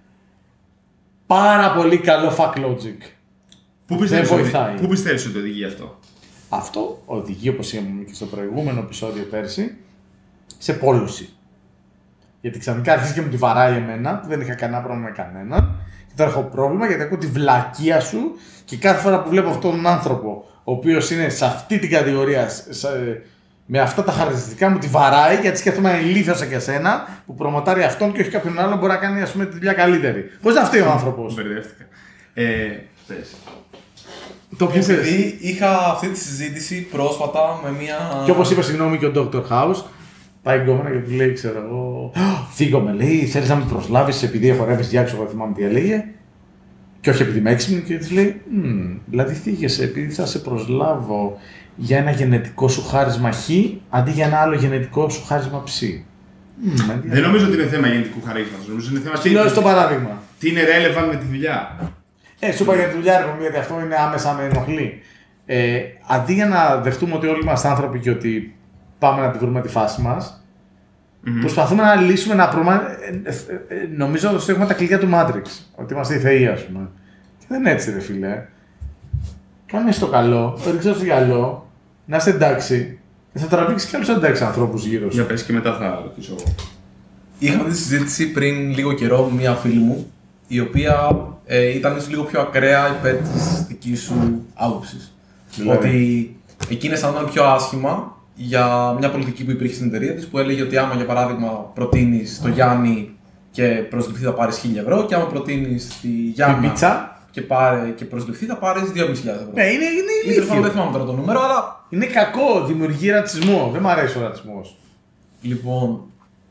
Πάρα πολύ καλό fuck logic. Πού πιστεύεις, ότι, πού πιστεύεις ότι οδηγεί αυτό? Αυτό οδηγεί, όπως είπαμε και στο προηγούμενο επεισόδιο πέρσι, σε πόλωση. Γιατί ξαφνικά αρχίζει και μου τη βαράει εμένα, που δεν είχα κανένα πρόβλημα με κανέναν. Και τώρα έχω πρόβλημα γιατί ακούω τη βλακεία σου και κάθε φορά που βλέπω αυτόν τον άνθρωπο, ο οποίος είναι σε αυτή την κατηγορία, σε, με αυτά τα χαρακτηριστικά μου τη βαράει, γιατί σκέφτομαι είναι ηλίθιος και εσένα που προμοτάρει αυτόν και όχι κάποιον άλλον μπορεί να κάνει, ας πούμε, τη δουλειά καλύτερη. Πώς είναι αυτός ο άνθρωπος? Μπερδεύτηκα. Ε, πες. Το ποιος Επειδή είχα αυτή τη συζήτηση πρόσφατα με μια. Και όπως είπε, συγγνώμη, και ο Doctor House, πάει γκόμενα και του λέει, ξέρω εγώ, φύγομαι, λέει, θέλεις να με προσλάβεις επειδή χορεύεις διάξω, εγώ θυμάμαι τι έλεγε. Και όχι επειδή είμαι έξυπνη, και της λέει, δηλαδή θίγεσαι επειδή θα σε προσλάβω για ένα γενετικό σου χάρισμα χ αντί για ένα άλλο γενετικό σου χάρισμα ψ. Mm, δεν νομίζω ότι είναι θέμα γενετικού χαρίσματος. Νομίζω είναι θέμα. Τι λέω στο παράδειγμα. Τι είναι relevant με τη δουλειά. Ε, σου είπα για τη δουλειά, ρε, γιατί αυτό είναι άμεσα με ενοχλεί. Ε, αντί για να δεχτούμε ότι όλοι είμαστε άνθρωποι και ότι πάμε να τη βρούμε τη φάση μας, mm-hmm. προσπαθούμε να λύσουμε ένα πρόβλημα. Ε, ε, ε, νομίζω ότι έχουμε τα κλειδιά του Matrix. Ότι είμαστε οι θεοί, ας πούμε. Και δεν είναι έτσι, ρε φίλε. Κάνε στο καλό, ρίξε στο γυαλό, να είστε εντάξει. Θα τραβήξει κι άλλους εντάξει ανθρώπους γύρω σου. Για πες και μετά θα ρωτήσω εγώ. Είχαμε τη συζήτηση πριν λίγο καιρό με μια φίλη μου, η οποία ε, ήταν λίγο πιο ακραία υπέρ της δικής σου άποψης. Δηλαδή. Ότι εκείνη αισθανόταν πιο άσχημα για μια πολιτική που υπήρχε στην εταιρεία της, που έλεγε ότι άμα για παράδειγμα προτείνεις το Γιάννη και προσληφθεί θα πάρεις χίλια ευρώ, και άμα προτείνεις τη Γιάννα πίτσα και, πάρε, και προσληφθεί θα πάρεις δύο χιλιάδες ευρώ. Ναι, είναι, είναι ηλίθιο. Δεν θυμάμαι τώρα το νούμερο, αλλά. Είναι κακό, δημιουργεί ρατσισμό. Δεν μου αρέσει ο ρατσισμός. Λοιπόν,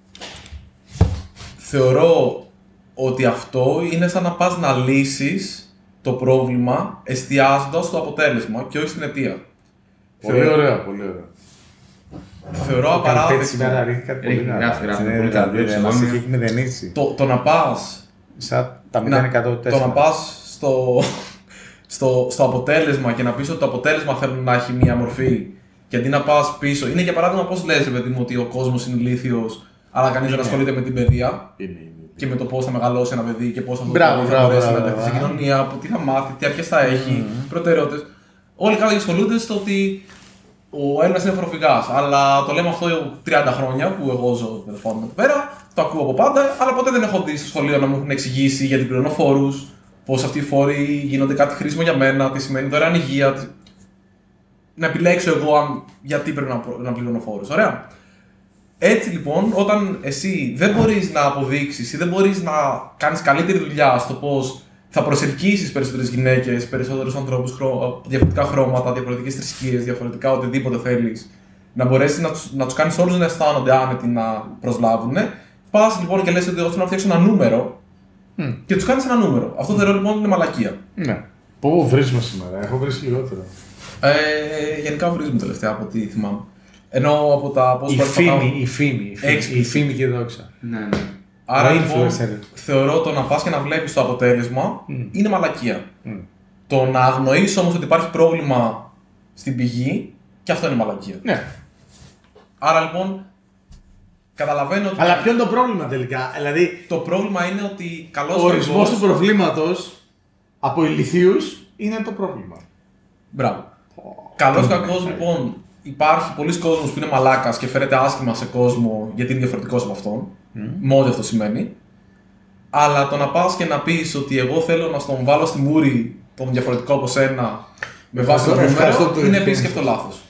θεωρώ ότι αυτό είναι σαν να πας να λύσεις το πρόβλημα εστιάζοντας στο αποτέλεσμα και όχι στην αιτία. Πολύ Θεωρώ... ωραία, πολύ ωραία. Θεωρώ απαράδεκτο. Σήμερα ρίχνει κάτι πολύ ωραίο. Το να πας. Σαν τα μηδέν εκατό Το να πας στο, στο, στο αποτέλεσμα και να πεις ότι το αποτέλεσμα θέλουν να έχει μία μορφή, και αντί να πας πίσω. Είναι για παράδειγμα πώς λες, παιδί μου, ότι ο κόσμος είναι ηλίθιος, αλλά κανείς δεν Είναι. ασχολείται με την παιδεία Είναι, είναι. και με το πώς θα μεγαλώσει ένα παιδί και πώς αυτό το Μπράβο, παιδί θα μπράβο, μπορέσει μπράβο, να τεθεί στην μπράβο. κοινωνία, που τι θα μάθει, τι αρχές θα έχει, προτεραιότητες. Όλοι κάποιοι ασχολούνται στο ότι ο Έλληνας είναι φοροφυγάς, αλλά το λέμε αυτό τριάντα χρόνια που εγώ ζω εδώ πέρα, το ακούω από πάντα, αλλά ποτέ δεν έχω δει στο σχολείο να μου έχουν εξηγήσει γιατί πληρώνω φόρους, πώς αυτοί οι φόροι γίνονται κάτι χρήσιμο για μένα, τι σημαίνει δωρεάν υγεία. Τι... Να επιλέξω εγώ αν... γιατί πρέπει να, προ... να πληρώνω φόρους. Ωραία. Έτσι λοιπόν, όταν εσύ δεν μπορείς να αποδείξεις ή δεν μπορείς να κάνεις καλύτερη δουλειά στο πώς θα προσελκύσεις περισσότερες γυναίκες, περισσότερους ανθρώπους, χρο... διαφορετικά χρώματα, διαφορετικές θρησκείες, διαφορετικά οτιδήποτε θέλεις, να μπορέσεις να τους, να τους κάνεις όλους να αισθάνονται άνετοι να προσλάβουν, πας λοιπόν και λες ότι εγώ θέλω να φτιάξω ένα νούμερο Mm. και τους κάνεις ένα νούμερο. Αυτό θεωρώ λοιπόν είναι μαλακία. Ναι. Πού βρίζουμε σήμερα, έχω βρει λιγότερο. Ε, γενικά βρίζουμε τελευταία από ό,τι θυμάμαι. Ενώ από τα πώς Η μπορείς να φήμη, κάνουν- η φήμη, η φήμη, Έξι. η φήμη και η δόξα. Ναι, ναι. Άρα Ο λοιπόν, influencer. θεωρώ το να πας και να βλέπεις το αποτέλεσμα Mm. είναι μαλακία. Mm. Το να αγνοείς όμως ότι υπάρχει πρόβλημα στην πηγή και αυτό είναι μαλακία. Ναι. Άρα λοιπόν, καταλαβαίνω ότι Αλλά ποιο είναι το πρόβλημα τελικά, δηλαδή το πρόβλημα είναι ότι καλώς ο ορισμός κακώς- του προβλήματος από ηλιθίους είναι το πρόβλημα. Μπράβο. Καλώς κακώς λοιπόν υπάρχει πολλοί κόσμος που είναι μαλάκας και φέρεται άσχημα σε κόσμο γιατί είναι διαφορετικός από αυτόν. Με ό,τι αυτό σημαίνει. Αλλά το να πας και να πεις ότι εγώ θέλω να στον βάλω στη μούρη τον διαφορετικό από σένα με βάση το Ευχαριστώ- ευχαριστώ νούμερο που το είναι επίσης διευκρίνησες. και αυτό λάθος.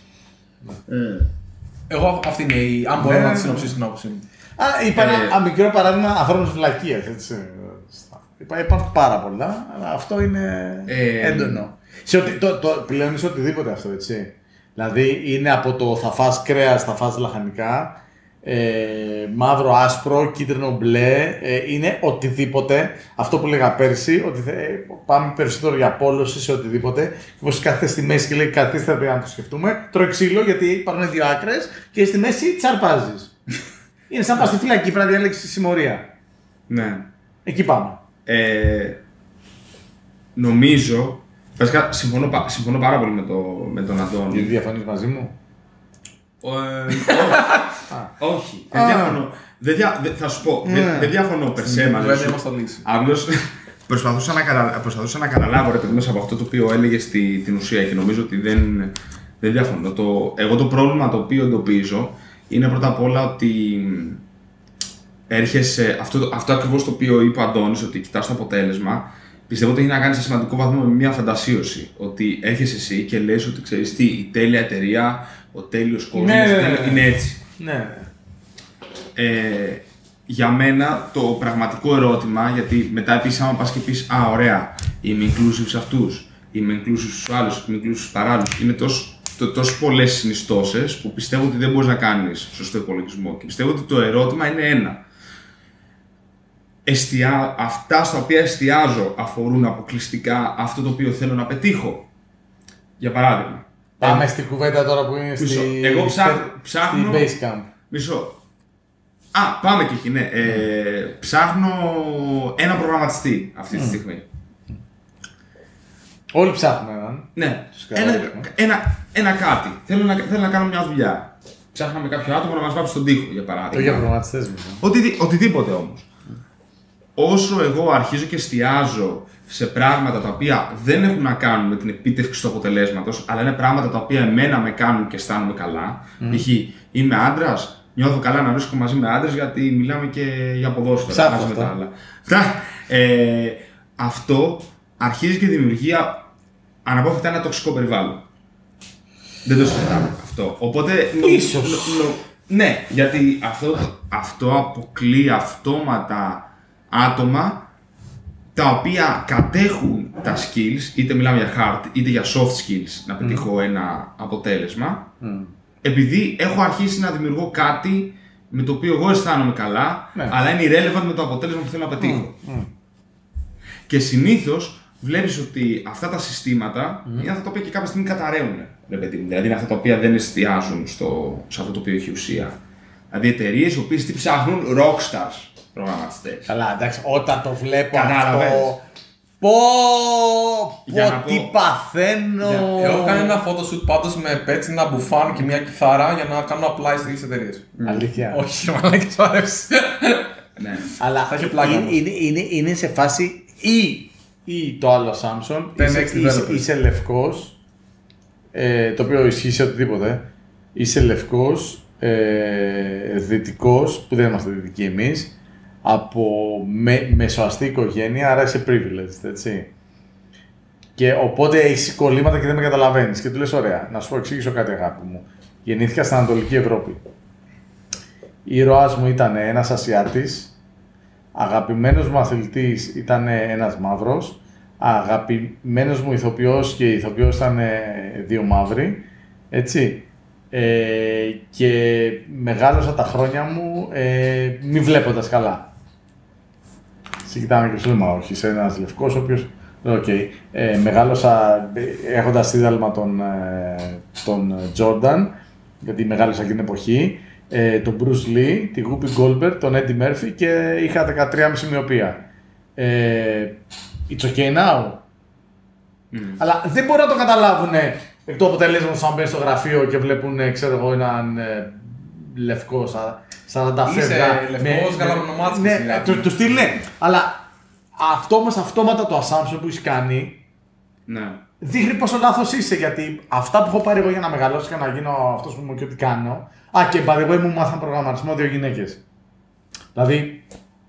Εγώ αυτή είναι η. Αν μπορώ Ναι. να τη συνοψίσω την άποψή μου. Α, είπα ένα Ε, α, μικρό παράδειγμα ανθρώπινης βλακείας, έτσι. Είπα, υπάρχουν πάρα πολλά, αλλά αυτό είναι Ε, έντονο. Σε οτι, το, το, πλέον είναι σε οτιδήποτε αυτό, έτσι. Δηλαδή είναι από το θα φας κρέας, θα φας λαχανικά, ε, μαύρο, άσπρο, κίτρινο, μπλε, ε, είναι οτιδήποτε. Αυτό που λέγα πέρσι, ότι θε- ε, πάμε περισσότερο για απόλωση σε οτιδήποτε. Όπως κάθεται στη μέση και λέει καθίστε πρέπει να το σκεφτούμε. Τρώει ξύλο γιατί υπάρχουν δύο άκρες και στη μέση τσαρπάζεις. Είναι σαν να πας στη φυλακή, πρέπει να διαλέξεις συμμορία. Ναι. Εκεί πάμε. Ε, νομίζω. Βασικά, συμφωνώ, πα- συμφωνώ πάρα πολύ με, το, με τον Αντώνη. Γιατί διαφωνείς μαζί μου. Ε, όχι. όχι. Δεν Α. διαφωνώ. Δεν δια, δεν- θα σου πω. Ναι. Δεν, δεν διαφωνώ περσέ μαζί Βέβαια σου. είμαστε λύση. Απλώς προσπαθούσα να, κατα... προσπαθούσα να καταλάβω ρε παιδί μέσα από αυτό το οποίο έλεγε στη... την ουσία και νομίζω ότι δεν, δεν διαφωνώ. Το... Εγώ το πρόβλημα το οποίο εντοπίζω είναι πρώτα απ' όλα ότι έρχεσαι. Αυτό, αυτό ακριβώς το οποίο είπε ο Αντώνης, ότι κοιτάς το αποτέλεσμα, πιστεύω ότι έχει να κάνει σε σημαντικό βαθμό με μια φαντασίωση. Ότι έρχεσαι εσύ και λες ότι ξέρεις τι, η τέλεια εταιρεία, ο τέλειος κόσμος Ναι, ναι, ναι, είναι- ναι. είναι έτσι. Ναι. Ε, για μένα το πραγματικό ερώτημα, γιατί μετά επίσης άμα πας και πεις «Α, ωραία, είμαι inclusive σε αυτούς, είμαι inclusive στους άλλους, είμαι inclusive στους παράλληλους», είναι τόσο, το, τόσο πολλές συνιστώσεις που πιστεύω ότι δεν μπορείς να κάνεις σωστό υπολογισμό και πιστεύω ότι το ερώτημα είναι ένα. Εστιά, αυτά στα οποία εστιάζω αφορούν αποκλειστικά αυτό το οποίο θέλω να πετύχω. Για παράδειγμα, Πάμε στην κουβέντα τώρα που είναι Μισό. στη, Εγώ ψάχ- στη ψάχνω- base camp. Μισό. Α, πάμε και εκεί, ναι. Ε, ψάχνω ένα προγραμματιστή αυτή τη στιγμή. Όλοι ψάχνουμε έναν. Ναι, Τους ένα, καταλαβαίνω. ένα, ένα κάτι. Θέλω να, θέλω να κάνω μια δουλειά. Ψάχναμε κάποιο άτομο να μας βάψει στον τοίχο, για Το για παράδειγμα. προγραμματιστές μου. Οτι, οτιδήποτε όμως. Όσο εγώ αρχίζω και εστιάζω σε πράγματα τα οποία δεν έχουν να κάνουν με την επίτευξη του αποτελέσματος, αλλά είναι πράγματα τα οποία εμένα με κάνουν και αισθάνομαι καλά. Π.χ. είμαι άντρας, νιώθω καλά να βρίσκω μαζί με άντρες γιατί μιλάμε και για ποδόσφαιρα. Ψάχνω μαζί με αυτό. τα άλλα. Τα- ε, αυτό αρχίζει και δημιουργεί α- αναπόφευκτα ένα τοξικό περιβάλλον. Δεν το συζητάμε αυτό. Οπότε. νο- Ίσως. νο- νο- ναι, γιατί αυτό, αυτό αποκλεί αυτόματα άτομα τα οποία κατέχουν τα skills, είτε μιλάμε για hard είτε για soft skills, να πετύχω ένα αποτέλεσμα, επειδή έχω αρχίσει να δημιουργώ κάτι με το οποίο εγώ αισθάνομαι καλά, Ναι. αλλά είναι irrelevant με το αποτέλεσμα που θέλω να πετύχω. Και συνήθως βλέπεις ότι αυτά τα συστήματα είναι αυτά τα οποία και κάποια στιγμή καταραίουν. Ρε παιδί μου. Δηλαδή είναι αυτά τα οποία δεν εστιάζουν στο, σε αυτό το οποίο έχει ουσία. Δηλαδή εταιρείες οι οποίες τι ψάχνουν rockstars προγραμματιστές. Καλά, εντάξει, όταν το βλέπω Κατάλαβες. αυτό Πω, Για να πω, τι πω- παθαίνω. Εγώ κάνω ένα photoshoot πάντως με πέτσι, ένα μπουφάν και μια κιθάρα για να κάνω απλά στις εταιρείες. Αλήθεια. Όχι, μαλάκι, σου αρέσει. Ναι. Αλλά Θα έχει πλάκα είναι, όμως. είναι, είναι, είναι σε φάση ή, ή το άλλο Samsung, Δεν είσαι, έχεις είσαι, developers. είσαι λευκός, ε, το οποίο ισχύει σε οτιδήποτε, είσαι λευκός, ε, δυτικός, που δεν είμαστε δυτικοί εμείς, από με, μεσοαστή οικογένεια, άρα είσαι privileged, έτσι. Και οπότε έχει κολλήματα και δεν με καταλαβαίνεις και του λες ωραία, να σου πω εξήγησω κάτι αγάπη μου. Γεννήθηκα στην Ανατολική Ευρώπη. Η ήρωάς μου ήταν ένας Ασιάτης, αγαπημένος μου αθλητής ήταν ένας μαύρος, αγαπημένος μου ηθοποιός και η ηθοποιός ήταν ε, δύο μαύροι, έτσι. Ε, και μεγάλωσα τα χρόνια μου ε, μη βλέποντας καλά. Σε κοιτάμε και σου λέμε, όχι, είσαι ένας λευκός, ο οποίος... Οκ. Ε, μεγάλωσα ε, έχοντας δίδαλμα τον, ε, τον Jordan, γιατί μεγάλωσα εκείνη την εποχή, ε, τον Bruce Lee, τη Whoopi Goldberg, τον Eddie Murphy και είχα δεκατρία κόμμα πέντε μοιοπία. Ε, it's okay now. Mm. Αλλά δεν μπορούν να το καταλάβουν εκ του αποτελέσματος αν μπαίνουν στο γραφείο και βλέπουν, ξέρω εγώ, έναν ε, λευκό σα- σαράντα Είσαι φεύγα. λευκός, με- γαλανομάτης, Ναι, δηλαδή. του, του στυλ ναι. Αλλά αυτό όμως αυτόματα το assumption που έχει κάνει Ναι. δείχνει πόσο λάθος είσαι. Γιατί αυτά που έχω πάρει εγώ για να μεγαλώσω και να γίνω αυτός που είμαι και ό,τι κάνω. Α, και by the way, μου μάθαν προγραμματισμό δύο γυναίκες. Δηλαδή,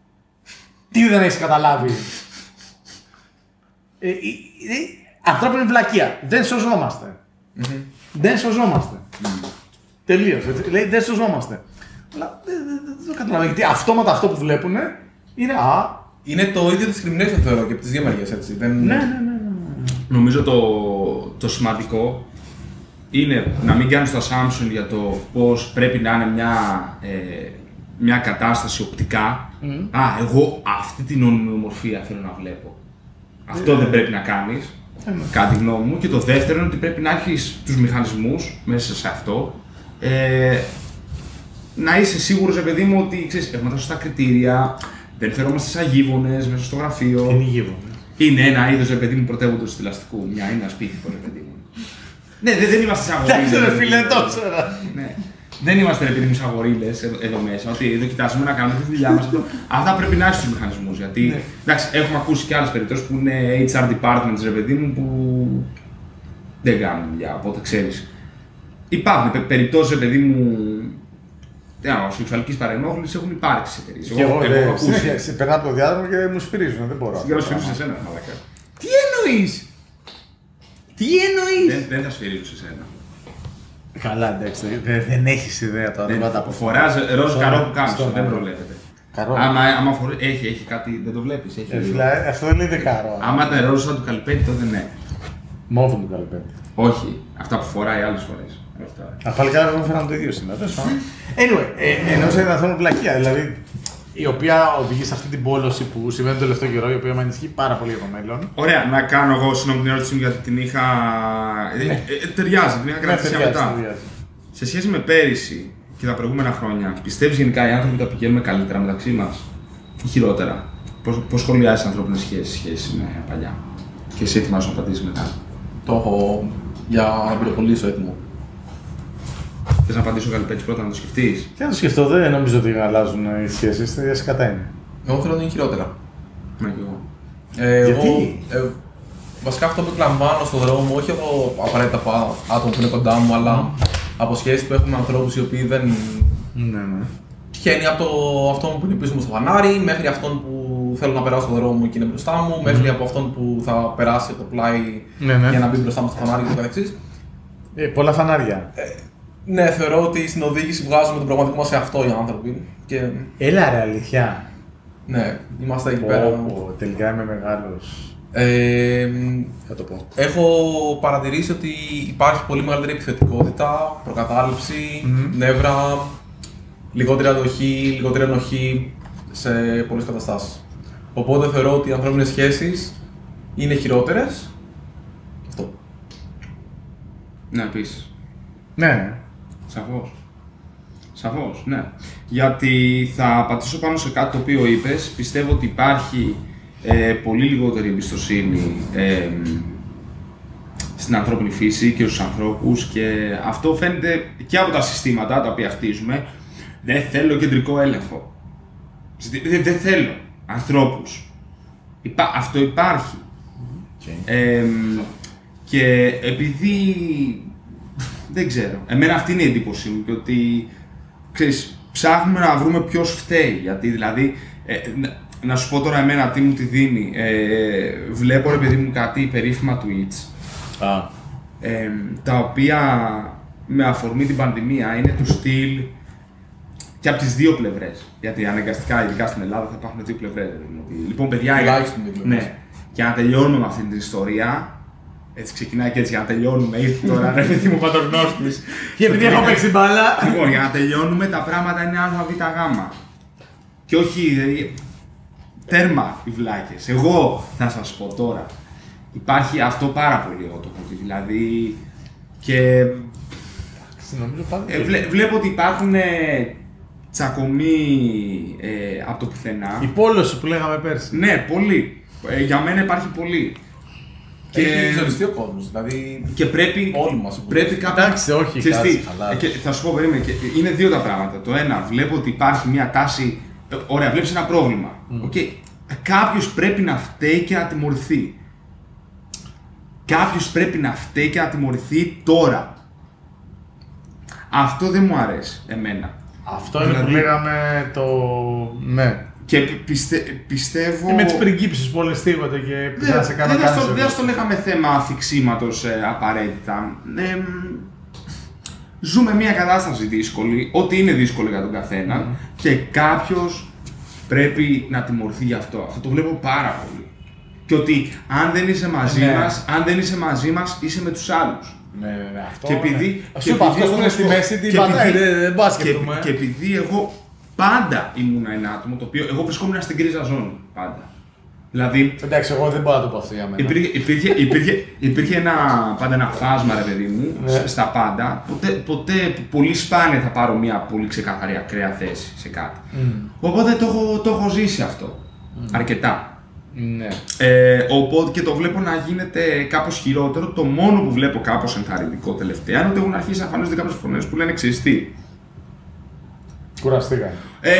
τι δεν έχεις καταλάβει. Ε, ε, ε, ανθρώπινη βλακεία. Δεν σωζόμαστε. Δεν σωζόμαστε. Τελείως. έτσι. Λέει δεν σωζόμαστε. Αλλά δεν δεν- δεν το καταλαβαίνω. Γιατί αυτόματα αυτό που βλέπουν είναι α. Είναι το ίδιο discrimination θεωρώ και από τις δύο μεριές, έτσι. Δεν... Ναι, ναι, ναι. ναι. Νομίζω το, το σημαντικό είναι να μην κάνεις το assumption για το πώς πρέπει να είναι μια, ε, μια κατάσταση οπτικά. Α, εγώ αυτή την ομοιομορφία θέλω να βλέπω. Αυτό δεν πρέπει να κάνεις, κατά τη γνώμη μου. Και το δεύτερο είναι ότι πρέπει να έχεις τους μηχανισμούς μέσα σε αυτό. Ε, να είσαι σίγουρος, ρε παιδί μου, ότι ξέρεις, έχουμε τα σωστά κριτήρια, δεν φερόμαστε σαν γείγονες μέσα στο γραφείο. Είναι γύρω. Είναι ένα είδος, ρε παιδί μου, πρωτεύοντος του θηλαστικού. Μια είναι ένα σπίτι, ρε παιδί μου. Ναι, δεν, δεν είμαστε σαν γορίλες. Εντάξει, ρε ρε παιδί φίλε, μου. το ξέρα. Ναι. Δεν είμαστε, ρε παιδί μου, σαν γορίλες εδώ, εδώ μέσα. Ότι εδώ κοιτάζουμε να κάνουμε τη δουλειά μας. Αυτά πρέπει να έχει τους μηχανισμούς. Γιατί Ναι. εντάξει, έχουμε ακούσει και άλλες περιπτώσεις που είναι έιτς αρ departments, ρε παιδί μου, που δεν κάνουν δουλειά. Οπότε ξέρεις. Υπάρχουν πε- περιπτώσεις, ρε παιδί μου, σεξουαλικής παρενόχλησης έχουν υπάρξει σε εταιρείες. Και εγώ έχω δε, ακούσει. συνέχεια, σε- περνάω από το διάδρομο και μου σφυρίζουν, δεν μπορώ. Για να σφυρίσω σε εσένα, μαλάκα. Τι εννοείς! Τι εννοείς! Δεν, δεν θα σφυρίσω σε εσένα. Καλά, εντάξει, δεν, δεν έχεις ιδέα τώρα. Δεν θα τα πω. Φοράς ροζ Στον- καρό που κάνεις, στον- δεν προβλέπεται. Καρό. Άμα, άμα φορέ... έχει, έχει κάτι, δεν το βλέπεις. Έχει Ε, λίγο. φίλε, αυτό δεν είναι καρό. Άμα ήταν ροζ σαν του καλυπέτη, τότε ναι. Μόβο του καλυπέτη. Όχι, αυτά που φοράει άλλες φορές. Όχι τώρα. Τα παλικάρια μου φέραν το ίδιο σήμερα. τέλος πάντων. Anyway, ε, εννοούσα ένα θέμα βλακεία, δηλαδή η οποία οδηγεί σε αυτή την πόλωση που συμβαίνει το τελευταίο καιρό, η οποία με ανησυχεί πάρα πολύ για το μέλλον. Ωραία, να κάνω εγώ συγγνώμη την ερώτηση μου γιατί την είχα. Ε, ε, ε, ταιριάζει, την είχα κρατήσει για ταιριάζει, μετά. ταιριάζει. Σε σχέση με πέρυσι και τα προηγούμενα χρόνια, πιστεύεις γενικά οι άνθρωποι τα πηγαίνουμε καλύτερα μεταξύ μας ή χειρότερα? Πώς, πώς σχολιάζεις ανθρώπινες σχέσεις σχέση με παλιά? Και εσύ έτοιμας να απαντήσεις μετά. Το έχω για να πυροβολήσω έτοιμο. Θες να απαντήσω καλυπέτσι πρώτα, να το σκεφτείς? Και να το σκεφτώ, δεν νομίζω ότι αλλάζουν οι σχέσεις, τα ίδια σκατά είναι. Εγώ θέλω να είναι χειρότερα. Ναι, και εγώ. Ε, Γιατί? Εγώ, ε, βασικά αυτό που εκλαμβάνω στον δρόμο, όχι από απαραίτητα από άτομα που είναι κοντά μου, αλλά από σχέσεις που έχουμε με ανθρώπους οι οποίοι δεν. Ναι, ναι. Τυχαίνει από το, αυτόν που είναι πίσω μου στο φανάρι, μέχρι αυτόν που θέλω να περάσω στον δρόμο και είναι μπροστά μου, μέχρι από αυτόν που θα περάσει από το πλάι Ναι, ναι. για να μπει μπροστά μου στο φανάρι και το καθεξής. Ε, πολλά φανάρια. Ναι, θεωρώ ότι στην οδήγηση βγάζουμε τον πραγματικό μας εαυτό οι άνθρωποι. Και Έλα ρε, αλήθεια. ναι, είμαστε εκεί Πω, πέρα. πω, τελικά είμαι μεγάλος. Ε, Θα το πω. έχω παρατηρήσει ότι υπάρχει πολύ μεγαλύτερη επιθετικότητα, προκατάληψη, Μμμ. νεύρα, λιγότερη αντοχή, λιγότερη ενοχή σε πολλές καταστάσεις. Οπότε θεωρώ ότι οι ανθρώπινες σχέσεις είναι χειρότερες. Αυτό. Ναι, επίσης. Ναι. Σαφώς. Σαφώς, ναι. Γιατί θα πατήσω πάνω σε κάτι το οποίο είπες. Πιστεύω ότι υπάρχει ε, πολύ λιγότερη εμπιστοσύνη ε, στην ανθρώπινη φύση και στους ανθρώπους και αυτό φαίνεται και από τα συστήματα τα οποία χτίζουμε. Δεν θέλω κεντρικό έλεγχο. Δεν, δεν θέλω ανθρώπους. Υπά, αυτό υπάρχει. Okay. Ε, και επειδή δεν ξέρω, εμένα αυτή είναι η εντύπωσή μου και ότι ξέρεις, ψάχνουμε να βρούμε ποιος φταίει. Γιατί δηλαδή, ε, να, να σου πω τώρα εμένα τι μου τη δίνει. Ε, βλέπω ρε παιδί μου κάτι περίφημα tweets. Ah. Ε, τα οποία με αφορμή την πανδημία είναι του στυλ και από τις δύο πλευρές. Γιατί αναγκαστικά, ειδικά στην Ελλάδα, θα υπάρχουν δύο πλευρές. Δηλαδή. Λοιπόν, παιδιά, ναι, και να τελειώνουμε με αυτή την ιστορία. Έτσι ξεκινάει και έτσι για να τελειώνουμε. Ήρθε τώρα ρε παιδί μου πατρογνώστης. Και επειδή έχω παίξει μπάλα. Λοιπόν, για να τελειώνουμε τα πράγματα είναι α, β, γ. Και όχι, δηλαδή, τέρμα οι βλάκες. Εγώ θα σας πω τώρα. Υπάρχει αυτό πάρα πολύ εγώ το έχω δει. Δηλαδή. Και. Ε, βλέ, βλέπω ότι υπάρχουν ε, τσακωμοί ε, από το πουθενά. Η πόλωση που λέγαμε πέρσι. Ναι, πολύ. Ε, για μένα υπάρχει πολύ. Και έχει ζοριστεί ο κόσμος, δηλαδή και πρέπει, όλοι μας πρέπει κάποιο... Εντάξει, όχι, κάτι, και θα σου πω, περίμενε, και είναι δύο τα πράγματα. Το ένα, βλέπω ότι υπάρχει μια τάση, ωραία, βλέπεις ένα πρόβλημα. Mm. Okay. Κάποιος πρέπει να φταίει και να τιμωρηθεί. Κάποιος πρέπει να φταίει και να τιμωρηθεί τώρα. Αυτό δεν μου αρέσει εμένα. Αυτό δηλαδή... είναι που λέγαμε το... ναι. Και πιστε, πιστεύω... Και με τις πριγκίψεις που όλες στίγονται και δεν θα σε κάνω δεν κάτι. Δεν το λέγαμε θέμα αφιξήματος ε, απαραίτητα. Ε, ζούμε μια κατάσταση δύσκολη, ό,τι είναι δύσκολο για τον καθένα mm. και κάποιος πρέπει να τιμωρηθεί γι' αυτό. Αυτό το βλέπω πάρα πολύ. Και ότι αν δεν είσαι μαζί ναι. μας, αν δεν είσαι μαζί μας, είσαι με τους άλλους. Ναι, ναι, ναι. Αυτό και επειδή, ναι. Και επειδή αυτό είναι στη μέση, την πατάει, δεν πας και δούμε. Και επειδή εγώ πάντα ήμουν ένα άτομο το οποίο εγώ βρισκόμουν στην γκρίζα ζώνη. Πάντα. Δηλαδή. Εντάξει, εγώ δεν μπορώ να το πω αυτό για μένα. Υπήρχε, υπήρχε, υπήρχε, υπήρχε ένα, πάντα ένα φάσμα, ρε παιδί μου, ναι. στα πάντα. Ποτέ, ποτέ, πολύ σπάνια θα πάρω μια πολύ ξεκαθαρή ακραία θέση σε κάτι. Mm. Οπότε το έχω, το έχω ζήσει αυτό. Mm. Αρκετά. Ναι. Ε, οπότε και το βλέπω να γίνεται κάπως χειρότερο. Το μόνο που βλέπω κάπως ενθαρρυντικό τελευταία είναι ότι έχουν αρχίσει να εμφανίζονται κάποιες φωνές που λένε ξέρεις τι. Κουραστήκαν. Ε,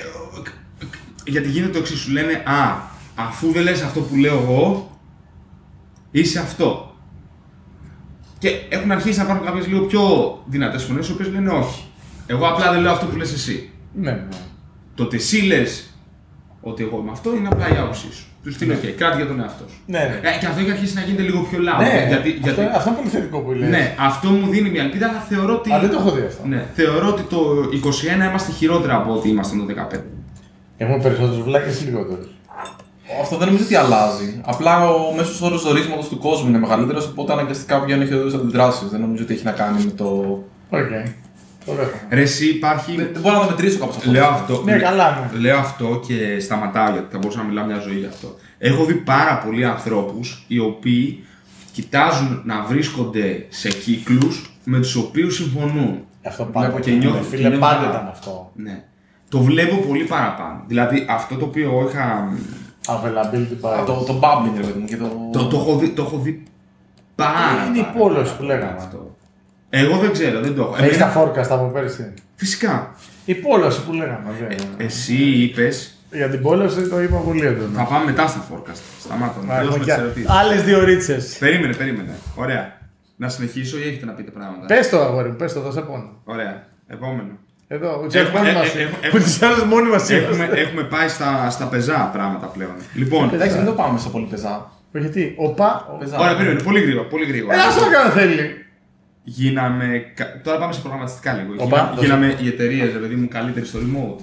γιατί γίνεται το εξής, σου λένε α, αφού δεν λες αυτό που λέω εγώ, είσαι αυτό. Και έχουν αρχίσει να υπάρχουν κάποιες λίγο πιο δυνατές φωνές, οι οποίες λένε όχι. Εγώ απλά δεν λέω αυτό που λες εσύ. Ναι, ναι. Το ότι εσύ λες ότι εγώ είμαι αυτό είναι απλά η άποψή σου. Του στείλω και κράτη για τον εαυτό σου. Ναι, ναι. Ε, και αυτό έχει αρχίσει να γίνεται λίγο πιο loud. Ναι, γιατί, αυτό, γιατί... αυτό είναι πολύ θετικό που λες. Ναι, αυτό μου δίνει μια ελπίδα, αλλά θεωρώ ότι. Α, δεν το έχω δει αυτό. Ναι, θεωρώ ότι το είκοσι ένα είμαστε χειρότερα από ό,τι ήμασταν το δεκαπέντε. Έχουμε περισσότερους βλάκες ή λιγότερους. Αυτό δεν νομίζω ότι αλλάζει. Απλά ο μέσος όρος ζορίσματος του κόσμου είναι μεγαλύτερος, οπότε αναγκαστικά βγαίνουν χειρότερες αντιδράσεις. Δεν νομίζω ότι έχει να κάνει με το. Οκ. Okay. Ρε εσύ υπάρχει... Δεν, δεν μπορώ να το μετρήσω κάπως αυτό. Λέω αυτό, ναι, καλά, ναι. Λέω αυτό και σταματάω γιατί θα μπορούσα να μιλάω μια ζωή γι' αυτό. Έχω δει πάρα πολλοί ανθρώπους οι οποίοι κοιτάζουν να βρίσκονται σε κύκλους με τους οποίους συμφωνούν. Αυτό πάντα και νιώθω. Φίλε, πάντα ήταν αυτό. Ναι. Το βλέπω πολύ παραπάνω. Δηλαδή αυτό το οποίο είχα... Availability bias. Το, το bubbling, ρε παιδί μου. Και το... Το, το, έχω δει, το έχω δει πάρα Είναι η πόλωση που λέγαμε αυτό. Εγώ δεν ξέρω, δεν το έχω. Έχεις τα forecast από πέρσι. Φυσικά. Η πόλωση που λέγαμε. Ε, εσύ είπες. Για την πόλωση το είπα πολύ έντονα. Θα πάμε μετά στα forecast. Σταμάτα. Άλλες δύο ρίτσες. Περίμενε, περίμενε. Ωραία. Να συνεχίσω ή έχετε να πείτε πράγματα. Πες το αγόρι μου, πες το, θα σε πόνο. Ωραία. Επόμενο. Εδώ, ούτε τις άλλες μόνοι μας έχουμε, έχουμε πάει στα, στα πεζά πράγματα πλέον. Λοιπόν. Εντάξει, δεν το πάμε στο πολύ πεζά. Γιατί, οπα. Ωραία, περίμενε, πολύ γρήγορα. Πολύ γρήγορα. Ένα αυτό κάνω θέλει. Γίναμε. Τώρα πάμε σε προγραμματιστικά λίγο. Οπα, γίναμε οι εταιρείες, παιδί μου, καλύτεροι στο remote.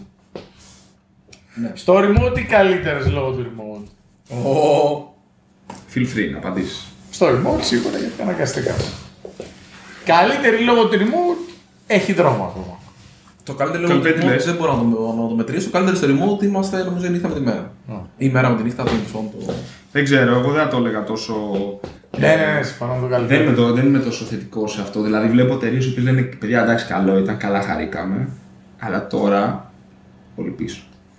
Ναι. Στο remote ή καλύτερες λόγω του remote. Oh. Feel free να απαντήσεις. Στο remote σίγουρα γιατί αναγκαστικά. Καλύτερη λόγω του remote έχει δρόμο ακόμα. Το καλύτερο λόγω του remote δεν μπορώ να το, να το μετρήσω. Το καλύτερο στο remote είμαστε νομίζω η νύχτα με τη μέρα. Oh. Ή η μέρα με τη νύχτα, δεν το... Δεν ξέρω, εγώ δεν θα το έλεγα τόσο. Ναι, ναι, ναι, συμφωνώ με το καλύτερο. Δεν είμαι, το, δεν είμαι τόσο θετικό σε αυτό. Δηλαδή, βλέπω εταιρείες που λένε παιδιά, εντάξει, καλό ήταν, καλά χαρήκαμε. Αλλά τώρα πολύ πίσω.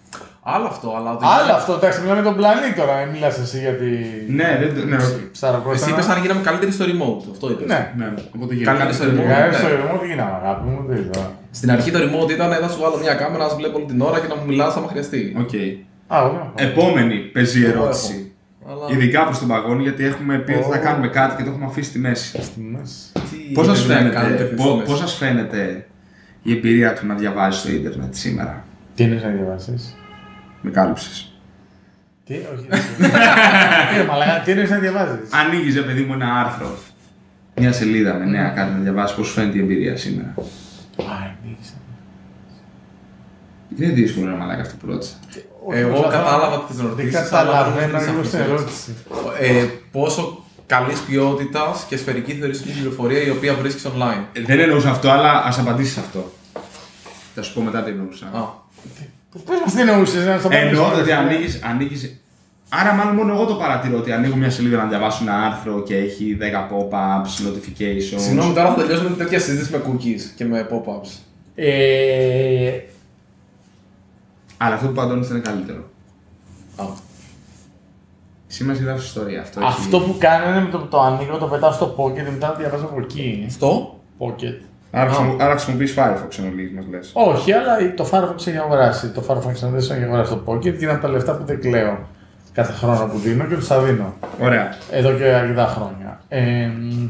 Άλλο αυτό, αλλά. Άλλο αυτό, εντάξει, μιλάμε για τον πλανήτη τώρα, μην μιλάς εσύ για τη. Ναι, δεν. Ναι, εσύ είπες αν γίναμε καλύτεροι στο remote. Αυτό είπες. Ναι, ναι. Οπότε Καλύτεροι στο remote. Καλύτεροι στο remote γίναμε, αγάπη μου, δεν είδα. Στην αρχή το remote ήταν να σου βάλω μια κάμερα, να σου βλέπω όλη την ώρα και να μου μιλάς άμα χρειαστεί. Οκ. Α, ωραία. Επόμενη παίζει ερώτηση. Αλλά... Ειδικά προς τον παγόνι, γιατί έχουμε πει ότι θα κάνουμε κάτι και το έχουμε αφήσει στη μέση. Στη μέση. Πώς σας φαίνεται, πώς, πώς σας φαίνεται η εμπειρία του να διαβάζεις στο ίντερνετ σήμερα? Τι είναι να διαβάσεις? Με κάλυψες. Τι, όχι. Τι, μαλάκα, τι είναι να διαβάζεις? Ανοίγεις, παιδί μου, ένα άρθρο, μια σελίδα με νέα κάτι να διαβάσεις, πώς σου φαίνεται η εμπειρία σήμερα? Α, ανοίγεις. Είναι δύσκολο να μαλάκα αυτό που ρώτησα. Εγώ κατάλαβα τις ερωτήσεις. Δεν καταλαβαίνω λίγο στην ερώτηση. Ε, πόσο καλής ποιότητας και σφαιρική θεωρείς την πληροφορία η οποία βρίσκεις online. Ε, δεν εννοούσα αυτό, αλλά ας απαντήσεις αυτό. Θα σου πω μετά τι εννοούσα. Α. Πες μας τι εννοούσες, να στο πω. Εννοώ ότι ανοίγεις, ανοίγεις. Άρα, μάλλον μόνο εγώ το παρατηρώ ότι ανοίγω μια σελίδα να διαβάσω ένα άρθρο και έχει δέκα pop-ups, notifications. Συγγνώμη, τώρα θα τελειώσουμε με τέτοια συζήτηση με cookies και με pop-ups. Ε, Αλλά αυτό που παντώνεις είναι καλύτερο. Α. Εσύ μας γράφεις ιστορία. Αυτό, αυτό έχει... που κάνω είναι με το που το ανοίγω, το πετάω στο pocket και μετά το διαβάζω από εκεί. Στο? Pocket. Άρα, χρησιμο... Άρα χρησιμοποιείς Firefox εν ολίγης μας λες. Όχι, αλλά το Firefox έχει αγοράσει. Το Firefox δεν έχει αγοράσει το Pocket και είναι από τα λεφτά που δεν κλαίω κάθε χρόνο που δίνω και τους τα δίνω. Ωραία. Εδώ και αρκετά χρόνια. Ε,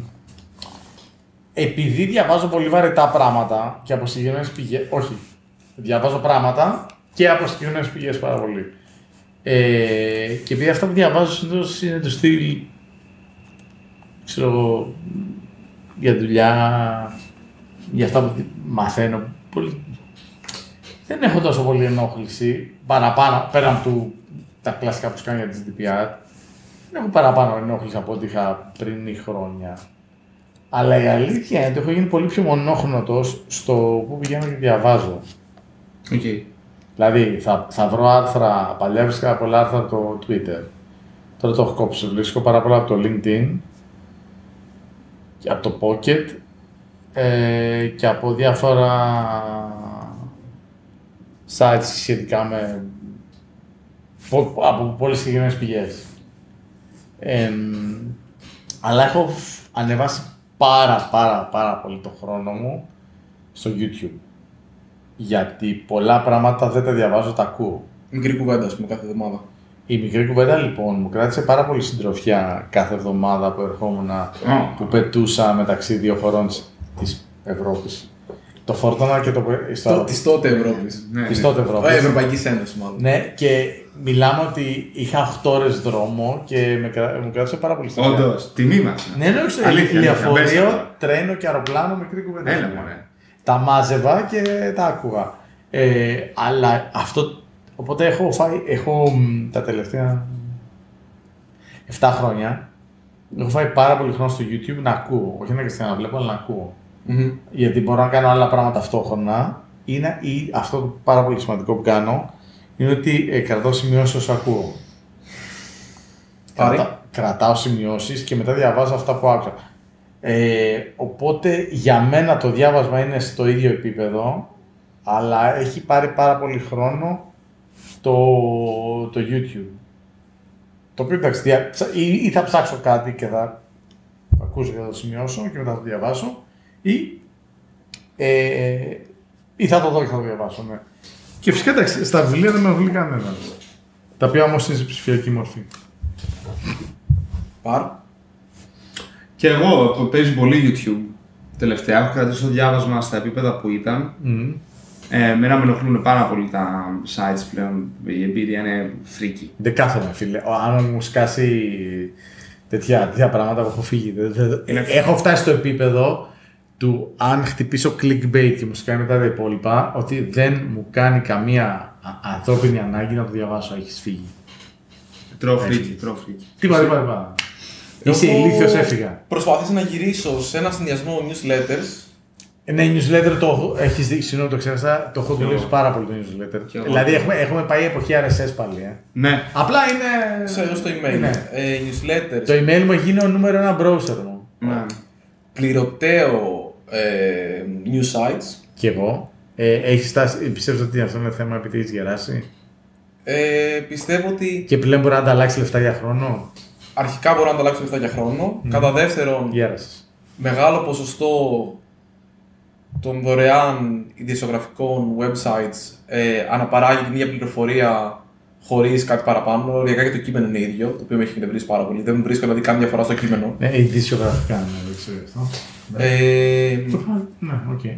επειδή διαβάζω πολύ βαρετά πράγματα και από συγκεκριμένες πηγές. Όχι. Διαβάζω πράγματα και από συγκεκριμένες πηγές πάρα πολύ. Ε, και επειδή αυτά που διαβάζω συνήθως είναι το στυλ. Ξέρω εγώ. Για δουλειά. Για αυτά που μαθαίνω. Πολύ... Δεν έχω τόσο πολύ ενόχληση. Παραπάνω, πέραν του τα κλασικά που σου κάνω για τις ντι πι αρ. Δεν έχω παραπάνω ενόχληση από ό,τι είχα πριν χρόνια. Αλλά η αλήθεια είναι ότι έχω γίνει πολύ πιο μονόχνοτος στο που πηγαίνω και διαβάζω. Okay. Δηλαδή, θα, θα βρω άρθρα, παλιά βρίσκα πολλά άρθρα από το Twitter. Τώρα το έχω κόψει, βρίσκω πάρα πολλά από το LinkedIn, και από το Pocket ε, και από διάφορα sites σχετικά με από πολλές συγκεκριμένες πηγές. Ε, αλλά έχω ανεβάσει πάρα πάρα πάρα πολύ το χρόνο μου στο YouTube. Γιατί πολλά πράγματα δεν τα διαβάζω, τα ακούω. Μικρή κουβέντα, ας πούμε, κάθε εβδομάδα. Η μικρή κουβέντα λοιπόν μου κράτησε πάρα πολύ συντροφιά κάθε εβδομάδα που ερχόμουν, oh. που πετούσα μεταξύ δύο χωρών της Ευρώπης. Το Φόρτωνα και το. Στο... Τη τότε Ευρώπης. Ναι, της τότε Ευρώπης. Ε, Ευρωπαϊκής Ένωσης, μάλλον. Ναι, και μιλάμε ότι είχα οκτώ ώρες δρόμο και με κρα... μου κράτησε πάρα πολύ συντροφιά. Όντως, τιμή μας. Ναι, ναι, στο λεωφορείο, τρένο και αεροπλάνο, μικρή κουβέντα. Έλα, μωρέ. Τα μάζευα και τα άκουγα. Ε, αλλά αυτό. Οπότε έχω φάει. Έχω τα τελευταία επτά χρόνια. Έχω φάει πάρα πολύ χρόνο στο YouTube να ακούω. Όχι να να βλέπω, αλλά να ακούω. Mm-hmm. Γιατί μπορώ να κάνω άλλα πράγματα ταυτόχρονα. Είναι, ή αυτό το πάρα πολύ σημαντικό που κάνω είναι ότι ε, κρατάω σημειώσεις όσο ακούω. Κρατα, κρατάω σημειώσεις και μετά διαβάζω αυτά που άκουσα. Ε, οπότε για μένα το διάβασμα είναι στο ίδιο επίπεδο, αλλά έχει πάρει πάρα πολύ χρόνο το, το YouTube. Το οποίο εντάξει, δια, ή, ή θα ψάξω κάτι και θα ακούσω και θα το σημειώσω και μετά θα το διαβάσω, ή, ε, ή θα το δω και θα το διαβάσω, ναι. Και φυσικά εντάξει, στα βιβλία δεν με ενοχλεί κανένα. Τα οποία όμως είναι σε ψηφιακή μορφή. Πάρ. Και εγώ που παίζει πολύ YouTube τελευταία, έχω κρατήσει το διάβασμα στα επίπεδα που ήταν. Mm. Ε, εμένα με ενοχλούν πάρα πολύ τα sites πλέον, η εμπειρία είναι φρίκι. Δεν κάθομαι φίλε, αν μου σκάσει τέτοια, τέτοια πράγματα που έχω φύγει. Είναι... Έχω φτάσει στο επίπεδο του αν χτυπήσω clickbait και μου σκάει μετά τα υπόλοιπα, ότι δεν μου κάνει καμία ανθρώπινη ανάγκη να το διαβάσω, έχεις φύγει. Τρώω φρίκι, τρώω φρίκι. Τίποτα, τίποτα, τίποτα. Είσαι ηλίθιος, έφυγα. Προσπαθήσα να γυρίσω σε ένα συνδυασμό newsletters. Ναι, newsletter το έχεις δει, συγγνώμη το ξέχασα, το έχω δουλέψει πάρα πολύ το newsletter. Δηλαδή έχουμε, έχουμε πάει εποχή αρ ες ες πάλι. Ε. Ναι. Απλά είναι. Σε, στο email. Ναι. Ε, newsletters. Το email μου γίνει ο νούμερο ένα browser μου. Ναι. Πληρωτέο ε, news sites. Κι εγώ. Ε, έχεις στάσει, πιστεύω ότι αυτό είναι θέμα επειδή έχεις γεράσει. Ε, πιστεύω ότι Και πλέον μπορεί να ανταλλάξει λεφτά για χρόνο. αρχικά μπορεί να ανταλλάξει λεφτά για χρόνο. Mm. Κατά δεύτερον, Γέρασες. μεγάλο ποσοστό των δωρεάν ειδησιογραφικών websites ε, αναπαράγει την ίδια πληροφορία χωρίς κάτι παραπάνω. Λογικά και το κείμενο είναι ίδιο, το οποίο με έχει εκνευρίσει πάρα πολύ. Δεν βρίσκω δηλαδή καν διαφορά στο κείμενο. Ναι, ειδησιογραφικά είναι, δεν ξέρω αυτό. Ε, Ναι, οκ. Okay.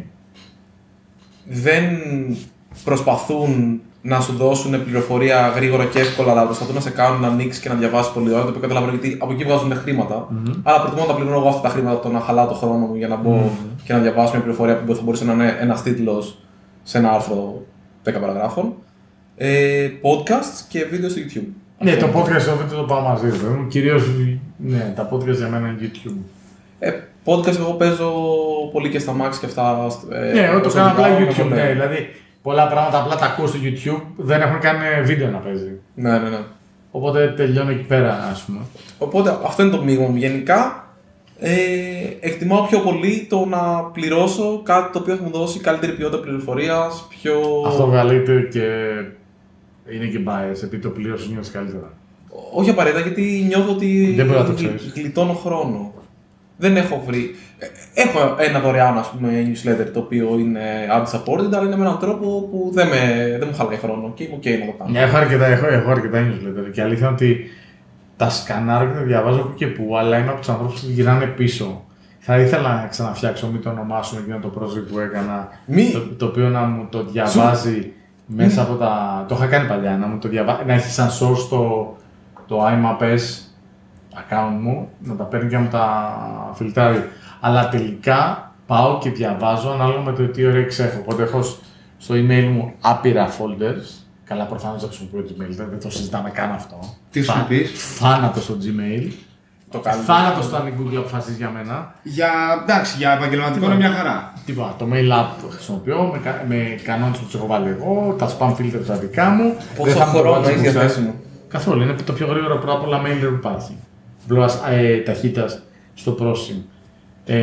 δεν προσπαθούν να σου δώσουν πληροφορία γρήγορα και εύκολα, αλλά προσπαθούν να σε κάνουν να ανοίξει και να διαβάσει πολύ ώρα. Το οποίο καταλαβαίνω γιατί από εκεί βγάζουν χρήματα. Mm-hmm. Αλλά προτιμώ να τα πληρώνω εγώ αυτά τα χρήματα από το να χαλάω το χρόνο μου για να μπω mm-hmm. και να διαβάσω μια πληροφορία που θα μπορούσε να είναι ένα τίτλο σε ένα άρθρο δέκα παραγράφων. Ε, podcasts και βίντεο στο YouTube. Ναι, αυτό το podcast το βίντεο το πάω μαζί. Κυρίως ναι, τα podcast για μένα είναι YouTube. Ε, podcast εγώ παίζω πολύ και στα Max και αυτά. Ε, ναι, εγώ το κάνω απλά YouTube. Ναι. Ναι, δηλαδή πολλά πράγματα απλά τα ακούω στο YouTube, δεν έχουν καν βίντεο να παίζει. Ναι, ναι, ναι. Οπότε τελειώνω εκεί πέρα, ας πούμε. Οπότε αυτό είναι το μείγμα μου. Γενικά ε, εκτιμάω πιο πολύ το να πληρώσω κάτι το οποίο θα μου δώσει καλύτερη ποιότητα πληροφορίας, πιο... Αυτό βγαλείται και είναι και bias, επειδή το πλήρωσες νιώθεις καλύτερα. Όχι απαραίτητα, γιατί νιώθω ότι Δεν μπορεί να το ξέρεις. γλιτώνω χρόνο. Δεν έχω βρει. Έχω ένα δωρεάν, ας πούμε, newsletter το οποίο είναι ad-supported, αλλά είναι με έναν τρόπο που δεν, με, δεν μου χαλάει χρόνο και είμαι ok να το κάνω. Ναι, έχω αρκετά, έχω, έχω αρκετά newsletter και αλήθεια είναι ότι τα σκανάρω και τα διαβάζω από και που, αλλά είμαι από τους ανθρώπους που γυρνάνε πίσω. Θα ήθελα να ξαναφτιάξω, μην το ονομάσουμε εκείνο το project που έκανα, Μη. το, το οποίο να μου το διαβάζει Σου. μέσα Μη. από τα... Το είχα κάνει παλιά, να μου το διαβάζει, να έχει σαν source το, το iMapes account μου, να τα παίρνει και να μου τα φιλτράρει. Αλλά τελικά πάω και διαβάζω ανάλογα με το τι όρεξη έχω. Οπότε έχω στο email μου άπειρα folders. Καλά, προφανώς δεν χρησιμοποιώ Gmail, δεν το συζητάμε καν αυτό. Τι σου πεις? Θάνατο στο Gmail. Το Θάνατο στο αν η Google αποφασίζει για μένα. Για, εντάξει, για επαγγελματικό είναι μια χαρά. Τίποτα. Το mail app το χρησιμοποιώ με, με κανόνες που τους έχω βάλει εγώ, τα spam filter τα δικά μου. Πόσο χρόνο έχει διαθέσιμο? Καθόλου. Είναι το πιο γρήγορο πρώτα απ' όλα mail που υπάρχει. Βλώας ε, ταχύτητας στο processing. Ε,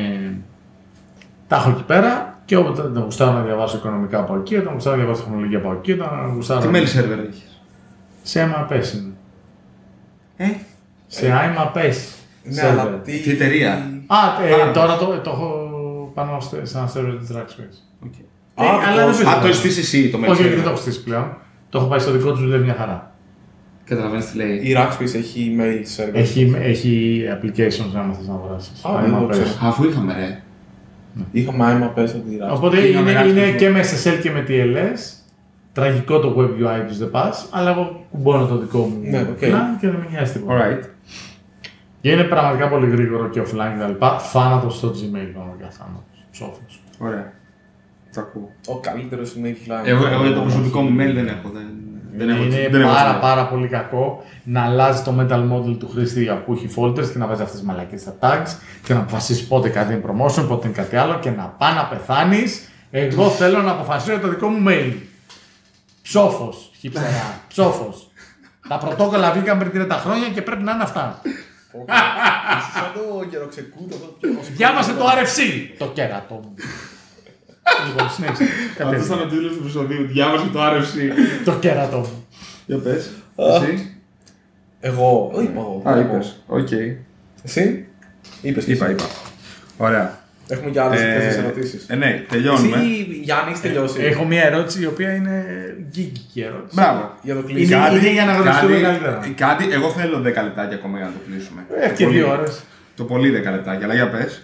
τα έχω εκεί πέρα και όποτε δεν γουστάρω να διαβάσω οικονομικά από εκεί, όταν γουστάρω να διαβάσω τεχνολογία από εκεί, όταν γουστάρω. Τι mail server έχεις? Σε iMapes είναι. Ε? Σε iMapes. Ναι, αλλά τι... Τι εταιρεία? Α, ε, τώρα το, το έχω πάνω σε ένα server της Rackspace. Okay. Ε, Α, αλλά το, δεν α, το έχεις στήσει εσύ το mail server? Όχι, δεν το έχω στήσει πλέον. Το έχω πάει στο δικό του, δουλεύει μια χαρά. Καταλαβαίνεις τι λέει? Η Rackspace έχει email server. Έχει, έχει applications να θες να αγοράσεις. Α, δεν το ξέρω. Αφού είχαμε ρε. Είχαμε iMapes από τη Rackspace. Οπότε είναι, είναι και με ες ες ελ και με τι ελ ες. Τραγικό το web γιου άι τους δεν πας, αλλά εγώ κουμπώνω το δικό μου ναι, okay. plan και δεν με νοιάζει τίποτα. Alright. Και είναι πραγματικά πολύ γρήγορο και offline κτλ. Θάνατο στο Gmail πραγματικά θάνατος. Ψόφος. Ωραία. Το ακούω. Ο καλύτερος email client. Εγώ, εγώ το προσωπικό μου mail δεν έχω. Δεν, δεν έχω είναι δεν πάρα έχω πάρα πολύ κακό να αλλάζει το mental model του χρήστη που έχει folders και να βάζει αυτές τις μαλακές στα tags και να αποφασίσει πότε κάτι είναι promotion, πότε είναι κάτι άλλο και να πάει να πεθάνεις. Εγώ θέλω να αποφασίσω το δικό μου mail. Ψόφος, χυψερά, ψόφος. Τα πρωτόκολλα βγήκαν πριν τριάντα χρόνια και πρέπει να είναι αυτά. Είσαι σαν το γεροξεκούτο. Διάβασε το αρ εφ σι. Το κέρατο μου. Λοιπόν, συνέχισε. Αυτό ήταν ο τίτλος του επεισοδίου. Διάβασε το αρ εφ σι. Το κέρατο μου. Για πες. Εσύ. Εγώ. Είπα εγώ. Α, είπες. Οκ. Εσύ. Είπες και Είπα, εσύ. είπα. Ωραία. Έχουμε και άλλες τέσσερις ερωτήσεις. Ε, ναι, τελειώνουμε. Εσύ, Γιάννη, έχεις τελειώσει. Έχω μια ερώτηση η οποία είναι γκίκικη ερώτηση. Μπράβο. Για το Είναι, κλείσιμο. είναι για να γνωριστούμε καλύτερα. Κάτι, κάτι, εγώ θέλω δέκα λεπτάκια ακόμα για να το κλείσουμε. Ε, Το και πολύ- δύο ώρες. Το πολύ δέκα λεπτάκια, αλλά για πες.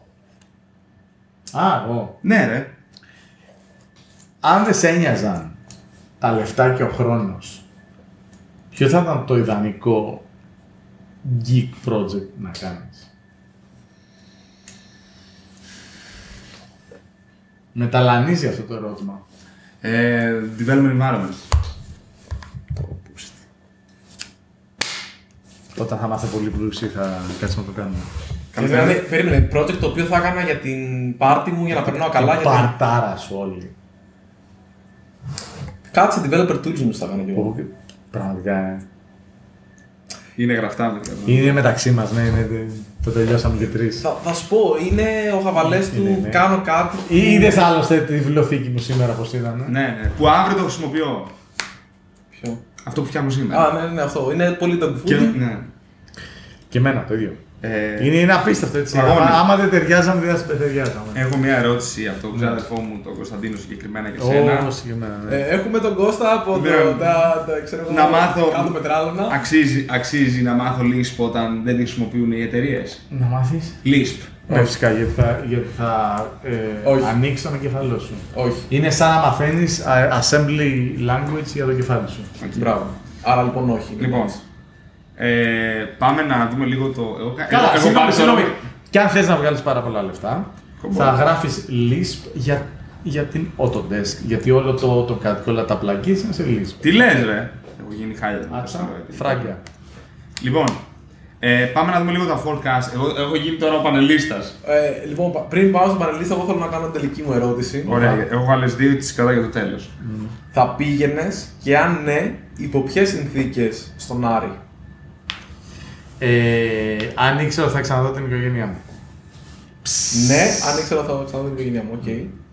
Α, εγώ. Ναι, ρε. Αν δεν σε ένοιαζαν τα λεφτά και ο χρόνος, ποιο θα ήταν το ιδανικό geek project να κάνεις? Με ταλανίζει αυτό το ερώτημα. Ε, development environment. Όταν θα είμαστε πολύ πλούσιοι θα κάτσουμε να το κάνουμε. Δηλαδή, περίμενε, project το οποίο θα έκανα για την πάρτι μου για να περνάω καλά. Την Γιατί... παρτάρα σου όλοι. Κάτσε developer tools μου θα έκανα κι εγώ. Που- Πραγματικά. ε. Είναι γραφτά με Είναι μεταξύ μας, ναι, είναι, το τελειώσαμε και τρεις. Θα, θα σου πω, είναι ο χαβαλές Είναι, του, ναι. κάνω κάτι. Ή είδες άλλωστε τη βιβλιοθήκη μου σήμερα πως ήταν. Ναι, ναι. Που αύριο το χρησιμοποιώ. Ποιο? Αυτό που φτιάχνω σήμερα. Α, ναι, ναι, αυτό. Είναι πολύ το Και, κουφούδι. ναι. Και εμένα το ίδιο. Ε, Είναι, είναι απίστευτο έτσι. Αγώνι. Άμα, άμα δεν ταιριάζαμε, δεν θα ταιριάζαμε. Έχω μια ερώτηση από τον ξάδερφό μου, τον Κωνσταντίνο συγκεκριμένα και εσένα. Ω, συγκεκριμένα, ναι. Ε, έχουμε τον Κώστα από το, Ναι. τα, τα, ξέρω, εγώ, Να μάθω- κάτω πετράλωνα. Αξίζει, αξίζει να μάθω Lisp όταν δεν τη χρησιμοποιούν οι εταιρείες. Να μάθεις. Lisp. Ναι, φυσικά, γιατί θα, γιατί θα ε, Όχι. ανοίξει τον εγκεφαλό σου. Όχι. Είναι σαν να μαθαίνει assembly language για το κεφάλι σου. Okay. Μπράβο. Άρα λοιπόν όχι. Λοιπόν, ε, πάμε να δούμε λίγο το. Εγώ, Καλά, εγώ, εγώ συγγνώμη, πάρω συγγνώμη. τώρα- Και αν θες να βγάλεις πάρα πολλά λεφτά, Κομπό. θα γράφεις Lisp για, για την Autodesk. Γιατί όλο το, το κάτι και όλα τα plugins είναι σε Lisp. Τι λες, ρε. Έχω γίνει χάλια. Άτσα, φράγκια. Λοιπόν, ε, πάμε να δούμε λίγο τα forecast. Εγώ έχω γίνει τώρα ο πανελίστας. Ε, λοιπόν, πα- πριν πάω στον πανελίστα, εγώ θέλω να κάνω την τελική μου ερώτηση. Ωραία, έχω άλλες δύο τις κατά για το τέλος. Θα πήγαινε και αν ναι, υπό ποιες συνθήκες στον Άρη? Ε, αν ήξερα ότι θα ξαναδώ την οικογένειά μου. Ναι, αν ήξερα θα ξαναδώ την οικογένειά μου, οκ.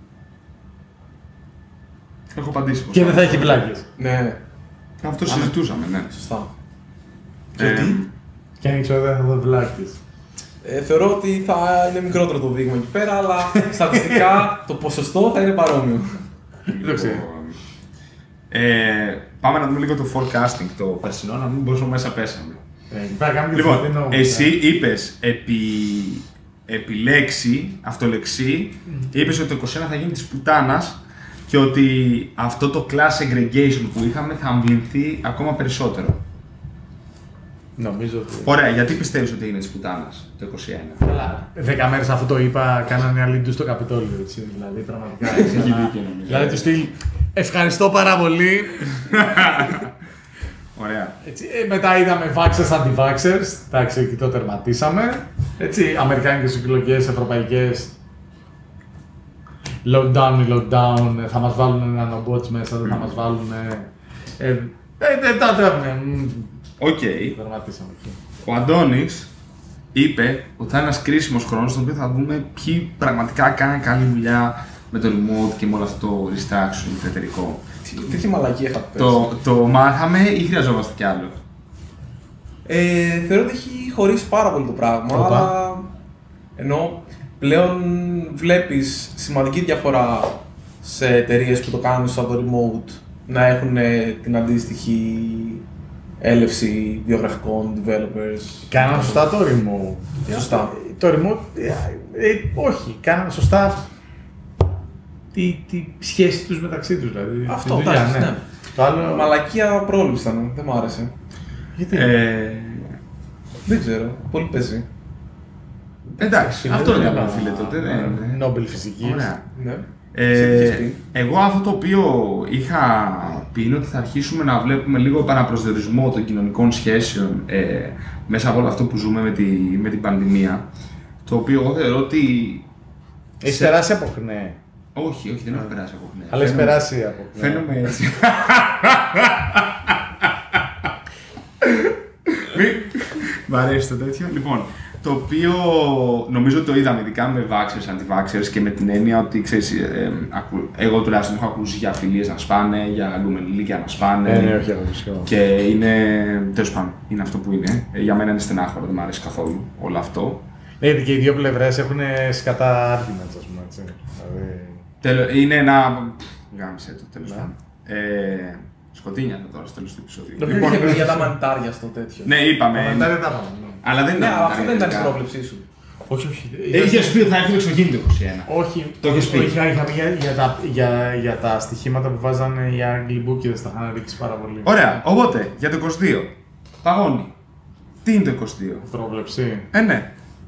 Έχω απαντήσει. Και δεν θα έχει βλάκες. Ναι, Αυτό συζητούσαμε, ναι. σωστά. Ε, Και αν ήξερα ότι δεν θα δω βλάκες. Ε, θεωρώ ότι θα είναι μικρότερο το δείγμα εκεί πέρα, αλλά στατιστικά το ποσοστό θα είναι παρόμοιο. Δεν το ξέρω. Ε, πάμε να δούμε λίγο το forecasting, το περσινό, να μην πόσο μέσα πέσαμε. Ε, πρέπει να κάνουμε Λοιπόν, διαφορετικό. εσύ είπες επί, επί λέξη, αυτολεξή, είπες ότι το είκοσι ένα θα γίνει της πουτάνας και ότι αυτό το class segregation που είχαμε θα αμβληνθεί ακόμα περισσότερο. Νομίζω ότι. Ωραία, γιατί πιστεύεις ότι είναι της πουτάνας το είκοσι ένα? Καλά. Δέκα μέρες αφού το είπα, κάνανε αλληλού στο Καπιτόλιο. Έτσι, δηλαδή, πραγματικά. Έτσι, Έχει ένα- δίκιο, νομίζω. δηλαδή, του στυλ. Ευχαριστώ πάρα πολύ. Ωραία. Έτσι, ε, μετά είδαμε vaxxers, anti-vaxxers. Εντάξει, εκεί το τερματίσαμε. Έτσι, αμερικάνικες εκλογές, ευρωπαϊκές. Lockdown ή lockdown, θα μας βάλουν nanobots μέσα, δεν θα μας βάλουν. Ε, ε, ε, ε, τότε, ναι, Οκ. τερματίσαμε εκεί. Ο Αντώνης είπε ότι θα είναι ένας κρίσιμος χρόνος στον οποίο θα δούμε ποιοι πραγματικά κάνουν καλή δουλειά με το remote και με όλο αυτό το restructuring το εταιρικό. Τι- Τι μαλακή είχα πέσει. Το, το μάθαμε ή χρειαζόμαστε κι άλλο? Ε, θεωρώ ότι έχει χωρίσει πάρα πολύ το πράγμα, Οπα. αλλά ενώ πλέον βλέπεις σημαντική διαφορά σε εταιρείες που το κάνουν σαν το remote να έχουν ε, την αντίστοιχη έλευση βιογραφικών developers. Κάναμε σωστά το remote. Σωστά. Το remote, ε, ε, όχι, κάναμε σωστά τη, τη σχέση τους μεταξύ τους, δηλαδή. Αυτό, τη δουλειά, εντάξει, ναι. Το άλλο, Μαλακία πρόληψη ήταν, δεν μ' άρεσε. γιατί. Ε, Δεν ξέρω, πολύ παίζει. εντάξει, Είναι αυτό ένα είναι φίλε τότε. δεν είναι. Νόμπελ φυσικής. Ωραία. Ναι. Ε, Είχες πει. εγώ αυτό το οποίο είχα πει είναι ότι θα αρχίσουμε να βλέπουμε λίγο επαναπροσδιορισμό των κοινωνικών σχέσεων ε, μέσα από όλο αυτό που ζούμε με, τη, με την πανδημία. Το οποίο εγώ θεωρώ ότι. Έχεις σε- περάσει από χνέ. Όχι, όχι, δεν έχω περάσει από χνέ. Αλλά έχεις Φαίνομαι- περάσει από χνέ. Φαίνομαι έτσι. Μη- Μ' αρέσει το τέτοιο. Λοιπόν, το οποίο νομίζω ότι το είδαμε ειδικά με vaxxers, anti-vaxxers και με την έννοια ότι ξέρεις, ε, ε, ακου- εγώ τουλάχιστον έχω ακούσει για φιλίες να σπάνε, για γκομελίκια να σπάνε. Ναι, ναι, όχι, εγώ φυσικά. Και είναι. Τέλος πάντων, είναι αυτό που είναι. Ε, για μένα είναι στενάχωρο, δεν μου αρέσει καθόλου όλο αυτό. Ναι, γιατί και οι δύο πλευρές έχουν σκατά arguments, ας πούμε, έτσι. Δηλαδή, Τέλο, είναι ένα. Γάμισε το τέλος Ναι. πάντων. Ε, σκοτίνια τώρα στο τέλος του επεισόδιου. Το οποίο είχε πει για τα μανιτάρια στο τέτοιο. Ναι, είπαμε. μετά δεν τα πάμε. ναι. Αλλά δεν Ναι, ήταν. αλλά αυτό δεν ήταν η τελικά. πρόβλεψή σου. Όχι, όχι. Είχε πει ότι θα έρθει εξωγήινη το είκοσι ένα. Όχι, Το έχεις πει. όχι, είχα, είχα πει για, για, τα, για, για τα στοιχήματα που βάζανε οι Άγγλοι μπούκιδες, τα είχαν ρίξει πάρα πολύ. Ωραία, οπότε για το είκοσι δύο. Παγώνει. Τι είναι το είκοσι δύο? Πρόβλεψη. Ε, ναι.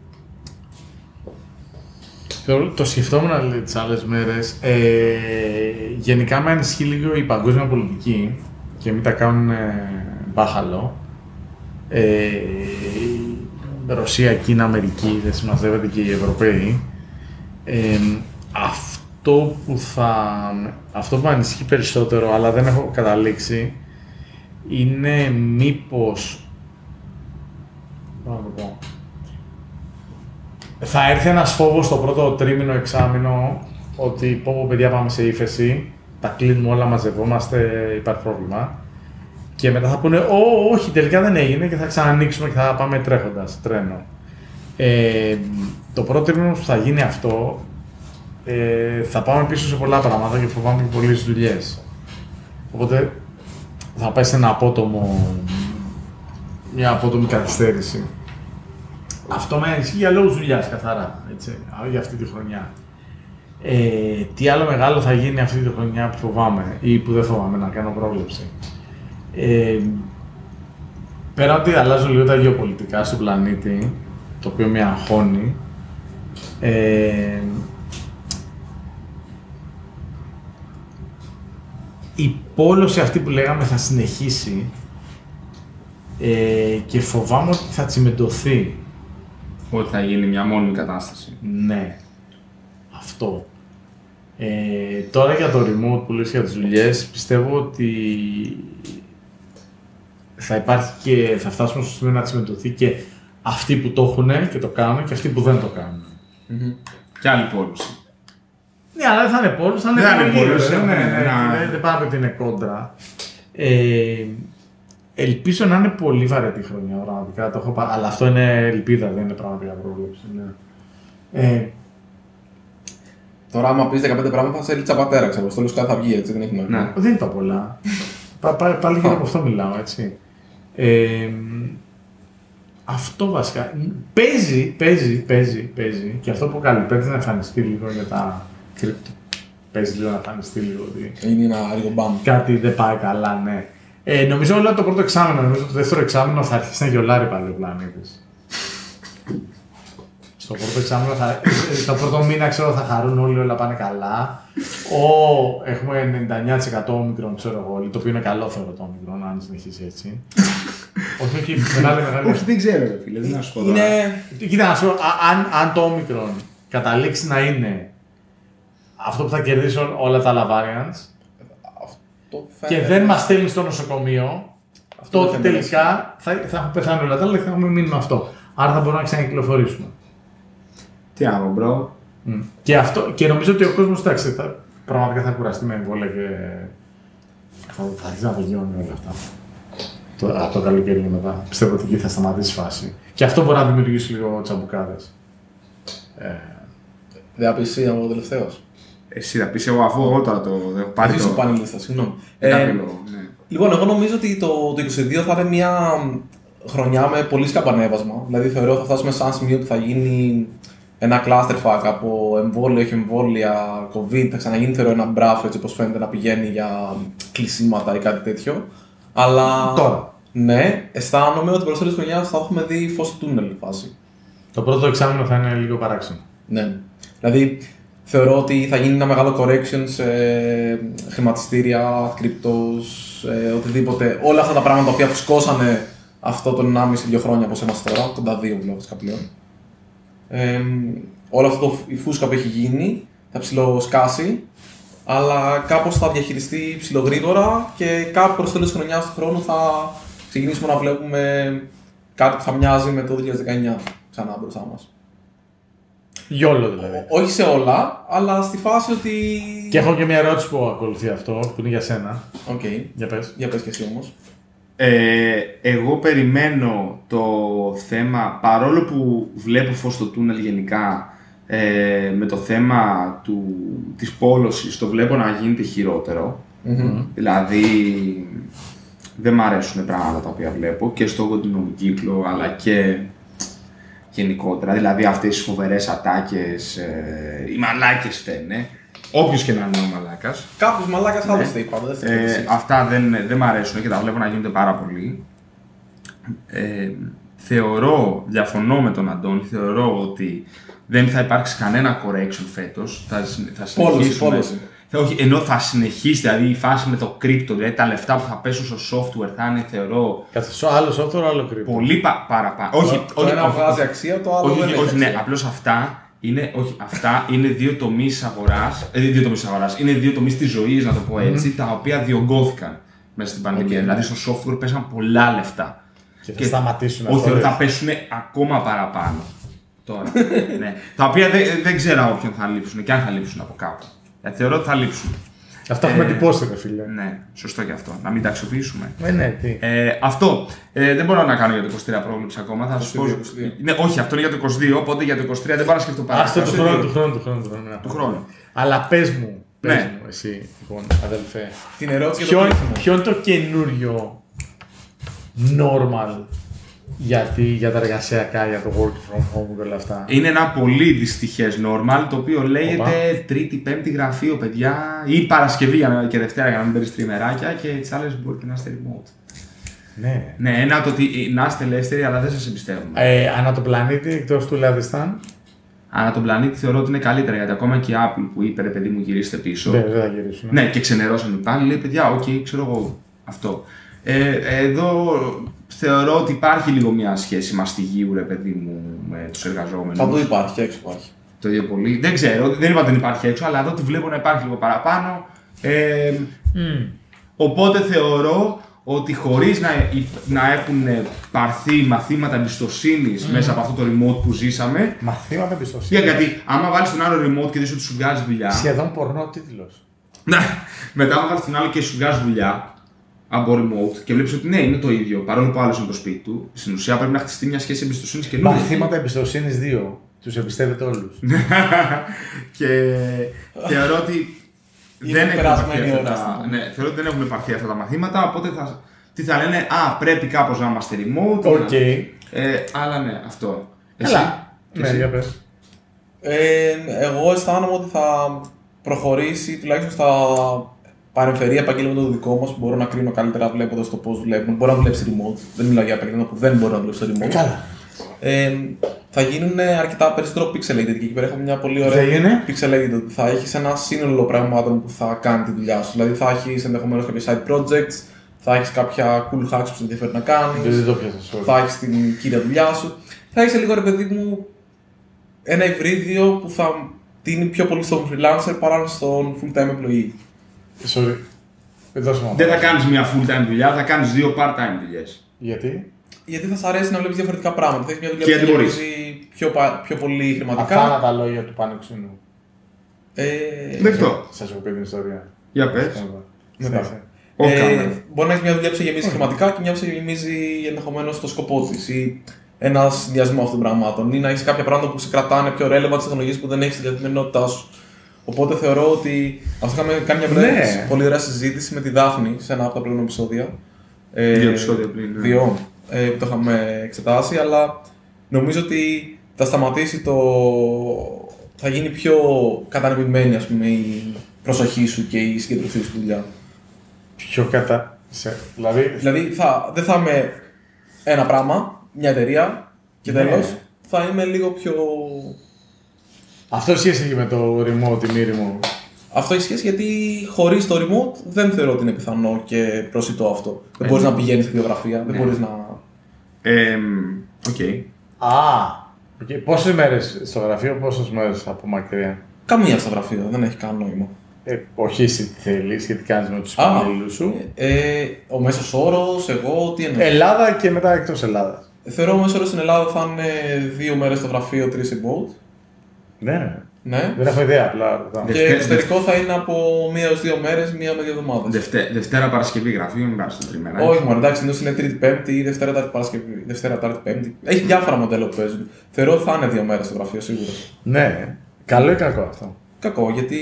Το, το σκεφτόμουν λέει, τις άλλες μέρες. Ε, γενικά με ανησυχεί λίγο η παγκόσμια πολιτική και μην τα κάνουν ε, μπάχαλο. Ε, Ρωσία, Κίνα, Αμερική, δεν συμμαζεύεται και οι Ευρωπαίοι. Ε, αυτό, που θα, αυτό που με ανησυχεί περισσότερο, αλλά δεν έχω καταλήξει, είναι μήπως... πώς να το πω. Θα έρθει ένας φόβος στο πρώτο τρίμηνο, εξάμηνο, ότι πω πω παιδιά πάμε σε ύφεση, τα κλείνουμε όλα, μαζευόμαστε, υπάρχει πρόβλημα. Και μετά θα πούνε, Ω, όχι, τελικά δεν έγινε και θα ξανανοίξουμε και θα πάμε τρέχοντας, τρένο. Ε, το πρώτο τρίμηνο που θα γίνει αυτό, ε, θα πάμε πίσω σε πολλά πράγματα και φοβάμαι και πολλές δουλειές. Οπότε θα πάει σε ένα απότομο, μια απότομη καθυστέρηση. Αυτό με ανησυχεί για λόγους δουλειάς, καθαρά, έτσι, για αυτή τη χρονιά. Ε, τι άλλο μεγάλο θα γίνει αυτή τη χρονιά που φοβάμαι ή που δεν φοβάμαι να κάνω πρόβλεψη. Ε, πέρα ότι αλλάζουν λίγο τα γεωπολιτικά στον πλανήτη, το οποίο με αγχώνει, ε, η πόλωση αυτή που λέγαμε θα συνεχίσει ε, και φοβάμαι ότι θα τσιμεντωθεί. Ότι θα γίνει μια μόνιμη κατάσταση. Ναι, αυτό. Ε, τώρα για το remote που λες για τις δουλειές, πιστεύω ότι θα υπάρχει και θα φτάσουμε στο σημείο να τσιμεντωθεί και αυτοί που το έχουν και το κάνουν και αυτοί που δεν το κάνουν. Mm-hmm. Και άλλη πόλωση. Ναι, αλλά δεν θα είναι πόλωση, θα είναι δεν πολύ πόλωση, ναι, ναι, ναι, ναι, ναι, δεν πάμε ότι είναι κόντρα. Ε, ελπίζω να είναι πολύ βαρετή χρονιά, πραγματικά, το έχω πα... αλλά αυτό είναι ελπίδα, δεν είναι πραγματικά πρόβλεψη. Ναι. Ε, Τώρα, άμα πεις δεκαπέντε πράγματα, θα σε λίτσα πατέρα, ξέρω, στο Λουσκά θα βγει, έτσι, δεν έχει νόημα. Ναι. Δεν είπα πολλά. πα, πα, πάλι και από αυτό μιλάω, έτσι. Ε, αυτό βασικά. Παίζει, παίζει, παίζει, παίζει. Και αυτό που κάνει, παίζει να εμφανιστεί λίγο για τα κρυπτο. Παίζει λίγο να εμφανιστεί λίγο. Ότι είναι ένα λίγο μπαμ. Κάτι δεν πάει καλά, ναι. Ε, νομίζω όλο το πρώτο εξάμηνο, νομίζω το δεύτερο εξάμηνο θα αρχίσει να γελάρει πάλι ο πλανήτης. Στο πρώτο εξάμηνο, θα, το πρώτο μήνα ξέρω θα χαρούν όλοι, όλα πάνε καλά. Ω, έχουμε ενενήντα εννέα τοις εκατό όμικρον, ξέρω εγώ, το οποίο είναι καλό θεωρώ το όμικρον, αν συνεχίσει έτσι. όχι, όχι, μεγάλη, μεγάλη. Όχι, δεν ξέρω, ρε φίλε, δεν σου πω. Είναι... Κοίτα, να σου πω, αν, αν το όμικρον καταλήξει να είναι αυτό που θα κερδίσουν όλα τα άλλα variants και δεν μας στέλνει στο νοσοκομείο, αυτό τότε τελικά θα, θα έχουν πεθάνει όλα τα άλλα και θα έχουμε μείνει με αυτό. Άρα θα μπορούμε να ξανακυκλοφορήσουμε. Τι άλλο, μπρο. Mm. Και, αυτό, και νομίζω ότι ο κόσμος, εντάξει, θα, πραγματικά θα κουραστεί με εμβόλια και θα, θα αρχίσει να το γιώνει όλα αυτά. Το, από το καλοκαίρι και μετά. Πιστεύω ότι εκεί θα σταματήσει η φάση. Και αυτό μπορεί να δημιουργήσει λίγο τσαμπουκάδες. Ε, δεν θα πεις εσύ ο τελευταίος. Εσύ θα πεις εγώ, αφού εγώ τώρα το έχω πάρει. Εσύ το... σου πανελίστα, συγγνώμη. Ε, ε, ναι. Λοιπόν, εγώ νομίζω ότι το, το είκοσι δύο θα είναι μια χρονιά με πολύ σκαμπανέβασμα. Δηλαδή θεωρώ θα φτάσουμε σε ένα σημείο που θα γίνει ένα clusterfuck από εμβόλια, όχι εμβόλια, COVID, θα ξαναγίνει θεωρώ ένα μπράφο έτσι όπως φαίνεται να πηγαίνει για κλεισίματα ή κάτι τέτοιο. Αλλά τώρα. Ναι, αισθάνομαι ότι προς τέλος της χρονιάς θα έχουμε δει φως του τούνελ φάση. Το πρώτο εξάμηνο θα είναι λίγο παράξενο. Ναι. Δηλαδή θεωρώ ότι θα γίνει ένα μεγάλο correction σε χρηματιστήρια, κρυπτος, ε, οτιδήποτε. Όλα αυτά τα πράγματα που φουσκώσανε αυτό το ενάμιση δύο χρόνια όπως είμαστε τώρα, κοντά δύο βλέπω πλέον. Ε, όλο αυτό το, η φούσκα που έχει γίνει θα ψιλοσκάσει, αλλά κάπως θα διαχειριστεί ψιλογρήγορα και κάπου προς τέλος της χρονιάς του χρόνου θα ξεκινήσουμε να βλέπουμε κάτι που θα μοιάζει με το δύο χιλιάδες δεκαεννιά ξανά μπροστά μας. Γιόλο δηλαδή. Ό, όχι σε όλα, αλλά στη φάση ότι... Και έχω και μια ερώτηση που ακολουθεί αυτό, που είναι για σένα. Οκ. Okay. Για πες. Για πες και εσύ όμως. Ε, εγώ περιμένω το θέμα, παρόλο που βλέπω φως στο τούνελ γενικά, ε, με το θέμα του, της πόλωσης, το βλέπω να γίνεται χειρότερο. Mm-hmm. Δηλαδή, δεν μ' αρέσουν πράγματα τα οποία βλέπω και στο κοντινό κύκλο, αλλά και γενικότερα. Δηλαδή, αυτές τις φοβερές ατάκες, ε, οι μαλάκες φταίνε. Όποιος και να είναι ο μαλάκας. Κάποιος μαλάκας θα ναι. δοστεί πάντα. Ε, αυτά δεν, δεν μ' αρέσουν και τα βλέπω να γίνονται πάρα πολύ. Ε, θεωρώ, διαφωνώ με τον Αντώνη, θεωρώ ότι δεν θα υπάρξει κανένα correction φέτος. Θα, θα συνεχίσουμε. Πόλωση, θα, όχι, ενώ θα συνεχίσει, δηλαδή η φάση με το crypto, δηλαδή τα λεφτά που θα πέσουν στο software θα είναι, θεωρώ. Καθώς άλλο software, άλλο crypto. Πολύ πα, παραπάνω. Το, όχι, το όχι, ένα όχι, βγάζει αξία, το άλλο όχι, δεν όχι, έχει όχι, ναι, αξία. απλώς αυτά είναι, όχι, αυτά είναι δύο τομείς αγοράς, ε, δύο τομείς αγοράς, είναι δύο τομείς της ζωής, να το πω έτσι, mm. τα οποία διωγγώθηκαν μέσα στην πανδημία. Okay. Δηλαδή στο software πέσαν πολλά λεφτά. Και θα και σταματήσουν όχι, θα πέσουν ακόμα παραπάνω. Τώρα. Ναι. Τα οποία δεν, δεν ξέρω από ποιον θα λείψουν και αν θα λείψουν από κάπου. Γιατί θεωρώ ότι θα λείψουν. Αυτό έχουμε εντυπώσει, ρε φίλε. Ναι, σωστό και αυτό. Να μην τα αξιοποιήσουμε. Ε, ναι, τι. Ε, αυτό. Ε, δεν μπορώ να κάνω για το είκοσι τρία πρόβλεψη ακόμα. Θα σου πω. Ναι, όχι, αυτό είναι για το είκοσι δύο, οπότε για το είκοσι τρία δεν πάω να σκεφτώ πάρα Αυτό του χρόνου, του χρόνου, του χρόνου. Του χρόνου. Αλλά πες μου, πες Ναι. μου εσύ, λοιπόν, αδελφέ. Την ερώτηση Ποιο, για το πλήσιμο. ποιο είναι το καινούριο normal γιατί, για τα εργασιακά, για το work from home και όλα αυτά. Είναι ένα πολύ δυστυχές normal το οποίο λέγεται Οπα. Τρίτη, Πέμπτη γραφείο, παιδιά, ή Παρασκευή για να- και Δευτέρα για να μην παίρνει τριμεράκια και τις άλλες μπορείτε να είστε remote. Ναι. Ναι, ένα το ότι να είστε ελεύθεροι, αλλά δεν σας εμπιστεύουμε. Ε, ανά το πλανήτη, εκτός του Λαβιστάν. Ανά τον πλανήτη θεωρώ ότι είναι καλύτερα γιατί ακόμα και η Apple που είπε ρε παιδί μου γυρίστε πίσω. Δεν, δεν θα γυρίσουν. Ναι, και ξενερώσαμε πάλι, λέει παιδιά, οκ, ξέρω εγώ αυτό. Ε, εδώ θεωρώ ότι υπάρχει λίγο μια σχέση μαστιγίου, ρε παιδί μου, με τους εργαζόμενους. Παντού υπάρχει, έξω υπάρχει. Το ίδιο πολύ. Δεν ξέρω, δεν είπα ότι δεν υπάρχει έξω, αλλά εδώ τη βλέπω να υπάρχει λίγο παραπάνω. Ε, Mm. οπότε θεωρώ ότι χωρίς να, να έχουν πάρθει μαθήματα εμπιστοσύνη Mm. μέσα από αυτό το remote που ζήσαμε. Μαθήματα εμπιστοσύνη. Για, γιατί άμα βάλεις τον άλλο remote και δεις ότι σου βγάζει δουλειά. Σχεδόν πορνό τίτλος. Ναι, μετά άμα βάλεις τον άλλο και σου βγάζει δουλειά από remote και βλέπεις ότι ναι, είναι το ίδιο, παρόλο που άλλο είναι το σπίτι του, στην ουσία πρέπει να χτιστεί μια σχέση εμπιστοσύνη και Μαθήματα εμπιστοσύνη δύο. Τους εμπιστεύετε όλους. και θεωρώ ότι Είναι δεν έχουν, περασμένη πάρθει αυτά ώρα, τα, ας ναι, θεωρώ ότι δεν έχουν πάρθει αυτά τα μαθήματα, οπότε θα, τι θα λένε, α, πρέπει κάπως να είμαστε remote. Οκ. να- Ε, αλλά ναι, αυτό. Καλά. Και Ναι, εσύ? για πες. Ε, εγώ αισθάνομαι ότι θα προχωρήσει τουλάχιστον στα παρεμφερή επαγγέλματα του δικό μα που μπορώ να κρίνω καλύτερα βλέποντα το πώ δουλεύουν. Μπορεί να δουλέψει remote. Δεν μιλάω για επαγγέλματα που δεν μπορεί να δουλέψει remote. Καλά. Ε, θα γίνουν αρκετά περισσότερο pixelated και εκεί πέρα έχουμε μια πολύ ωραία. Θα γίνουνε? Pixelated. Θα έχει ένα σύνολο πραγμάτων που θα κάνει τη δουλειά σου. Δηλαδή θα έχει ενδεχομένω κάποια side projects, θα έχει κάποια cool hacks που σε ενδιαφέρει να κάνει. Δεν το πιάσα, sorry. Θα έχει την κύρια δουλειά σου. Θα έχει λίγο ρε παιδί μου ένα υβρίδιο που θα τίνει πιο πολύ στον freelancer παρά στον full time employee. Sorry. Δεν δώσω να Δεν θα κάνεις μια full time δουλειά, θα κάνεις δύο part time δουλειές. Γιατί? Γιατί θα σ' αρέσει να βλέπει διαφορετικά πράγματα. Θα έχει μια δουλειά Και που γιατί θα μπορείς. γεμίζει πιο, πα- πιο πολύ χρηματικά. Αυτά τα λόγια του Πάνου Ξύνου. Ε, Δεκτό. Σας έχω πει την ιστορία. Για πες. μετά. Συνέχισε. Όχι, Ε, κάμερα. μπορεί να έχει μια δουλειά που σε γεμίζει χρηματικά και μια που σε γεμίζει ενδεχομένω το σκοπό τη ή ένα συνδυασμό αυτών των πραγμάτων. Ή να έχει κάποια πράγματα που σε κρατάνε πιο relevant στι τεχνολογίε που δεν έχει στην καθημερινότητά σου. Οπότε θεωρώ ότι αυτό είχαμε κάνει μια Ναι. πολύ- πολύ ωραία συζήτηση με τη Δάφνη σε ένα από τα προηγούμενα επεισόδια. Ε, Δύο επεισόδια πριν, ναι. Δύο ε, που το είχαμε εξετάσει, αλλά νομίζω ότι θα σταματήσει το. Θα γίνει πιο κατανεμημένη ας πούμε, η προσοχή σου και η συγκεντρωθή σου στη δουλειά. Πιο κατά. Σε... Δηλαδή. Δηλαδή θα, δεν θα είμαι ένα πράγμα, μια εταιρεία και Ναι. τέλος. Θα είμαι λίγο πιο. Αυτό σχέση και με το remote ή μη remote. Αυτό έχει σχέση γιατί χωρί το remote δεν θεωρώ ότι είναι πιθανό και προσιτό αυτό. Δεν μπορεί να πηγαίνει στη βιογραφία, δεν μπορεί να. Ε, Οκ. Α! Okay. Πόσες μέρες στο γραφείο, πόσες μέρες από μακριά. Καμία στο γραφείο, δεν έχει κανένα νόημα. Ε, όχι εσύ τι θέλεις και τι κάνεις με τους Α, υπαλλήλους σου. Ε, ο μέσος όρος, εγώ, τι εννοώ. Ελλάδα και μετά εκτός Ελλάδας. Θεωρώ ο μέσος όρος στην Ελλάδα θα είναι δύο μέρες στο γραφείο, τρεις remote. Ναι. Ναι. Δεν έχω ιδέα απλά. ρωτάω. Και Δευτέ- εξωτερικό θα είναι από μία έως δύο μέρες, μία με δύο εβδομάδες. Δευτέ, Δευτέρα Παρασκευή γραφείο, μην πάρεις το τριμερά. Όχι, μόνο εντάξει, συνήθως είναι Τρίτη Πέμπτη ή Δευτέρα Τάρτη Παρασκευή. Δευτέρα Τάρτη Πέμπτη. Έχει διάφορα μοντέλα που παίζουν. Θεωρώ ότι θα είναι δύο μέρες στο γραφείο σίγουρα. Ναι. Καλό ή κακό αυτό. Κακό, γιατί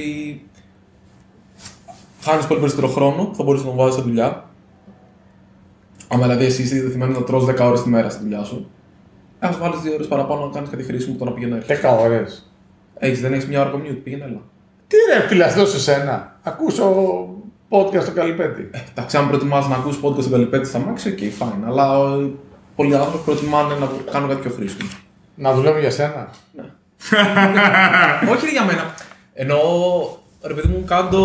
χάνεις πολύ περισσότερο χρόνο που θα μπορείς να τον βάζεις στη δουλειά. Αν δηλαδή εσύ είσαι διατεθειμένος να τρως δέκα ώρες τη μέρα στη δουλειά σου, ας βάλεις δύο ώρες παραπάνω να κάνεις κάτι χρήσιμο το να πηγαίνει έρθει. δέκα ώρες. Έχεις, δεν έχεις μια ώρα commute, πήγαινε έλα. Τι ρε φιλαστό σε σένα. Ακούσω podcast στο Καλυπέτη. Εντάξει, αν προτιμάς να ακούσεις podcast στο Καλυπέτη στα μάξι, οκ, fine. Αλλά ε, πολλοί άνθρωποι προτιμάνε να κάνουν κάτι πιο χρήσιμο. Να δουλεύω για σένα. Όχι για μένα. Ενώ ρε παιδί μου, κάντο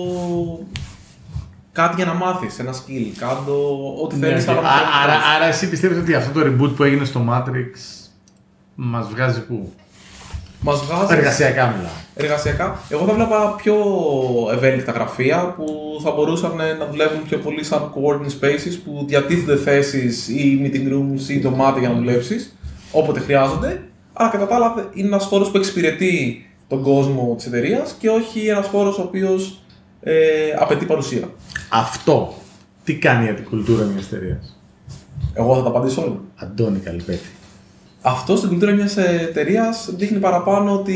κάτι για να μάθεις, ένα skill, κάντο ό,τι θέλεις. Ναι, αλλά α- να άρα, κάνεις. άρα εσύ πιστεύεις ότι αυτό το reboot που έγινε στο Matrix μας βγάζει πού. Μας βγάζει Εργασιακά μιλάω. εργασιακά. Εγώ θα βλέπα πιο ευέλικτα γραφεία που θα μπορούσαν να δουλεύουν πιο πολύ σαν co-working spaces που διατίθενται θέσεις ή meeting rooms ή δωμάτια για να δουλέψεις όποτε χρειάζονται. Αλλά κατά τα άλλα είναι ένας χώρος που εξυπηρετεί τον κόσμο της εταιρείας και όχι ένας χώρος ο οποίος ε, απαιτεί παρουσία. Αυτό τι κάνει για την κουλτούρα μιας εταιρείας? Εγώ θα τα απαντήσω όλα. Αντώνη Καλυπέτη. Αυτό στην κουλτούρα μιας εταιρείας δείχνει παραπάνω ότι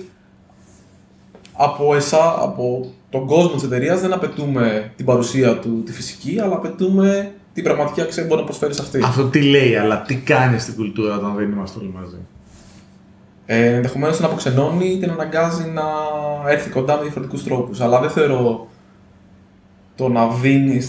από εσά, από τον κόσμο της εταιρείας δεν απαιτούμε την παρουσία του, τη φυσική, αλλά απαιτούμε την πραγματική αξία που μπορεί να προσφέρει σε αυτή. Αυτό τι λέει, αλλά τι κάνει στην κουλτούρα όταν δεν είμαστε όλοι μαζί? Ε, ενδεχομένως την αποξενώνει ή την αναγκάζει να έρθει κοντά με διαφορετικούς τρόπους. Αλλά δεν θεωρώ το να δίνεις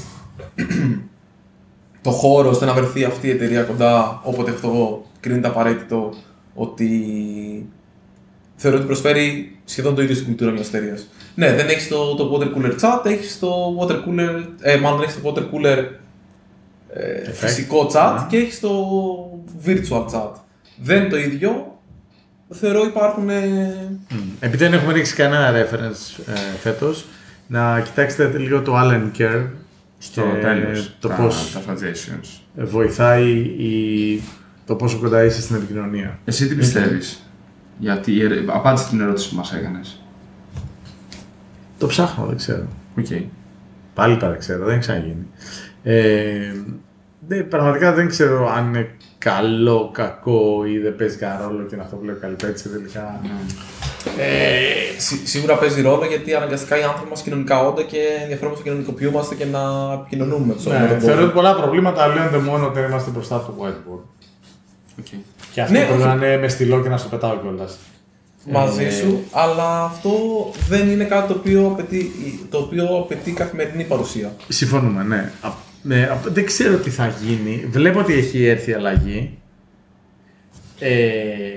το χώρο ώστε να βρεθεί αυτή η εταιρεία κοντά όποτε αυτό κρίνεται απαραίτητο, ότι θεωρώ ότι προσφέρει σχεδόν το ίδιο στην κουλτούρα μιας εταιρείας. Ναι, δεν έχεις το, το water cooler chat, έχεις το water cooler, ε, μάλλον έχεις το water cooler ε, φυσικό chat yeah. και έχεις το virtual chat. Δεν είναι το ίδιο. Θεωρώ υπάρχουν. Mm. Επειδή δεν έχουμε ρίξει κανένα reference ε, φέτος, να κοιτάξετε λίγο το Allen Curve στο τέλος. Το τα, πώς τα suggestions. Βοηθάει η, το πόσο κοντά είσαι στην επικοινωνία. Εσύ τι πιστεύεις? Γιατί απάντησε την ερώτηση που μας έκανες. Το ψάχνω, δεν ξέρω. Okay. Πάλι τα δεν ξέρω, δεν έχει ξαναγίνει. Ε, δε, πραγματικά δεν ξέρω αν είναι καλό, κακό ή δεν παίζει κανένα ρόλο και είναι αυτό που λέει ο Καλυπέτης τελικά. Mm. Ε, σί, σίγουρα παίζει ρόλο γιατί αναγκαστικά οι άνθρωποι μας κοινωνικά όντα και ενδιαφέρομαστε να κοινωνικοποιούμαστε και να επικοινωνούμε. Ναι, θεωρώ ότι πολλά προβλήματα λύνονται μόνο όταν είμαστε μπροστά από το whiteboard. Okay. Και αυτό ναι, πρέπει να είναι με στυλό και να στο πετάω κιόλας. Μαζί ε... σου, αλλά αυτό δεν είναι κάτι το οποίο απαιτεί, το οποίο απαιτεί καθημερινή παρουσία. Συμφωνούμε, ναι. Α, ναι. Δεν ξέρω τι θα γίνει. Βλέπω ότι έχει έρθει η αλλαγή. Ε...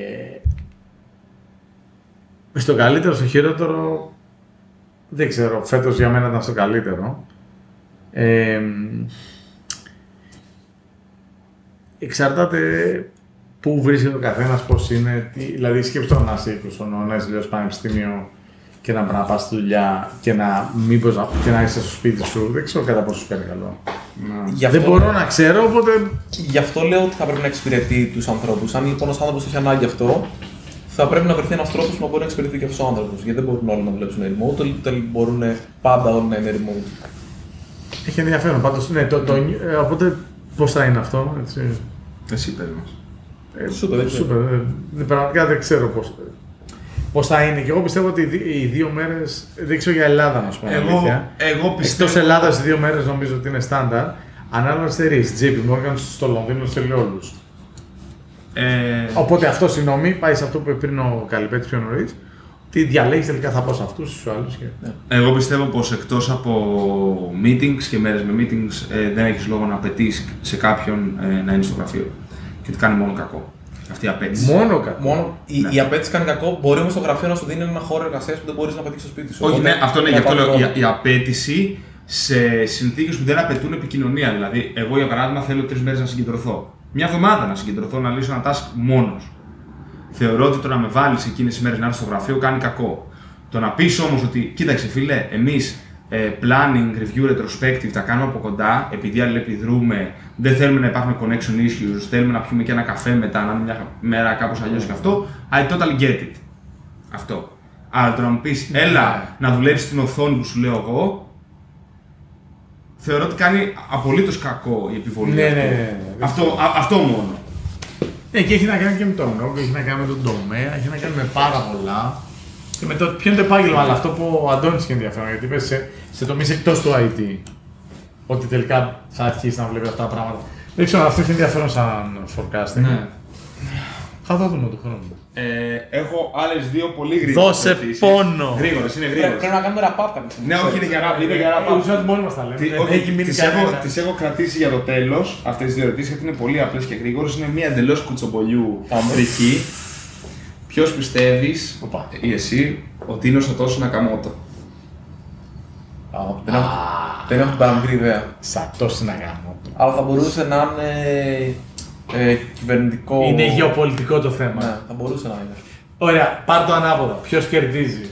Στο καλύτερο, στο χειρότερο, δεν ξέρω. Φέτος για μένα ήταν στο καλύτερο. Ε... Εξαρτάται πού βρίσκεται ο καθένας, πώς είναι. Τι... Δηλαδή, σκέψτε να είσαι είκοσι χρονών, να είσαι πανεπιστήμιο και να πρέπει να πας στη δουλειά και να, μήπως, και να είσαι στο σπίτι σου. Δεν ξέρω κατά πόσο σου κάνει καλό. Mm. Δεν μπορώ να ξέρω, οπότε. Γι' αυτό λέω ότι θα πρέπει να εξυπηρετεί τους ανθρώπους. Αν λοιπόν ένας άνθρωπος έχει ανάγκη αυτό, θα πρέπει να βρεθεί ένας τρόπος που να μπορεί να εξυπηρετεί και αυτός ο άνθρωπος. Γιατί δεν μπορούν όλοι να δουλέψουν remote, ούτε μπορούν πάντα όλοι να είναι remote. Έχει ενδιαφέρον πάντως. Ναι, το, το, ε, οπότε πώς θα είναι αυτό, έτσι. Εσύ πες μας. Ε, σούπερ, σούπερ. Ε, πραγματικά δεν ξέρω πώς, πώς θα είναι. Και εγώ πιστεύω ότι οι δύο μέρες, δεν ξέρω για Ελλάδα να σου πω. Εγώ, εγώ πιστεύω. Εκτός Ελλάδας οι δύο μέρες νομίζω ότι είναι στάνταρ. Ανάλογα στις εταιρείες, τζέι πι Morgan στο Λονδίνο, σε όλους. Ε... Οπότε αυτό, συγγνώμη, πάει σε αυτό που είπε πριν ο Καλυπέτης πιο νωρίς. Τι διαλέγεις τελικά, θα πω σε αυτούς στους άλλους. Και... Εγώ πιστεύω πως εκτός από meetings και μέρες με meetings ε, δεν έχεις λόγο να απαιτείς σε κάποιον ε, να είναι στο γραφείο. Και ότι κάνει μόνο κακό. Αυτή η απέτηση. Μόνο κακό. Μόνο, η, ναι. η απέτηση κάνει κακό. Μπορεί όμως στο γραφείο να σου δίνει ένα χώρο εργασίας που δεν μπορείς να πετύχεις στο σπίτι σου. Όχι, οπότε, ναι, αυτό ναι, γι' αυτό λέω. Η, η απέτηση σε συνθήκες που δεν απαιτούν επικοινωνία. Δηλαδή, εγώ για παράδειγμα θέλω τρεις μέρες να συγκεντρωθώ. Μια εβδομάδα να συγκεντρωθώ, να λύσω ένα task μόνος. Θεωρώ ότι το να με βάλεις εκείνες τις μέρες να έρθω στο γραφείο κάνει κακό. Το να πεις όμως ότι, κοίταξε φίλε, εμείς ε, planning, review, retrospective τα κάνουμε από κοντά, επειδή αλληλεπιδρούμε, δεν θέλουμε να υπάρχουν connection issues, θέλουμε να πιούμε και ένα καφέ μετά, να είναι μια μέρα κάπως αλλιώς και αυτό, I totally get it. Αυτό. Αλλά το να μου πεις, έλα να δουλέψεις στην οθόνη που σου λέω εγώ, θεωρώ ότι κάνει απολύτως κακό η επιβολή. Ναι, αυτό. Ναι, ναι, ναι. Αυτό, α, αυτό μόνο. Ναι, και έχει να κάνει και με τον νόμο, έχει να κάνει με τον τομέα, έχει να κάνει με πάρα πολλά. Και με το ποιο είναι το επάγγελμα, αλλά αυτό που ο Αντώνης είχε ενδιαφέρον, γιατί είπε σε, σε τομείς εκτός του άι τι. Ότι τελικά θα αρχίσει να βλέπει αυτά τα πράγματα. Δεν ξέρω, αυτό έχει ενδιαφέρον σαν forecasting. Ναι. Θα το δούμε του χρόνου. Ε, έχω άλλες δύο πολύ γρήγορες. Δώσε ερωτήσεις. πόνο! Γρήγορες, είναι γρήγορες. Πρέπει να κάνουμε ραπάπ κάποια στιγμή. Ναι, όχι, είναι για ραπ. Είναι για ραπ. Ουσιαστικά ότι μόνοι μας τα λέμε. Έχει μείνει τις, έχω, τις έχω κρατήσει για το τέλος αυτές τις δύο ερωτήσεις γιατί είναι πολύ απλές και γρήγορες. Είναι μία εντελώς κουτσομπολιού φρική. Ποιος πιστεύεις, ή εσύ, ότι είναι ο Σατόσι Νακαμότο? Δεν έχω την παραμικρή ιδέα. Σατόσι Νακαμότο. Αλλά θα μπορούσε να είναι ε, κυβερνητικό. Είναι γεωπολιτικό το θέμα. Ναι, θα μπορούσε να είναι. Ωραία, πάρ' το ανάποδα. Ποιος κερδίζει?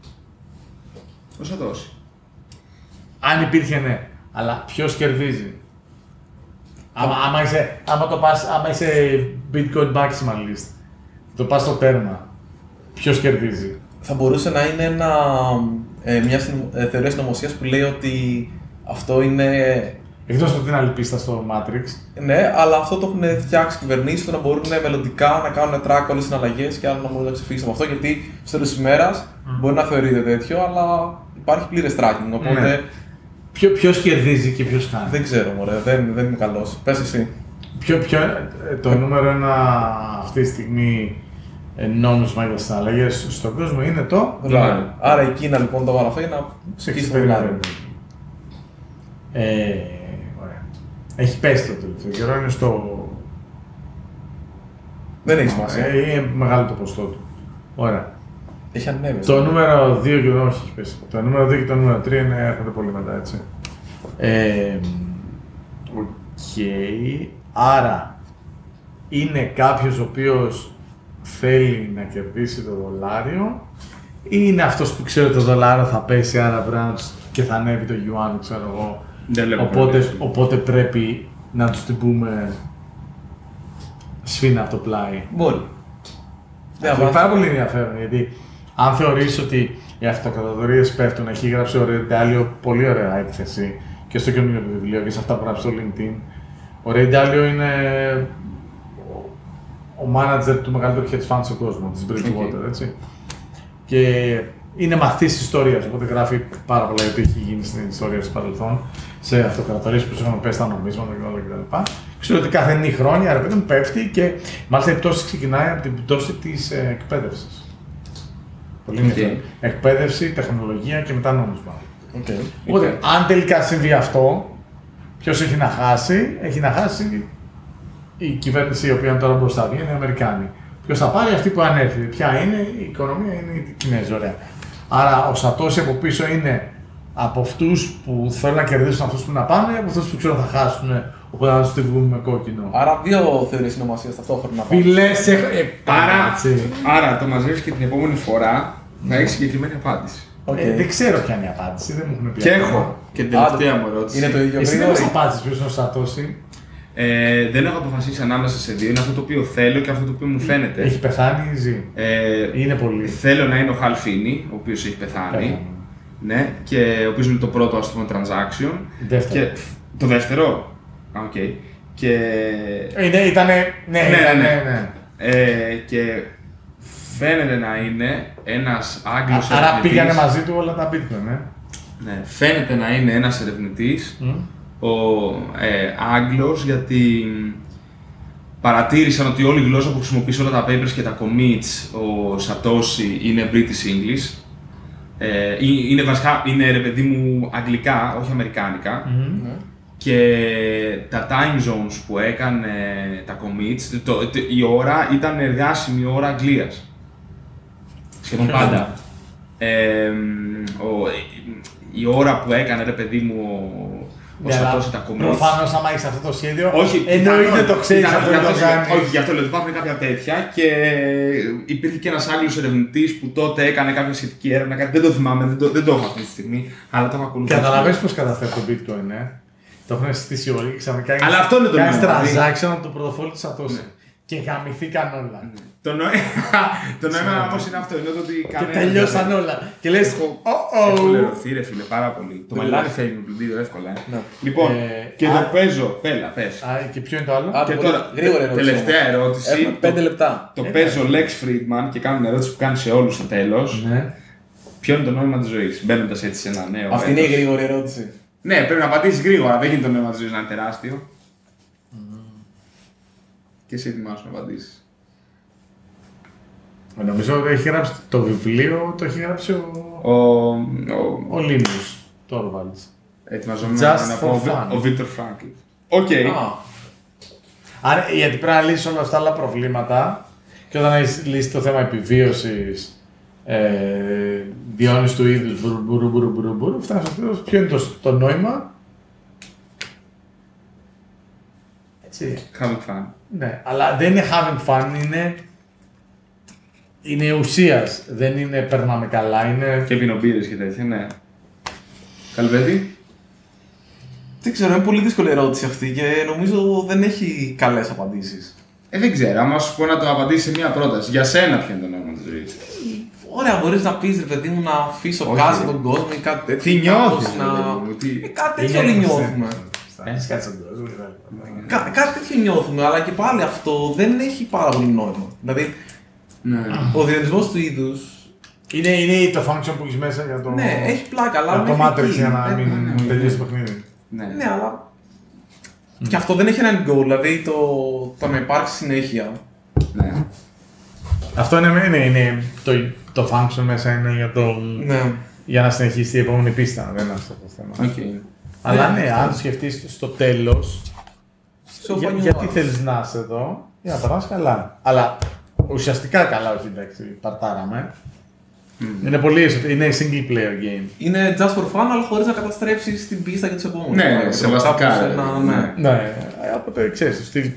Ο Σατόσι. Αν υπήρχε, ναι. Αλλά ποιος κερδίζει? Άμα, άμα, είσαι, άμα, το πας, άμα είσαι Bitcoin maximalist, το πας στο τέρμα, ποιος κερδίζει? Θα μπορούσε να είναι ένα ε, μια συνο- ε, θεωρία συνωμοσίας που λέει ότι αυτό είναι. Εκτός από την άλλη πίστα στο Matrix. Ναι, αλλά αυτό το έχουν φτιάξει κυβερνήσεις ώστε να μπορούν μελλοντικά να κάνουν track όλες τις συναλλαγές και άλλο να μπορούν να ξεφύγουν από αυτό. Γιατί στο τέλος της ημέρας mm. μπορεί να θεωρείται τέτοιο, αλλά υπάρχει πλήρες tracking. Οπότε. Ναι. Ποιο, ποιος κερδίζει και ποιος χάνει. Δεν ξέρω, μωρέ, δεν, δεν είμαι καλός. Πες εσύ. Ποιο, ποιο, το νούμερο ένα αυτή τη στιγμή νόμισμα για τις συναλλαγές στον κόσμο είναι το δολάριο. Άρα η Κίνα λοιπόν το γράφει να ψηφίσει το δολάριο. Ε, ωραία. Έχει πέσει το τελευταίο καιρό, είναι στο. Δεν έχει σημασία. Ε, είναι μεγάλο το ποστό του. Ωραία. Έχει ανέβει. Το νούμερο δύο και το όχι, έχει πέσει. Το νούμερο δύο και το νούμερο τρία είναι, έρχονται πολύ μετά, έτσι. Ε, Οκ. Okay. Άρα, είναι κάποιος ο οποίος θέλει να κερδίσει το δολάριο ή είναι αυτός που ξέρει ότι το δολάριο θα πέσει, άρα πρέπει και θα ανέβει το γιουάν, ξέρω εγώ. Οπότε, οπότε πρέπει να τους την πούμε σφίνα από το πλάι. Μπορεί. Αυτό είναι πάρα πολύ ενδιαφέρον, γιατί αν θεωρείς ότι οι αυτοκρατορίες πέφτουν, έχει γράψει ο Ray Dalio πολύ ωραία έκθεση και στο καινούργιο βιβλίο και σε αυτά που γράψει στο LinkedIn. Ο Ray Dalio είναι ο manager του μεγαλύτερου hedge fund στον κόσμο, της Bridgewater, okay. Έτσι. Και είναι μαθής ιστορίας, οπότε γράφει πάρα πολλά γιατί έχει γίνει στην ιστορία του παρελθόν σε αυτοκρατορίες που έχουν πέσει τα νομίσματα κτλ. Ξέρω ότι κάθε νύχτα χρόνια ρε παιδί μου πέφτει και μάλιστα η πτώση ξεκινάει από την πτώση της ε, εκπαίδευσης. Πολύ ενδιαφέρον. Okay. Εκπαίδευση, τεχνολογία και μετά νόμισμα. Okay. Οπότε, okay. αν τελικά συμβεί αυτό, ποιος έχει να χάσει, έχει να χάσει η κυβέρνηση η οποία είναι τώρα μπροστά βγει, είναι οι Αμερικάνοι. Ποιος θα πάρει, αυτή που ανέρχεται. Ποια είναι, η οικονομία είναι η Κινέζη, ωραία. Άρα ο Σατόση από πίσω είναι από αυτούς που θέλουν να κερδίσουν αυτούς που να πάνε, από αυτούς που ξέρουν θα χάσουν, οπότε να τους τη βγούμε με κόκκινο. Άρα δύο θεωρίες συνωμοσίας ταυτόχρονα. Φίλες, ε, άρα, άρα το μαζεύεις και την επόμενη φορά να έχεις συγκεκριμένη απάντηση. Okay. Ε, δεν ξέρω ποια είναι η απάντηση, δεν μου έχουν πει. Και έχω και την τελευταία μου ερώτηση. Είναι το ίδιο. Εσύ δεν μας απάντησες ποιος είναι ο Σατόση. Ε, δεν έχω αποφασίσει ανάμεσα σε δύο. Είναι αυτό το οποίο θέλω και αυτό το οποίο μου φαίνεται. Έχει πεθάνει ή ζει. Ε, είναι πολύ. Θέλω να είναι ο Hal Finney, ο οποίος έχει πεθάνει. Πέθανε. Ναι, και ο οποίος είναι το πρώτο ας πούμε transaction. Δεύτερο. Και, το δεύτερο. Α, οκ. Okay. Και. Είναι, ήτανε. Ναι, ναι, ναι. ναι, ναι. Ε, και φαίνεται να είναι ένας Άγγλος ερευνητής. Άρα πήγανε μαζί του όλα τα bitcoin, ναι. Ναι, φαίνεται να είναι ένας ερευνητής. Mm. Ο ε, Άγγλος, γιατί παρατήρησαν ότι όλη η γλώσσα που χρησιμοποιεί όλα τα papers και τα commits ο Satoshi είναι British English. Ε, είναι βασικά, είναι ρε παιδί μου αγγλικά, όχι αμερικάνικα. Mm-hmm. Και τα time zones που έκανε τα commits, το, το, η ώρα ήταν εργάσιμη ώρα Αγγλίας. Σχεδόν πάντα. ε, ο, η ώρα που έκανε ρε παιδί μου ο Σατόση τα commits. Προφανώς άμα έχεις αυτό το σχέδιο, όχι, εννοείται το ξέρεις αυτό το κάνεις. Όχι, γι' αυτό λέω ότι υπάρχουν κάποια τέτοια και υπήρχε και ένας Άγγλος ερευνητής που τότε έκανε κάποια σχετική έρευνα, κάτι, δεν το θυμάμαι, δεν το, δεν το έχω αυτή τη στιγμή, αλλά το έχω ακολουθήσει. Καταλαβαίνεις πώς καταφέρει το bitcoin, ε. Το έχουν συστήσει όλοι και ξαφνικά αλλά αυτό είναι το κάνεις transaction από το πρωτοφόλι του Σατόση. Ναι. Και γαμηθήκαν όλα. Ναι. Το, νο... το νόημα όμως είναι αυτό, είναι ότι κανένα... Και τελειώσαν όλα. Και λες, έχω λερωθεί ρε φίλε, πάρα πολύ. Το μαλλιάρι φεύγει με πλυντήριο εύκολα. Λοιπόν, και το παίζω, πέλα, πες. Και ποιο είναι το άλλο? Και τώρα, τελευταία ερώτηση. Πέντε λεπτά. Το παίζω Lex Friedman και κάνω μια ερώτηση που κάνει σε όλους στο τέλος. Ποιο είναι το νόημα της ζωής, μπαίνοντας έτσι σε ένα νέο. Αυτή είναι η γρήγορη ερώτηση. Ναι, πρέπει να απαντήσεις γρήγορα, δεν γίνεται το νόημα της ζωής να είναι τεράστιο. Και εσύ ετοιμάσου να απαντήσεις. Νομίζω ότι έχει γράψει το βιβλίο, το έχει γράψει ο, ο, ο... ο Λίνους Τόρβαλτς. Ετοιμαζόμουν να πω ο Βίκτορ Φράγκλ. Οκ. Άρα, γιατί πρέπει να λύσεις όλα αυτά τα άλλα προβλήματα και όταν έχεις λύσει το θέμα επιβίωσης, ε, διόνυση του είδους, μπουρου μπουρου μπουρου μπουρου, φτάνεις στο τέλος, ποιο είναι το, το νόημα. Έτσι. Having fun. Ναι, αλλά δεν είναι having fun, είναι, είναι ουσίας, δεν είναι περνάμε καλά, είναι... Και πινοπύρες και τέτοια, ναι. Καλβέτη. Δεν ξέρω, είναι πολύ δύσκολη ερώτηση αυτή και νομίζω δεν έχει καλές απαντήσεις. Ε, δεν ξέρω, άμα σου πω να το απαντήσεις σε μία πρόταση, για σένα ποιο είναι το νόημα της ζωής. Ωραία, μπορείς να πεις ρε παιδί μου να αφήσω κάτω τον κόσμο ή κάτι τέτοιο. Τι νιώθεις, να... ρε παιδί μου, τι... Ε, κάτι τέτοιο όλοι νιώθουμε. Έχεις κάτι στον κόσμο. Κά- κάτι τέτοιο νιώθουμε, αλλά και πάλι αυτό δεν έχει πάρα πολύ νόημα. Δηλαδή, Ναι. ο διαχειρισμός του είδους. Είναι, είναι το function που έχεις μέσα για το. Ναι, έχει πλάκα, αλλά. Για το μέχρι Matrix εκεί. για να Ε, μην ναι, ναι. τελειώσει το παιχνίδι. Ναι. Ναι, αλλά. Και αυτό δεν έχει έναν goal, δηλαδή το, το να υπάρξει συνέχεια. Ναι. Αυτό είναι, είναι, είναι το, το function μέσα είναι για, το, Ναι. για να συνεχίσει η επόμενη πίστα. Δεν είναι αυτό το θέμα. Okay. Αλλά Ναι, ναι, αυτό. αν το σκεφτείς στο τέλος, So για, funny γιατί was. θέλεις να είσαι εδώ, για να περνάς καλά. Αλλά ουσιαστικά καλά, όχι εντάξει, παρτάραμε. Mm. Είναι πολύ εσω- είναι single player game. Είναι just for fun, αλλά χωρίς να καταστρέψεις την πίστα και τους επόμενους. Ναι, Κάπως σεβαστικά, σε ρε, ένα- ναι. ναι. Ναι, οπότε ξέρεις, το στυλ.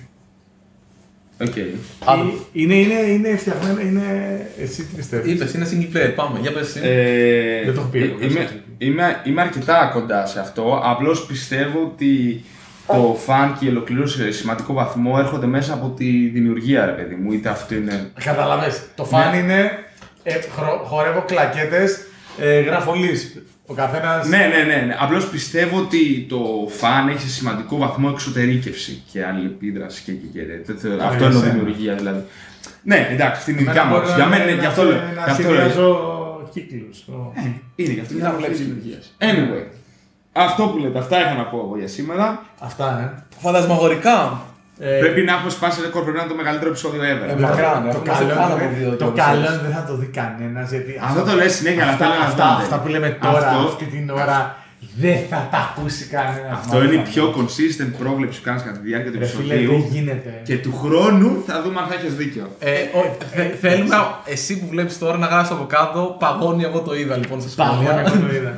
Okay. Ε, Είναι, είναι, είναι φτιαγμένο, είναι. Εσύ τι πιστεύεις. Είπες, είναι single player, πάμε, για πες εσύ. Ε, Δεν το έχω πει εγώ, είμαι, δεν είμαι, είμαι αρκετά κοντά σε αυτό. Απλώς πιστεύω ότι το φαν και η ολοκλήρωση σε σημαντικό βαθμό έρχονται μέσα από τη δημιουργία, ρε παιδί μου. Είτε αυτό είναι. Καταλαβες, το φαν Ναι. είναι. Ε, χρο- χορεύω κλακέτες, ε, γράφω list. Ο καθένας. Ναι, ναι, ναι, ναι. Απλώς πιστεύω ότι το φαν έχει σε σημαντικό βαθμό εξωτερήκευση και αλληλεπίδραση και, και, και, και, Α, αυτό για είναι σένα. δημιουργία δηλαδή. Ναι, εντάξει, αυτή είναι η Εμένα δικιά μου μπορεί άποψη. να- Για μένα, να- γι' αυτό λέω. να γι' αυτό λέω. σχεδιάζω κύκλους. Ο- Είναι γι' αυτό Να είναι βλέπεις βλέψη δημιουργίας. Anyway, αυτό που λέτε, αυτά είχα να πω εγώ για σήμερα. Αυτά, ε. Φαντασμαγορικά. Ε, Πρέπει να έχουμε σπάσει ρεκόρ, πρέπει να είναι το μεγαλύτερο επεισόδιο ever. Ε, μακράν, το έχουμε καλό, σε πάνω από είναι- δύο το και καλό εpisode. είναι δεν θα το δει κανένας γιατί. Αυτό το λες συνέχεια, αλλά αυτά, θέλω να αυτά, δείτε. αυτά που λέμε τώρα, Αυτό- αυτή την ώρα, δεν θα τα ακούσει κανένας. Αυτό είναι η πιο consistent πρόβλεψη που κάνεις κατά τη διάρκεια του Ρε φίλε, δεν επεισοδίου. γίνεται. Και του χρόνου θα δούμε αν θα έχεις δίκιο. Ε, ω- θε- θέλουμε εσύ που βλέπεις τώρα να γράψεις από κάτω παγώνει, εγώ το είδα λοιπόν στα Παγώνει, σχόλια. εγώ το είδα.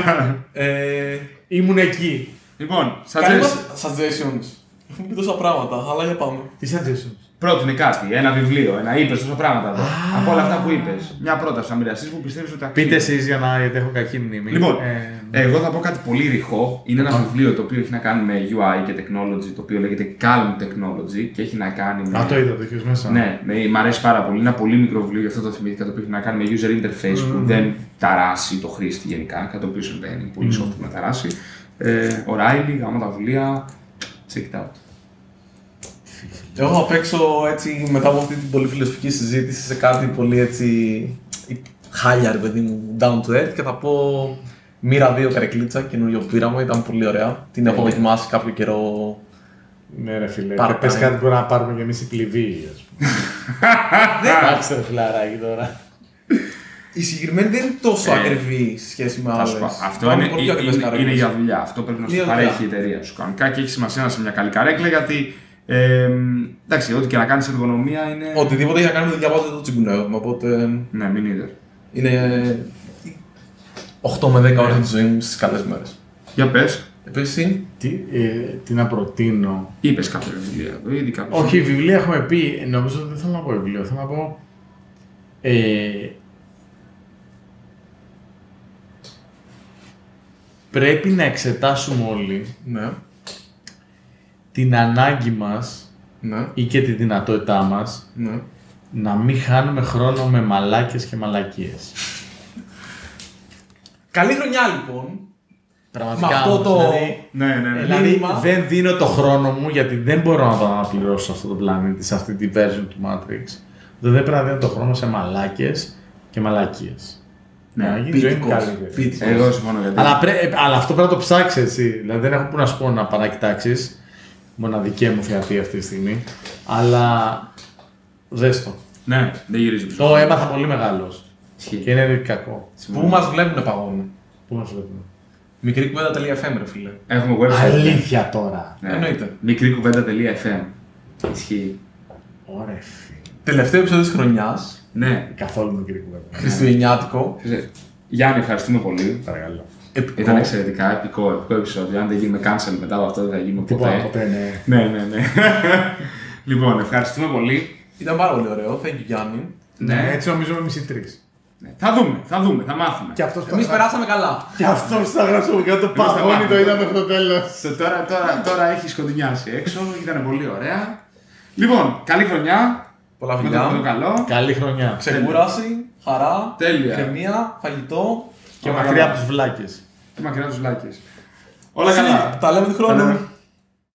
Ε, Ήμουν εκεί. Λοιπόν, Κάνε suggestions. μας suggestions. Έχουμε πει τόσα πράγματα, αλλά για πάμε. Τι suggestions. Πρότεινε κάτι, ένα βιβλίο, ένα είπες τόσα πράγματα εδώ. Από όλα αυτά που είπες. Μια πρόταση να μοιραστείς που πιστεύεις ότι αξίζει. Πείτε εσείς για να, γιατί έχω κακή μνήμη. Λοιπόν, Ε, εγώ θα πω κάτι πολύ ρηχό. Είναι ένα βιβλίο το οποίο έχει να κάνει με γιου άι και technology, το οποίο λέγεται Calm Technology και έχει να κάνει με. Α, το είδα, το έχεις μέσα. Ναι, με, μ' αρέσει πάρα πολύ. Είναι ένα πολύ μικρό βιβλίο, γι' αυτό το θυμήθηκα, το οποίο έχει να κάνει με user interface που δεν ταράσει το χρήστη γενικά, κάτι το οποίο συμβαίνει. Πολύ soft να ταράσει. Ε, ο Riley, γάμα τα βιβλία. Check it out. Εγώ θα παίξω έτσι μετά από αυτή την πολύ φιλοσοφική συζήτηση σε κάτι πολύ έτσι χάλια ρε παιδί μου, down to earth και θα πω Μοίρα δύο καρεκλίτσα, καινούριο πείραμα, ήταν πολύ ωραία. Την έχω δοκιμάσει κάποιο καιρό. Ναι, ρε φίλε. Πάρα Και πες πολύ. κάτι που να πάρουμε κι εμείς η πληβή, ας πούμε. Εντάξει, ρε φιλαράκι τώρα. Η συγκεκριμένη δεν είναι τόσο Ε, ακριβή σε σχέση με Θα άλλες. σου πω, αυτό Πάμε είναι, πολύ πιο ακριβές είναι, καρέκλες. είναι για δουλειά. Αυτό πρέπει να σου Για το δουλειά. παρέχει η εταιρεία σου. Κανονικά και έχει σημασία να είσαι μια καλή καρέκλα γιατί. Ε, εντάξει, ό,τι και να κάνει εργονομία είναι. Οτιδήποτε έχει να κάνει με το διαβάζετε το τσιγκουνεύουμε. Οπότε Ναι, μην είδε. είναι οκτώ με δέκα ώρες τη ζωή μου στις καλές μέρες. Για πε, Επίσης, Τι, ε, τι να προτείνω. είπε κάποια βιβλία εδώ, ήδη κάποια. Όχι, βιβλία έχουμε πει. Νομίζω ότι δεν θέλω να πω βιβλίο. Θέλω να πω. Ε, πρέπει να εξετάσουμε όλοι ναι, την ανάγκη μας ναι, ή και τη δυνατότητά μας ναι. να μην χάνουμε χρόνο με μαλάκες και μαλακίες. Καλή χρονιά λοιπόν. Πραγματικά. Με αυτό όμως, το- δηλαδή, Ναι, ναι, ναι. δηλαδή μήνυμα. δεν δίνω το χρόνο μου γιατί δεν μπορώ να το αναπληρώσω σε αυτό το πλανήτη, σε αυτή τη version του Matrix. Δεν πρέπει να δίνω το χρόνο σε μαλάκες και μαλακίες. Ναι, να γίνει η ζωή μου Πίτικος. καλύτερη. Πίτικος. Εγώ συμφωνώ γιατί. Αλλά, πρέ, ε, αλλά αυτό πρέπει να το ψάξει έτσι. Δηλαδή δεν έχω που να σου πω να παρακοιτάξει. Μοναδική μου θεατή αυτή τη στιγμή. Αλλά δες το. Ναι, δεν γυρίζει πίσω. Το έμαθα πολύ μεγάλο. Ισχύει. Και είναι κακό. Πού μας βλέπουνε παγώνουν. Πού μας βλέπουμε. Μικρή κουβέντα.fm ρε φίλε. Έχουμε website. Αλήθεια τώρα. Ναι. Εννοείται. Μικρή κουβέντα.fm. Ισχύει. Ωραία, φίλε. Τελευταίο επεισόδιο της χρονιάς. Ναι. Καθόλου μικρή κουβέντα. Χριστουγεννιάτικο. Γιάννη, ευχαριστούμε πολύ. Παρακαλώ. Επικό. Ήταν εξαιρετικά επικό, επικό επεισόδιο. Αν δεν γίνουμε cancel μετά από αυτό, δεν θα γίνουμε Τίποτα ποτέ. ποτέ, ναι. Ναι, ναι, ναι. Λοιπόν, ευχαριστούμε πολύ. Ήταν πάρα πολύ ωραίο. Thank you Γιάννη. Ναι, έτσι νομίζω με μισή τρει. Ναι. Θα δούμε, θα δούμε, θα μάθουμε. Και αυτό Εμείς περάσαμε καλά. Και αυτό που θα γράψω κάτω το Εμείς θα παγόνι μάθουμε. το είδα μέχρι το τέλο. So, τώρα, τώρα, τώρα έχει σκοτεινιάσει έξω, ήταν πολύ ωραία. Λοιπόν, καλή χρονιά. Πολλά Με το, φιλιά. με το καλό. Καλή χρονιά. Ξεκούραση, χαρά, Τέλεια. ηρεμία, φαγητό. Και Όλα μακριά καλά. από τους βλάκες. Και μακριά τους λάκες. Όλα καλά. Τα λέμε του χρόνου. Τα λέμε.